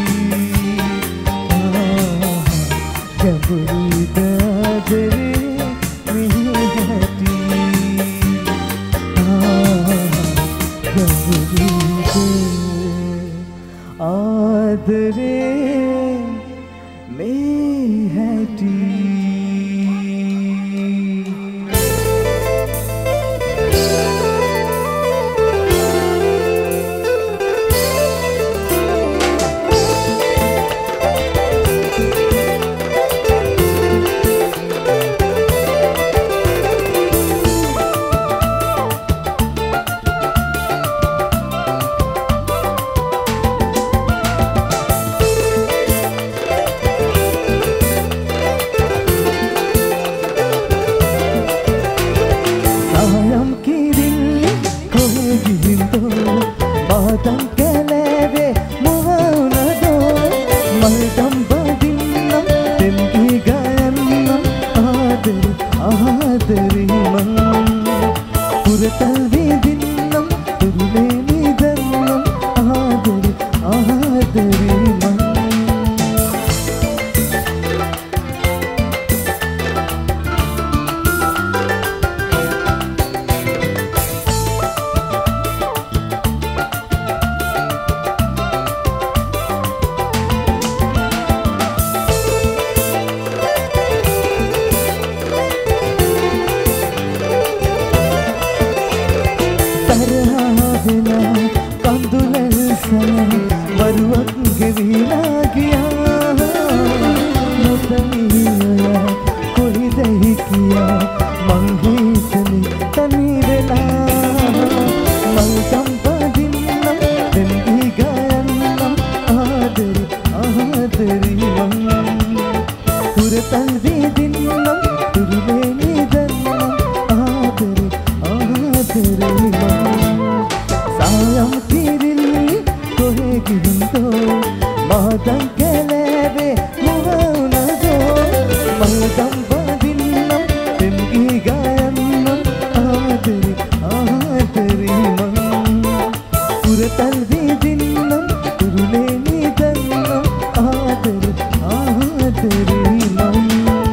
ගැඹුරුට ආදරේ මෙහි හැටි ගැඹුරුට ආදරේ මේ හැටි सन वरुवक गिवीना किया नतनिया कोई दही किया मंगी तनी तनी वेला मंगम पदिन्नम दिंगी गायन्नम आदरी आदरी मंग पुरतल वेदिन्नम तुरुलेनी दन्नम आदरी आदरी मंग सायम तीरिल्ली कोहेगिंदो मादं केलेवे मुवनदो मंगम पदिन्नम दिंगी गायन्नम आदरी आदरी मंग पुरतल वेदिन्नम तुरुलेनी दन्नम आदरी आदरी मंग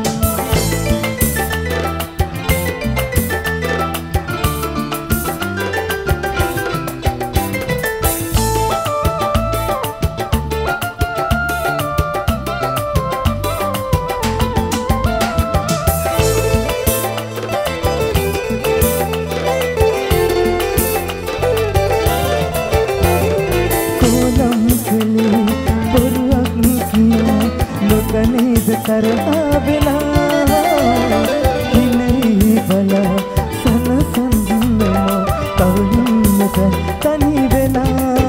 कोलम कली पुरवक किया नुतनीद करना बिना हिनई बला सन सन्नमा तवलिन्नत तनी बिना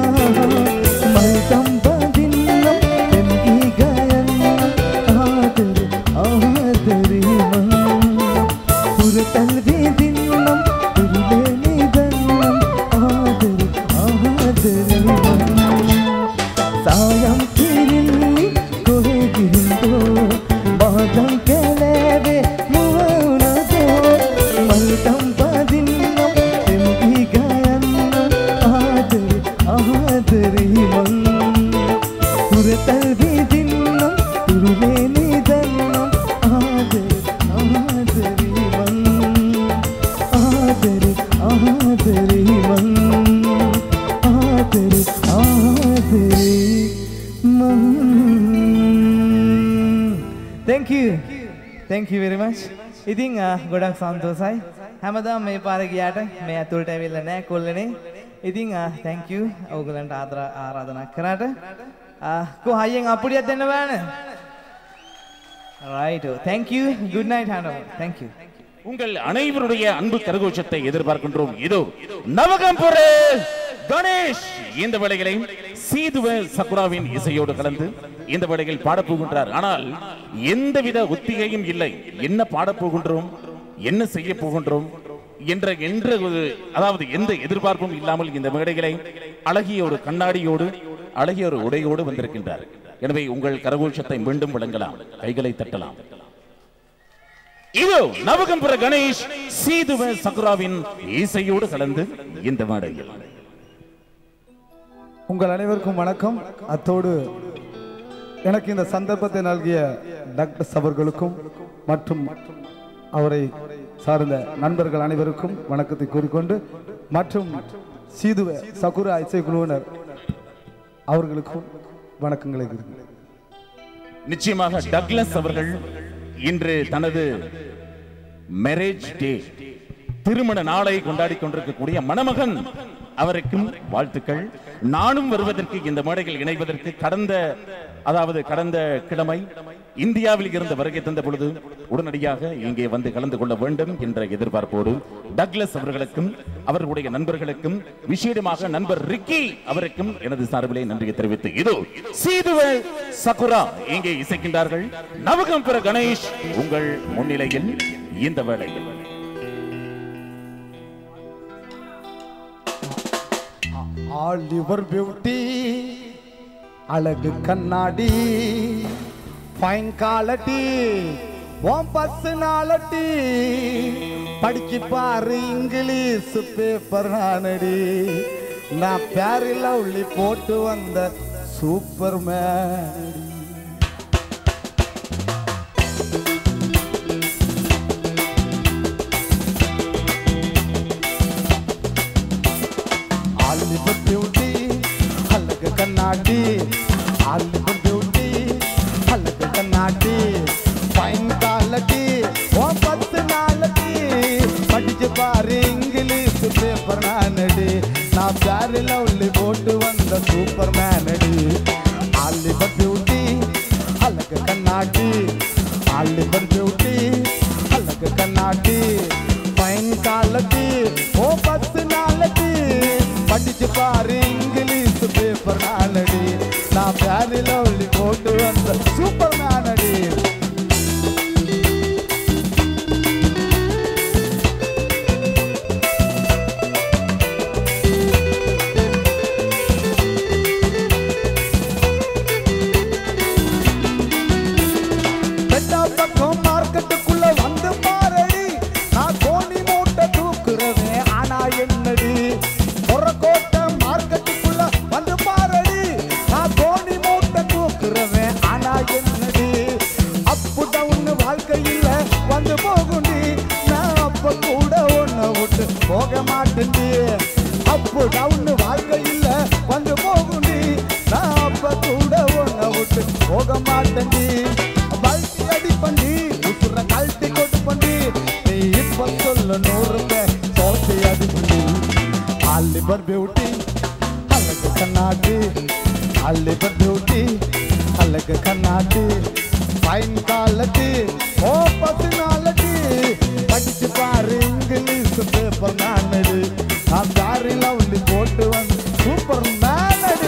मल्तम बदिन्नम तेमगी गायन्नम आदरी आदरी मंग पुरतल वेदिन्नम तुरुलेनी दन्नम आदरी आदरी मंग सायं तीरिल्ली कोहेगिंदो मादं केलेवे मुवनदो मल्तम पदिन्नम तेमगी गायन्नम आदरी आदरी मंग पुरतल वेदिन्नम तुरुलेनी दन्नम आदरी आदरी मंग आदरी आदरी मंग आदरी आदरी Thank you. Thank you very much. ඉතින් ගොඩක් සන්තෝසයි. හැමදාම මේ පාරේ ගියාට මේ ඇතුළට ඇවිල්ලා නැහැ කොල්ලනේ. ඉතින් thank you. ඕගලන්ට ආරාධනා කරාට. කො හයියෙන් අපුඩියක් දෙන්න බෑනේ. Right. Thank you. Good night Hanover. Thank you. உங்கள் அனைவருடைய அன்பு கரகோஷத்தை எதிர்பார்க்கின்றோம். இதோ நவகம்புர கணேஷ் இந்த வேளைகளை சீதுவ சக்குராவின் இசையோடு கலந்து இந்த வேளையில் பாடப் போகின்றார். ஆனால் எந்தவித ஒத்திகையும் இல்லை. என்ன பாடப் போகின்றோம், என்ன செய்ய போகின்றோம் என்ற என்ற ஒரு அதாவது எந்த எதிர்பார்ப்பும் இல்லாமல் இந்த மேடைகளை அழகிய ஒரு கண்ணாடியோடு அழகிய ஒரு உடையோடு வந்திருக்கின்றார். எனவே உங்கள் கரகோஷத்தை மீண்டும் வழங்கலாம், கைகளை தட்டலாம். இதோ நவகம்புர கணேஷ் சீதுவ சக்குராவின் இசையோடு கலந்து இந்த மேடையில். உங்கள் அனைவருக்கும் வணக்கம். அத்தோடு எனக்கு இந்த சந்தர்ப்பத்தை நல்கிய டாக்டர் அவர்களுக்கும் மற்றும் அவரை சார்ந்த நண்பர்கள் அனைவருக்கும் வணக்கத்தை கூறிக்கொண்டு மற்றும் சீதுவ சகுரா இசைக்குழுவினர் அவர்களுக்கும் வணக்கங்களை கூறுகிறேன். நிச்சயமாக டக்ளஸ் அவர்கள் இன்று தனது மேரேஜ் டே திருமண நாளை கொண்டாடி கொண்டிருக்கக்கூடிய மணமகன் அவருக்கும் வாழ்த்துக்கள். நானும் வருவதற்கு இந்த மேடைகள் இணைவதற்கு கடந்த அதாவது கடந்த கிழமை இந்தியாவில் இருந்து வருகை தந்த பொழுது உடனடியாக இங்கே வந்து கலந்து கொள்ள வேண்டும் என்ற எதிர்பார்ப்போடு டக்ளஸ் அவர்களுக்கும் அவர்களுடைய நண்பர்களுக்கும் விசேடமாக நண்பர் ரிக்கி அவருக்கும் எனது சார்பிலே நன்றியை தெரிவித்து இதோ சீதுவ சகுரா இங்கே இசைக்கின்றார்கள். நவகம்புர கணேஷ் உங்கள் முன்னிலையில் இந்த வேளையில். ஆல் யுவர் பியூட்டி அழகு கண்ணாடி ஃபைன் குவாலிட்டி ஓம் பர்சனாலிட்டி படிச்சு பாரு இங்கிலீஷ் பேப்பர் நானடி நான் பேரில் உள்ளி போட்டு வந்த சூப்பர் மேன். கண்ணாடி ஆலிவர் பியூட்டி அழகு கண்ணாடி ஃபைன் குவாலிட்டி ஓ பர்சனாலிட்டி படிச்சு பாரு இங்கிலீஷ் பேப்பர் நானடி நான் பேரில் உள்ளி போட்டு வந்த வந்த சூப்பர் மேனடி ஆலிவர் பியூட்டி அழகு கண்ணாடி ஆலிவர் பியூட்டி அழகு கண்ணாடி ஃபைன் காலடி ஓ பத்து நாளடி படிச்சு பாரு இங்கிலீஷ் பேப்பர் நாளடி நான் பேரி லவ்லி போட்டு வந்த சூப்பர் மேனடி போக மாட்டேன்டி அப்போ டவுன் வாழ்க்கையில் வந்து போகுண்டி நான் அப்ப கூட ஒன்ன விட்டு போக மாட்டேன்டி பல்ட்டி அடி பண்ணி உசுர கழட்டி கொட்டு பண்ணி நீ இப்ப சொல்ல நூறு பேர் சோத்தி அடி பண்ணி ஆலிவர் பியூட்டி அழகு கண்ணாடி ஆலிவர் பியூட்டி அழகு கண்ணாடி ஃபைன் காலடி ஓ பத்து நாளடி படிச்சு பாரு இங்கிலீஷ் பேப்பர் மேனடி நான் தாரி லவ்லி போட்டு வந்து சூப்பர் மேனடி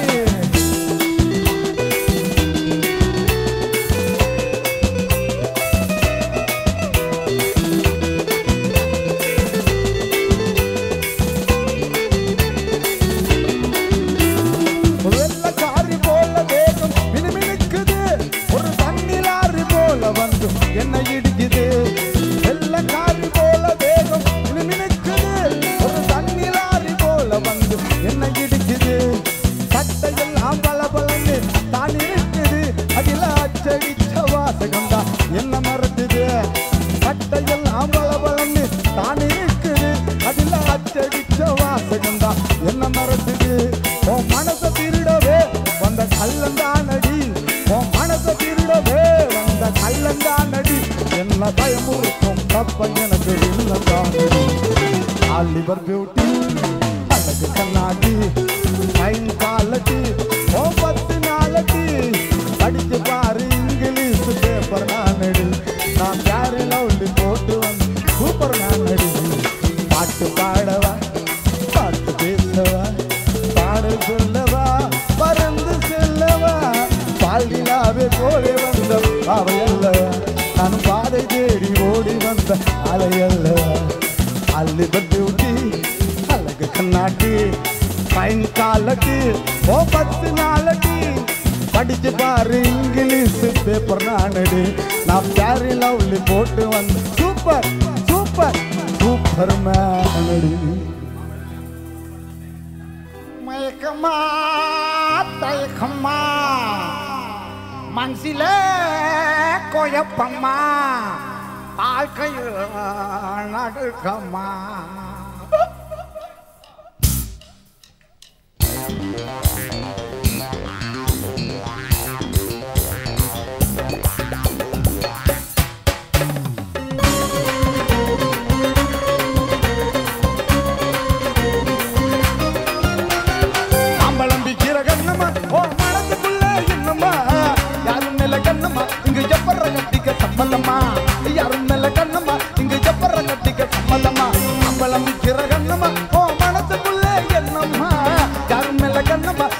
வெள்ளக்காரி போல வேகம் மினுமினுக்குது ஒரு தண்ணிலாறு போல வந்து என்ன இடிக்குது வெள்ளக்காரி போல வேகம் மினுமினுக்குது ஒரு தண்ணிலாறு போல வந்து என்ன இடிக்குது சட்டையெல்லாம் பல பலன்னு தான் இருக்குது அதில் அச்சடிச்ச வாசகம் தான் என்ன மறக்குது சட்டையெல்லாம் பல பலன்னு தான் இருக்குது அதில் அச்சடிச்ச வாசகம் தான் என்ன மறக்குது உன் மனசை திருடவே வந்த கல்லந்தானடி உன் மனசை திருடவே வந்த கல்லந்தானடி என்ன பயமுறுத்தும் தப்ப எனக்கு இல்லந்தானடி ஆலிவர் பியூட்டி அழகு கண்ணாடி ஃபைன் காலடி ஓ பத்து நாளடி படிச்சு பாரு இங்கிலீஷ் பேப்பர் நானடி நான் யாரு லவ்லி போட்டு வந்து சூப்பர் நானடி பாட்டு பாடவா பாட்டு பேசவா பாடல் சொல்லவா பறந்து செல்லவா பாலிலாவே போலே வந்த அவையல்லவா நான் பாதை தேடி ஓடி வந்த அலையல்லவா ஆலிவர் பியூட்டி அழகு கண்ணாடி ஃபைன் காலடி ஓ பத்து நாளடி படிச்சு பாரு இங்கிலீஷ் பேப்பர் நானடி நான் பேரி லவ்லி போட்டு வந்து சூப்பர் சூப்பர் சூப்பர் மேனடி மயக்கமா தயக்கமா மனசிலே குழப்பமா வாழ்க்கையில் நடுக்கமா சம்மதமா யாரும் நல்ல கண்ணம்மா இங்கு ஜப்பற கட்டிக்க சம்மதமா அம்பளம் விக்கிற கண்ணம்மா ஓ மனசுக்குள்ளே என்னம்மா யாரும் நல்ல கண்ணம்மா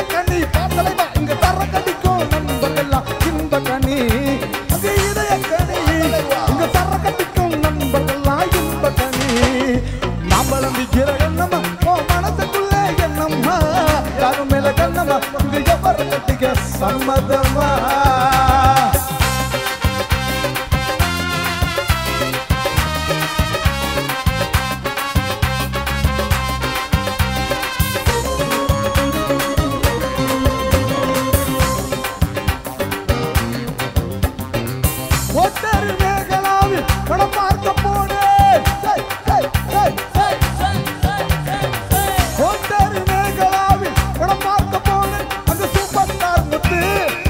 கனி பாத்தலைவா இங்க தர கடிக்கும் நண்பர்கள்லாம் இன்ப கனி அங்க இதய கனி இங்க தர கடிக்கும் நண்பர்கள்லாம் இன்ப கனி மாம்பழம் விக்கிற எண்ணமா ஓ மனசுக்குள்ள எண்ணம்மா யாரும் மேல கண்ணமா இங்க எவர கட்டிக்க சம்மதமா ஒட்டரு மேகலாவில் படம் பார்க்க போனேன் ஒட்டரு மேகலாவில் படம் பார்க்க போனேன் அந்த சூப்பர் ஸ்டார் முத்து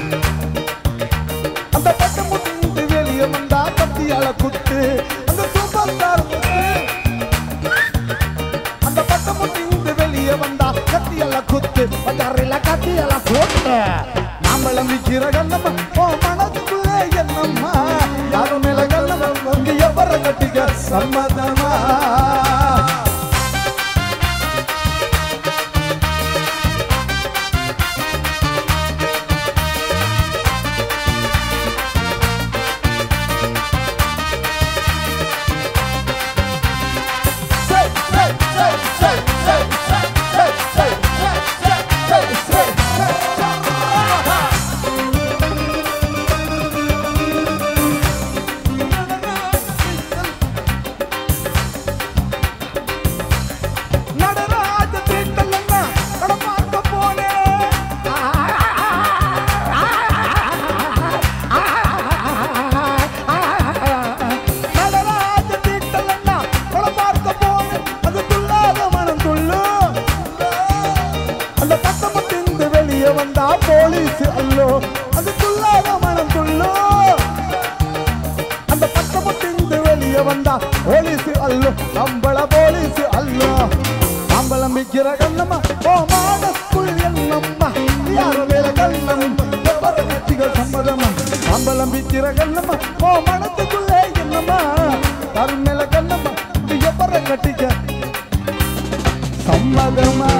அந்த பட்ட முத்து வெளியே வந்தா கத்தியால குத்து அந்த சூப்பர் ஸ்டார் முத்து அந்த பட்ட முத்து வெளியே வந்தா கத்தியால குத்து பட்டாரில கத்தியால போட்ட மாம்பழம் விக்கிற கண்ணம்மா ஓ மனதுக்குள்ளே என்னம்மா யாரும் மேல கண்ணம்மா அங்க எவர கட்டிக்க சம்மதமா நடராஜ தேட்டல் என்ன படம் பார்க்க போனேன் நடராஜ தேட்டல் என்ன படம் பார்க்க போனேன் அது துள்ளாத மனம் துள்ளு அந்த பட்டமத்திந்து வெளியே வந்தா போலீஸ் அல்லோ அது துள்ளாத மனம் துள்ளு அந்த பட்டமத்திந்து வெளியே வந்தா போலீஸ் அல்லோ அம்பள போலீஸ் அல்லோ அம்பளம் விக்கிற கண்ணம்மா ஓ மானஸ்குள் என்னம்மா யார வேல கண்ணம் எவர கட்டிகள் சம்மதமா அம்பளம் விக்கிற கண்ணம்மா ஓ மனத்துக்குள்ளே என்னம்மா தரும் மேல கண்ணம்மா எவர கட்டிக்க සම්මදමා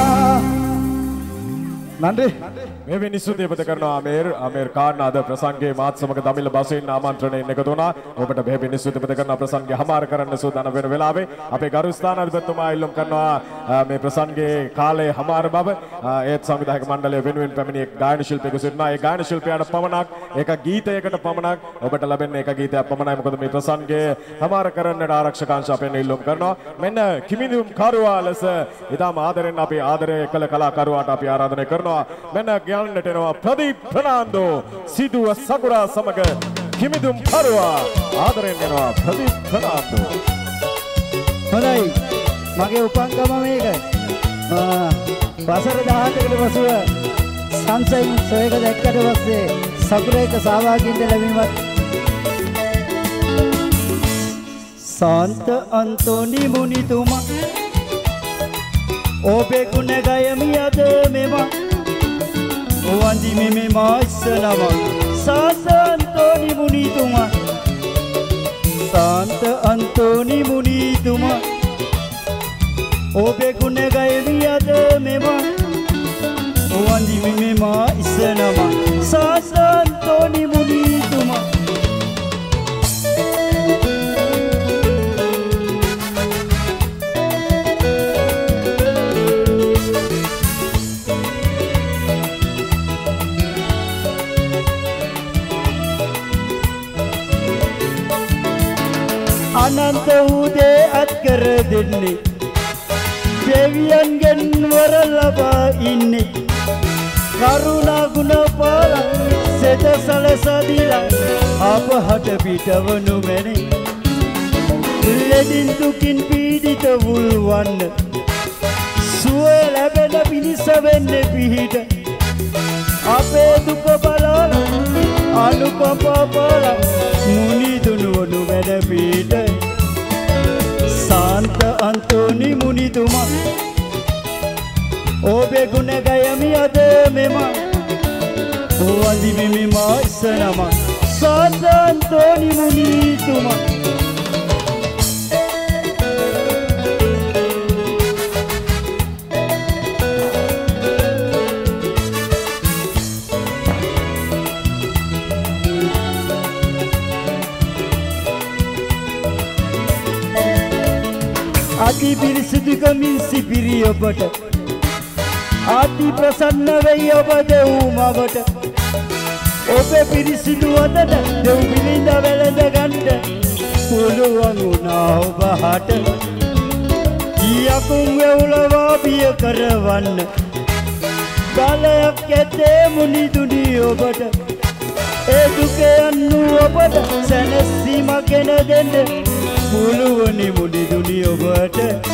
නන්දේ මේ මිනිස්සු දෙපත කරනවා අමේර් අමේර් කාර්න අද ප්‍රසංගයේ මාත් සමග දමිළ බසින් ආමන්ත්‍රණයෙන් එකතු වුණා. ඔබට මේ මිනිස්සු දෙපත කරන ප්‍රසංගය හමාර කරන්න සූදානම් වෙන වෙලාවේ අපේ ගරු ස්ථානාධිපතිතුමා ඉල්ලුම් කරනවා මේ ප්‍රසංගයේ කාලය හමාර බව. ඒත් සංවිධායක මණ්ඩලය වෙනුවෙන් පැමිණි එක් ගායන ශිල්පියෙකු සිටිනවා. ඒ ගායන ශිල්පියාට පමණක් එක ගීතයකට පමණක් ඔබට ලැබෙන්නේ එක ගීතයක් පමණයි. මොකද මේ ප්‍රසංගය හමාර කරන්නට ආරක්ෂක අංශ අපෙන් ඉල්ලුම් කරනවා. මෙන්න කිමිදුම් කරුවා ලෙස ඉතාම ආදරෙන් අපි ආදරය කළ කලාකරුවාට අපි ආරාධනය කරනවා. මෙන්න ගයන්නට එනවා ප්‍රදීප් ප්‍රනාන්දෝ සිදුව සගුරා සමග කිමිදුම් කරුවා ආදරෙන් එනවා ප්‍රදීප් ප්‍රනාන්දෝ. හොඳයි මගේ උපංගම මේක. වසර දහසකට පසුව සන්සයින් සොයක දැක්කට පස්සේ සගුරේක සහභාගීන්ට ලැබීමත් සාන්ත අන්තෝනි මුනිතුමා ඔබේ ගුණ ගයමි අද මෙම වන්දි මෙමෙ මාස්සනම සාන්ත අන්තෝනි මුනිතුමා සාන්ත අන්තෝනි මුනිතුමා ඔබේ ගුණ ගයමි අද මෙම වන්දි මෙමෙ මාස්සනම සාන්ත අන්තෝනි මුනිතුමා අනන්ත උදේ අත්කර දෙන්නේ දෙවියන්ගෙන් වර ලබා ඉන්නේ කරුණා ගුණ පාල සෙත සලසදිලා අපහට පිටවනු මැනේ ලෙඩින් දුකින් පීඩිත වුල්වන්න සුවය ලැබෙන පිණිස වෙන්නේ පිහිට අපේ දුක බලලා අනුකම්පා බල මුනි දුනුවනු වැඩ පිට සාන්ත අන්තෝනි මුනිතුමා ඔබේ ගුණ ගයමි අද මෙම වන්දි මෙමෙ මාස්සනම සාන්ත අන්තෝනි මුනිතුමා අති පිරිසිදුකමින් සිපිරි ඔබට අති ප්‍රසන්න වෙයි ඔබ දෙව් මවට ඔබේ පිරිසිදු අතට දෙව් පිළිඳ වැළඳ ගන්න පුළුවන් වුණා ඔබ හට යකුන් වෙවුලවා බිය කරවන්න බලයක් ඇතේ මුනිදුනි ඔබට ඒ දුක යන්නු ඔබට සැනසීම ගෙන දෙන්න පුළුවනි මුනිදුනි ඔබට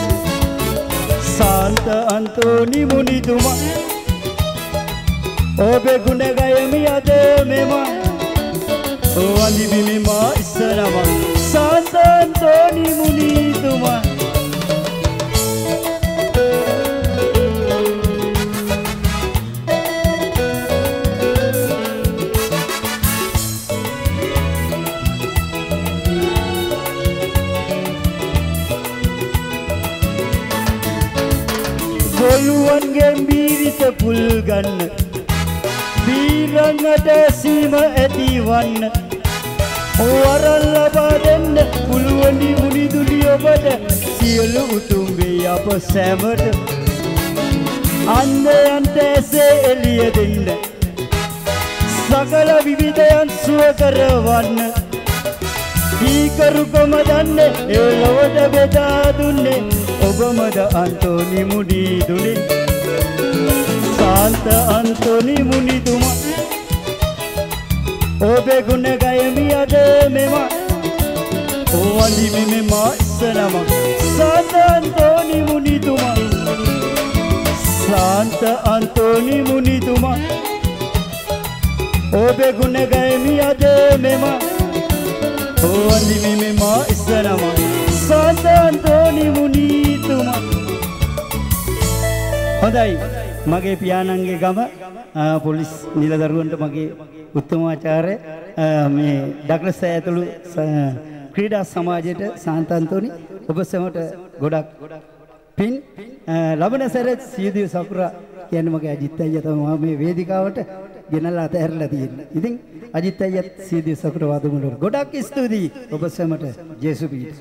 සාන්ත අන්තෝනි මුනිතුමා ඔබේ ගුණ ගයමි අද මෙම වඳිමි මෙම ඉස්සරම සාන්ත අන්තෝනි මුනිතුමා ගොළුවන්ගේ බීරිත පුල් ගන්න බීරන්නට සීම ඇතිවන්න වරල් ලබා දෙන්න පුළුවනි මුනිදුනි ඔබට සියලු උතුම් වේ අප සැමට අන්ධයන්ට ඇසේ එළිය දෙන්න සකල විවිධයන් සුව කරවන්න කීකරුකම දන්නේ ඒ ලොවට බෙදා දුන්නේ ඔබමද අන්තෝනි මුනිදුනි සාන්ත අන්තෝනි මුනිතුමා ඔබේ ගුණ ගයමි අද මෙම වඳිමි මෙම ඉස්සනම සාන්ත අන්තෝනි මුනිතුමා සාන්ත අන්තෝනි මුනිතුමා ඔබේ ගුණ ගයමි අද මෙම වඳිමි මෙම ඉස්සනම සාන්ත අන්තෝනි මුනිතුමා හොඳයි මගේ පියාණන්ගේ ගම පොලිස් නිලදරුවන්ට මගේ උත්තමාචාර්ය මේ ඩග්ලස් ඇතුළු ක්‍රීඩා සමාජයට සාන්ත අන්තෝනි ඔබ සැමට ගොඩක් පින් ලබන සැරේ සියදිවි සකුරා කියන්නේ මගේ අජිත් අයියා තමයි මේ වේදිකාවට ගෙනල්ලා අතහැරලා තියෙන්නේ. ඉතින් අජිත් අයියාත් සියදිවි සකුරා වාදමුලට ගොඩක් ස්තුතියි ඔබ සැමට ජේසුපීට.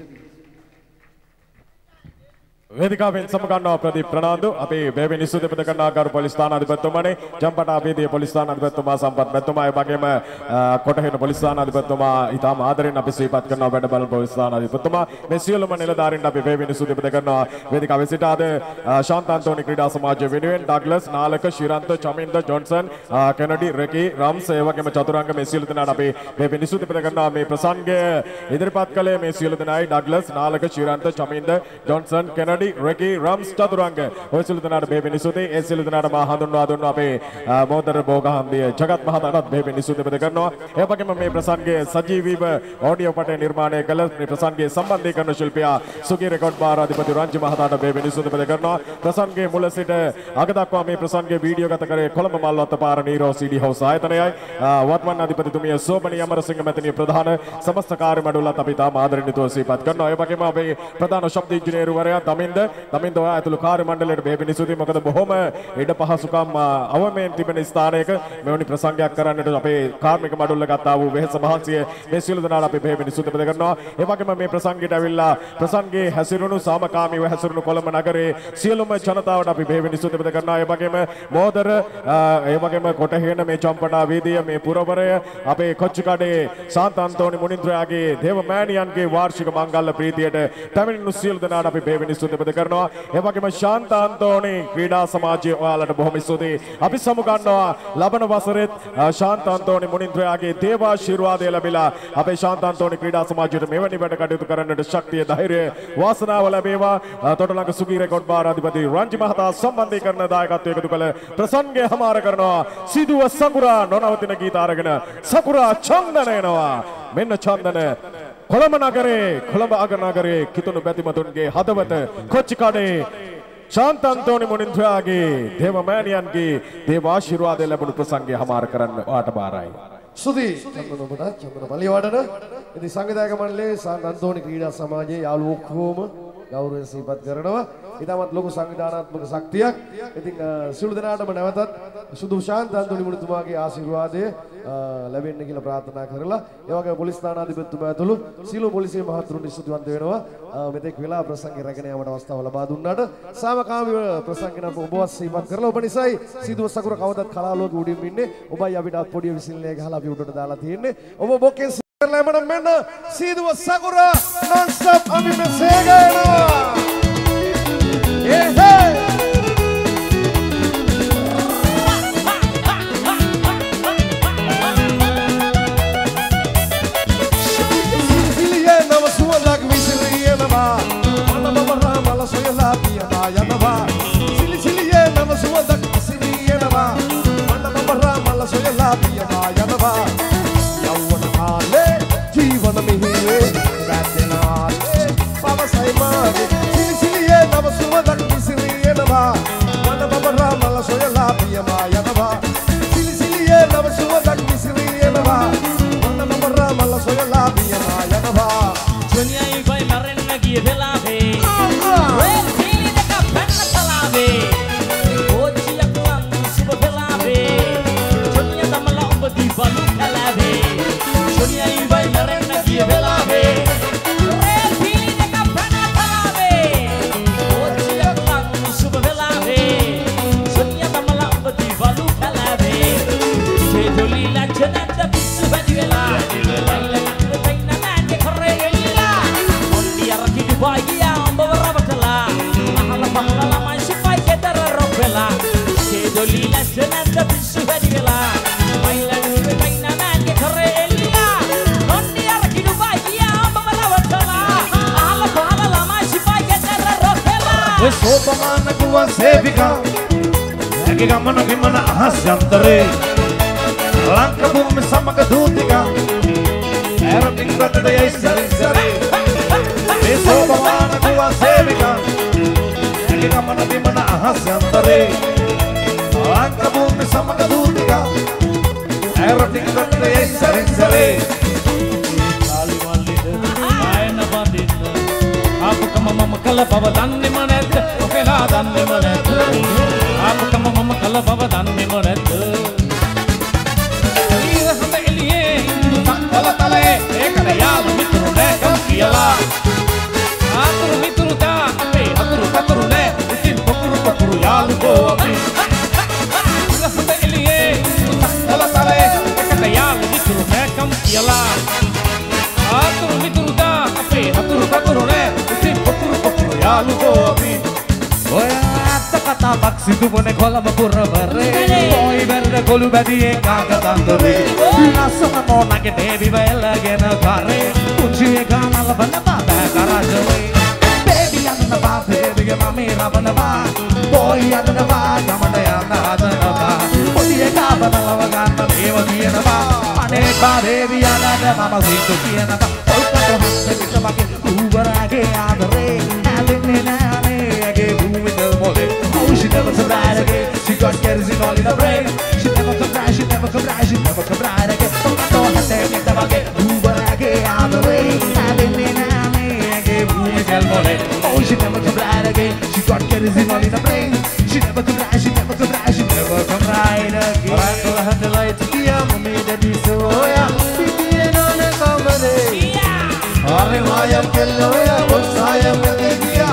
වේදිකාවෙන් සමගන්නවා ප්‍රදීප් ප්‍රනාන්දු අපේ බේබිනි සුදෙපද කරනා ගරු පොලිස් ස්ථානාධිපතිතුමානේ ජම්පට අපේදී පොලිස් ස්ථානාධිපතිතුමා සම්පත් මෙතුමා ඒ වගේම කොටහෙන පොලිස් ස්ථානාධිපතිතුමා ඊටම ආදරෙන් අපි සිහිපත් කරනවා වැඩ බලන පොලිස් ස්ථානාධිපතිතුමා මේ සියලුම නිලධාරීන් අපි බේබිනි සුදෙපද කරනවා වේදිකාවේ සිට අද ශාන්ත අන්තෝනි ක්‍රීඩා සමාජය වෙනුවෙන් Douglas Nalaka Shirantha Chaminda Johnson Kennedy රෙකි රම්ස් ඒ වගේම චතුරංග මේ සියලු දෙනාට අපි බේබිනි සුදෙපද කරනවා මේ ප්‍රසංගය ඉදිරිපත් කළේ මේ සියලු දෙනායි Douglas Nalaka Shirantha Chaminda Johnson Kennedy රෙකි රම්ස් චතුරංග ඔය සියලු දෙනාට බේබිනි සුදේ ඒ සියලු දෙනාට මා හඳුන්වා දුන්නා අපේ මොහොතර බෝගහම්බිය ජගත් මහතාටත් බේබිනි සුදෙපද කරනවා ඒ වගේම මේ ප්‍රසංගයේ සජීවීව ඔඩියෝ පටේ නිර්මාණය කළ මේ ප්‍රසංගයේ සම්බන්ධීකරණ ශිල්පියා සුගී රෙකෝඩ් බාර අධිපති රංජි මහතාට බේබිනි සුදෙපද කරනවා ප්‍රසංගයේ මුල සිට අග දක්වා මේ ප්‍රසංගයේ වීඩියෝ ගත කරේ කොළඹ මල්වත්ත පාර නීරෝ සීඩී හවුස් ආයතනයයි වත්මන් අධිපතිතුමිය සෝබනි අමරසිංහ මැතිණිය ප්‍රධාන සමස්ත කාර්ය මණ්ඩලත් අපි තාම ආදරෙන් යුතුව සිහිපත් කරනවා ඒ වගේම අපේ ප්‍රධාන ශබ්ද ඉංජිනේරුවරයා දමින්ද දමින්ද ඔයා ඇතුළු කාර්ය මණ්ඩලයට බේබිනි සුදේ මොකද බොහොම ඉඩ පහසුකම් අවමෙන් තිබෙන ස්ථානයක මෙවැනි ප්‍රසංගයක් කරන්නට අපේ කාර්මික මඩුල්ල ගත්තා වූ වෙහෙස මහන්සිය මේ සියලු දෙනාට අපි බේබිනි සුදේ බෙද කරනවා ඒ වගේම මේ ප්‍රසංගයට ඇවිල්ලා ප්‍රසංගයේ හැසිරුණු සාමකාමීව හැසිරුණු කොළඹ නගරයේ සියලුම ජනතාවට අපි බේබිනි සුදේ බෙද කරනවා ඒ වගේම මෝදර ඒ වගේම කොටහේන මේ චම්පටා වීදිය මේ පුරවරය අපේ කොච්චිකඩේ සාන්ත අන්තෝනි මුනින්ද්‍රයාගේ දේව මෑණියන්ගේ වාර්ෂික මංගල්‍ය ප්‍රීතියට පැමිණෙනු සියලු දෙනාට අපි බේබිනි සුදේ බෙද කරනවා ඒ වගේම ශාන්ත අන්තෝනි ක්‍රීඩා සමාජය ඔයාලට බොහොම ස්තුතියි අපි සමුගන්නවා ලබන වසරෙත් ශාන්ත අන්තෝනි මුනින්ද්‍රයාගේ දේවාශිර්වාදය ලැබිලා අපේ ශාන්ත අන්තෝනි ක්‍රීඩා සමාජයට මෙවැනි වැඩ කටයුතු කරන්නට ශක්තිය ධෛර්යය වාසනාව ලැබේවා තොටලඟ සුගී රෙකෝඩ් බාර අධිපති රංජි මහතා සම්බන්ධීකරණ දායකත්වය එකතු කළ ප්‍රසංගය හමාර කරනවා සිදුව සකුරා නොනවතින ගීත අරගෙන සකුරා චන්දන එනවා මෙන්න චන්දන කොළඹ නගරේ කොළඹ අග නගරේ කිතුණු බැතිමතුන්ගේ හදවත කොච්චිකඩේ ශාන්ත අන්තෝනි මුනින්ද්‍රයාගේ දේව මෑණියන්ගේ දේව ආශිර්වාදය ලැබුණු ප්‍රසංගය හමාර කරන්න ඔයාට බාරයි. සුදී චන්දන ඔබට චන්දන පලියවඩන ඉතින් සංවිධායක මණ්ඩලයේ ශාන්ත අන්තෝනි ක්‍රීඩා සමාජයේ යාළුවෝ ඔක්කොම ගෞරවය සිහිපත් කරනවා. ඊටමත් ලොකු සංවිධානාත්මක ශක්තියක්. ඉතින් සියලු දෙනාටම නැවතත් සුදු ශාන්ත අන්තෝනි මුනිතුමාගේ ආශිර්වාදය ලැබෙන්න කියලා ප්‍රාර්ථනා කරලා ඒ වගේම පොලිස් ස්ථානාධිපතිතුමා ඇතුළු සියලු පොලිසිය මහතුරුන් ස්තුතිවන්ත වෙනවා. මෙතෙක් වෙලා ප්‍රසංගය රැගෙන යාමට අවස්ථාව ලබා දුන්නාට සාමකාමීව ප්‍රසංගය නම් ඔබවත් සිහිපත් කරලා ඔබ නිසායි සීදුව සකුර කවදත් කලාලෝකෙ උඩින් ඉන්නේ. ඔබයි අපිට පොඩි විසිල්ලේ ගහලා අපි උඩට දාලා තියෙන්නේ. ඔබ බොකෙන් කරලා එමනම් මෙන්න සීදුව සකුර non stop අපි මෙසේ ගයනවා. ඒ හේ ගමන ගමන අහස් යන්තරේ ලංක භූමි සමග දූතිකා ඇරටින් රටට යයි සරි සරි මේ සෝභමාන ගුවන් සේවිකා ඇගේ ගමන ගමන අහස් යන්තරේ ලංක භූමි සමග දූතිකා ඇරටින් රටට යයි සරි සරි කාලි මල්ලිද ආයන බඳින්න ආපුකම මම කල බව දන්නේම නැද්ද ඔකලා දන්නේම නැද්ද ආපුකම මම කල බව දන්නේම නැද්ද ඊර හඳ එළියේ ඉඳු තක්වල තලේ ඒකද යාළු මිතුරු නැකම් කියලා ආතුරු මිතුරු තා අපේ අතුරු කතුරු නෑ ඉතින් පොකුරු පොකුරු යාළුකෝ අපි ඊර හඳ එළියේ ඉඳු තක්වල තලේ ඒකද යාළු මිතුරු නැකම් කියලා ආතුරු මිතුරු තා අපේ අතුරු කතුරු නෑ ඉතින් පොකුරු පොකුරු යාළුකෝ අපි ඔය කතාවක් සිදු වන කොළඹ පුරවරේ පොයි වැරද කොළු බැදියේ කාකතන්දරේ ලස්සන මොනගේ දේවිව එල්ලගෙන කරේ පුංචි එකා නලබන බෑ කරජවේ බේබි යන්නපා බේබිගේ මමේ රබනවා පොයි යන්නපා ගමඩ යන්න හදනවා පොඩි එකා බලව ගන්න දේව කියනවා අනේ බා බේබි යන්නද මම සිතු කියනවා ඔල්කට හස්සේ පිටමගේ ඌවරගේ ආදරේ ඇලෙන්නේ නෑනේ ඇගේ භූමිත මොලේ She never come right again. She got kerosene all in her brain. She never come right, she never come right, she never come right again. Don't have to get them again. Move her again out the way. Having me now, me again. Move me tell me. Oh, she never come right again. She got kerosene all in her brain. She never come right, she never come right, she never come right again. Alright, go ahead and light the key. Mommy, daddy, so yeah. Pipi and on the company. Yeah. Arre, I am kello ya. What's I am kello ya.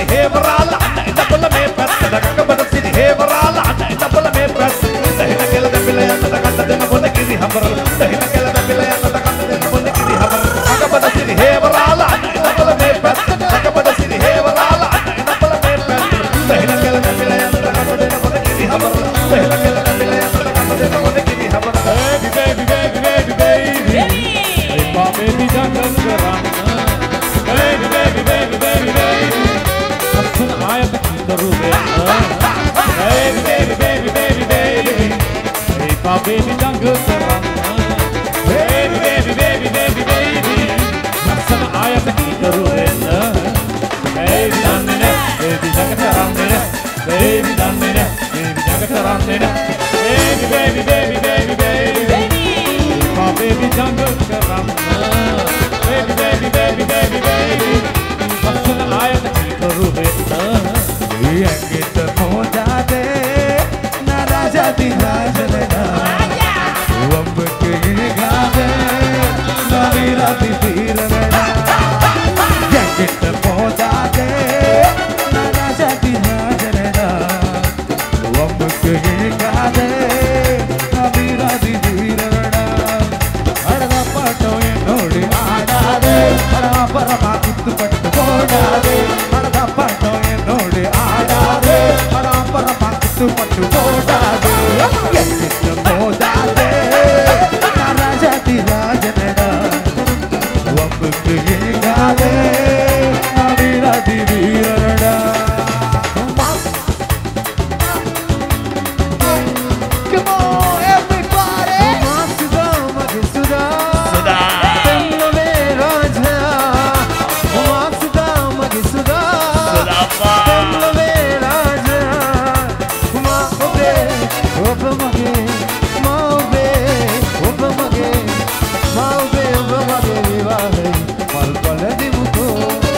හේවරාලා අන්න එතකොළ මේ පැත්තට ගඟබඩ සිරි හේවරාලා අන්න එතකොළ මේ පැත්තට දහින කෙල දෙපිල යන්නට කන්න දෙන මොන කිරි හඹරල දහින කෙල දෙපිල යන්නට කන්න දෙන මොන කිරි හඹරල ගඟබඩ සිරි හේවරාලා අන්න එතකොළ මේ පැත්තට ගඟබඩ සිරි හේවරාලා අන්න එතකොළ මේ පැත්තට දහින කෙල දෙපිල යන්නට කන්න දෙන මොන කිරි හඹරල දහින කෙල දෙපිල යන්නට කන්න දෙන මොන කිරි හඹරල baby baby baby baby baby hey baby jangan geram baby baby baby baby baby asun ayat karo baby baby baby baby baby hey baby jangan geram baby baby baby baby baby asun ayat karo baby danne baby jangan geram baby danne baby jangan geram baby baby baby baby baby baby jangan geram baby baby baby baby baby asun ayat karo ye kita moda de na raja di rajana wamb ke gaade na vira di virana ye kita moda de na raja di rajana wamb ke gaade na vira di virana adada pato enodi aadade para para kuttu pattu podade adada pato enodi aadade para para kuttu pattu podade yettu podade na raja di rajana wamb ke gaade na vira di virana Come on, everybody! Masuda, Magisuda. Suda. Temlo me raja. Masuda, Magisuda. Suda pa. Temlo me raja. Ma obe, obe mage, ma obe, obe mage, ma obe, obe mage vivahe. Mal pala dimuto.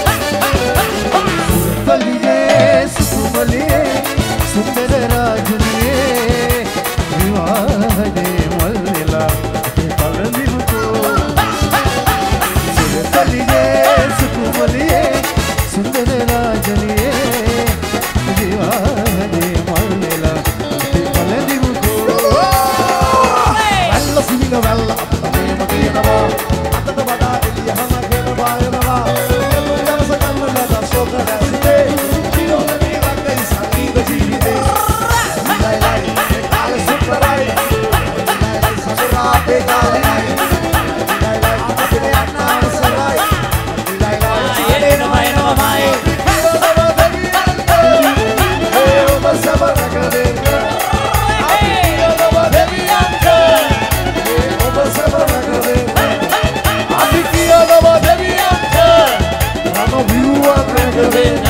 Surtaliye, sukumaliye, sundara rajaniye. विवाहे मल्लिला पलनिमुतो सुरतलिये सुकुमलिये सुंदर राजनिये विवाहे मल्लिला पलनिमुतो alla singa valla apne magenava atta bada diliya hamagena bayanava ellum sakanna da sokara site chiro ni rakai sangeeta jeevite lai lai Deviante, I'm a viewer,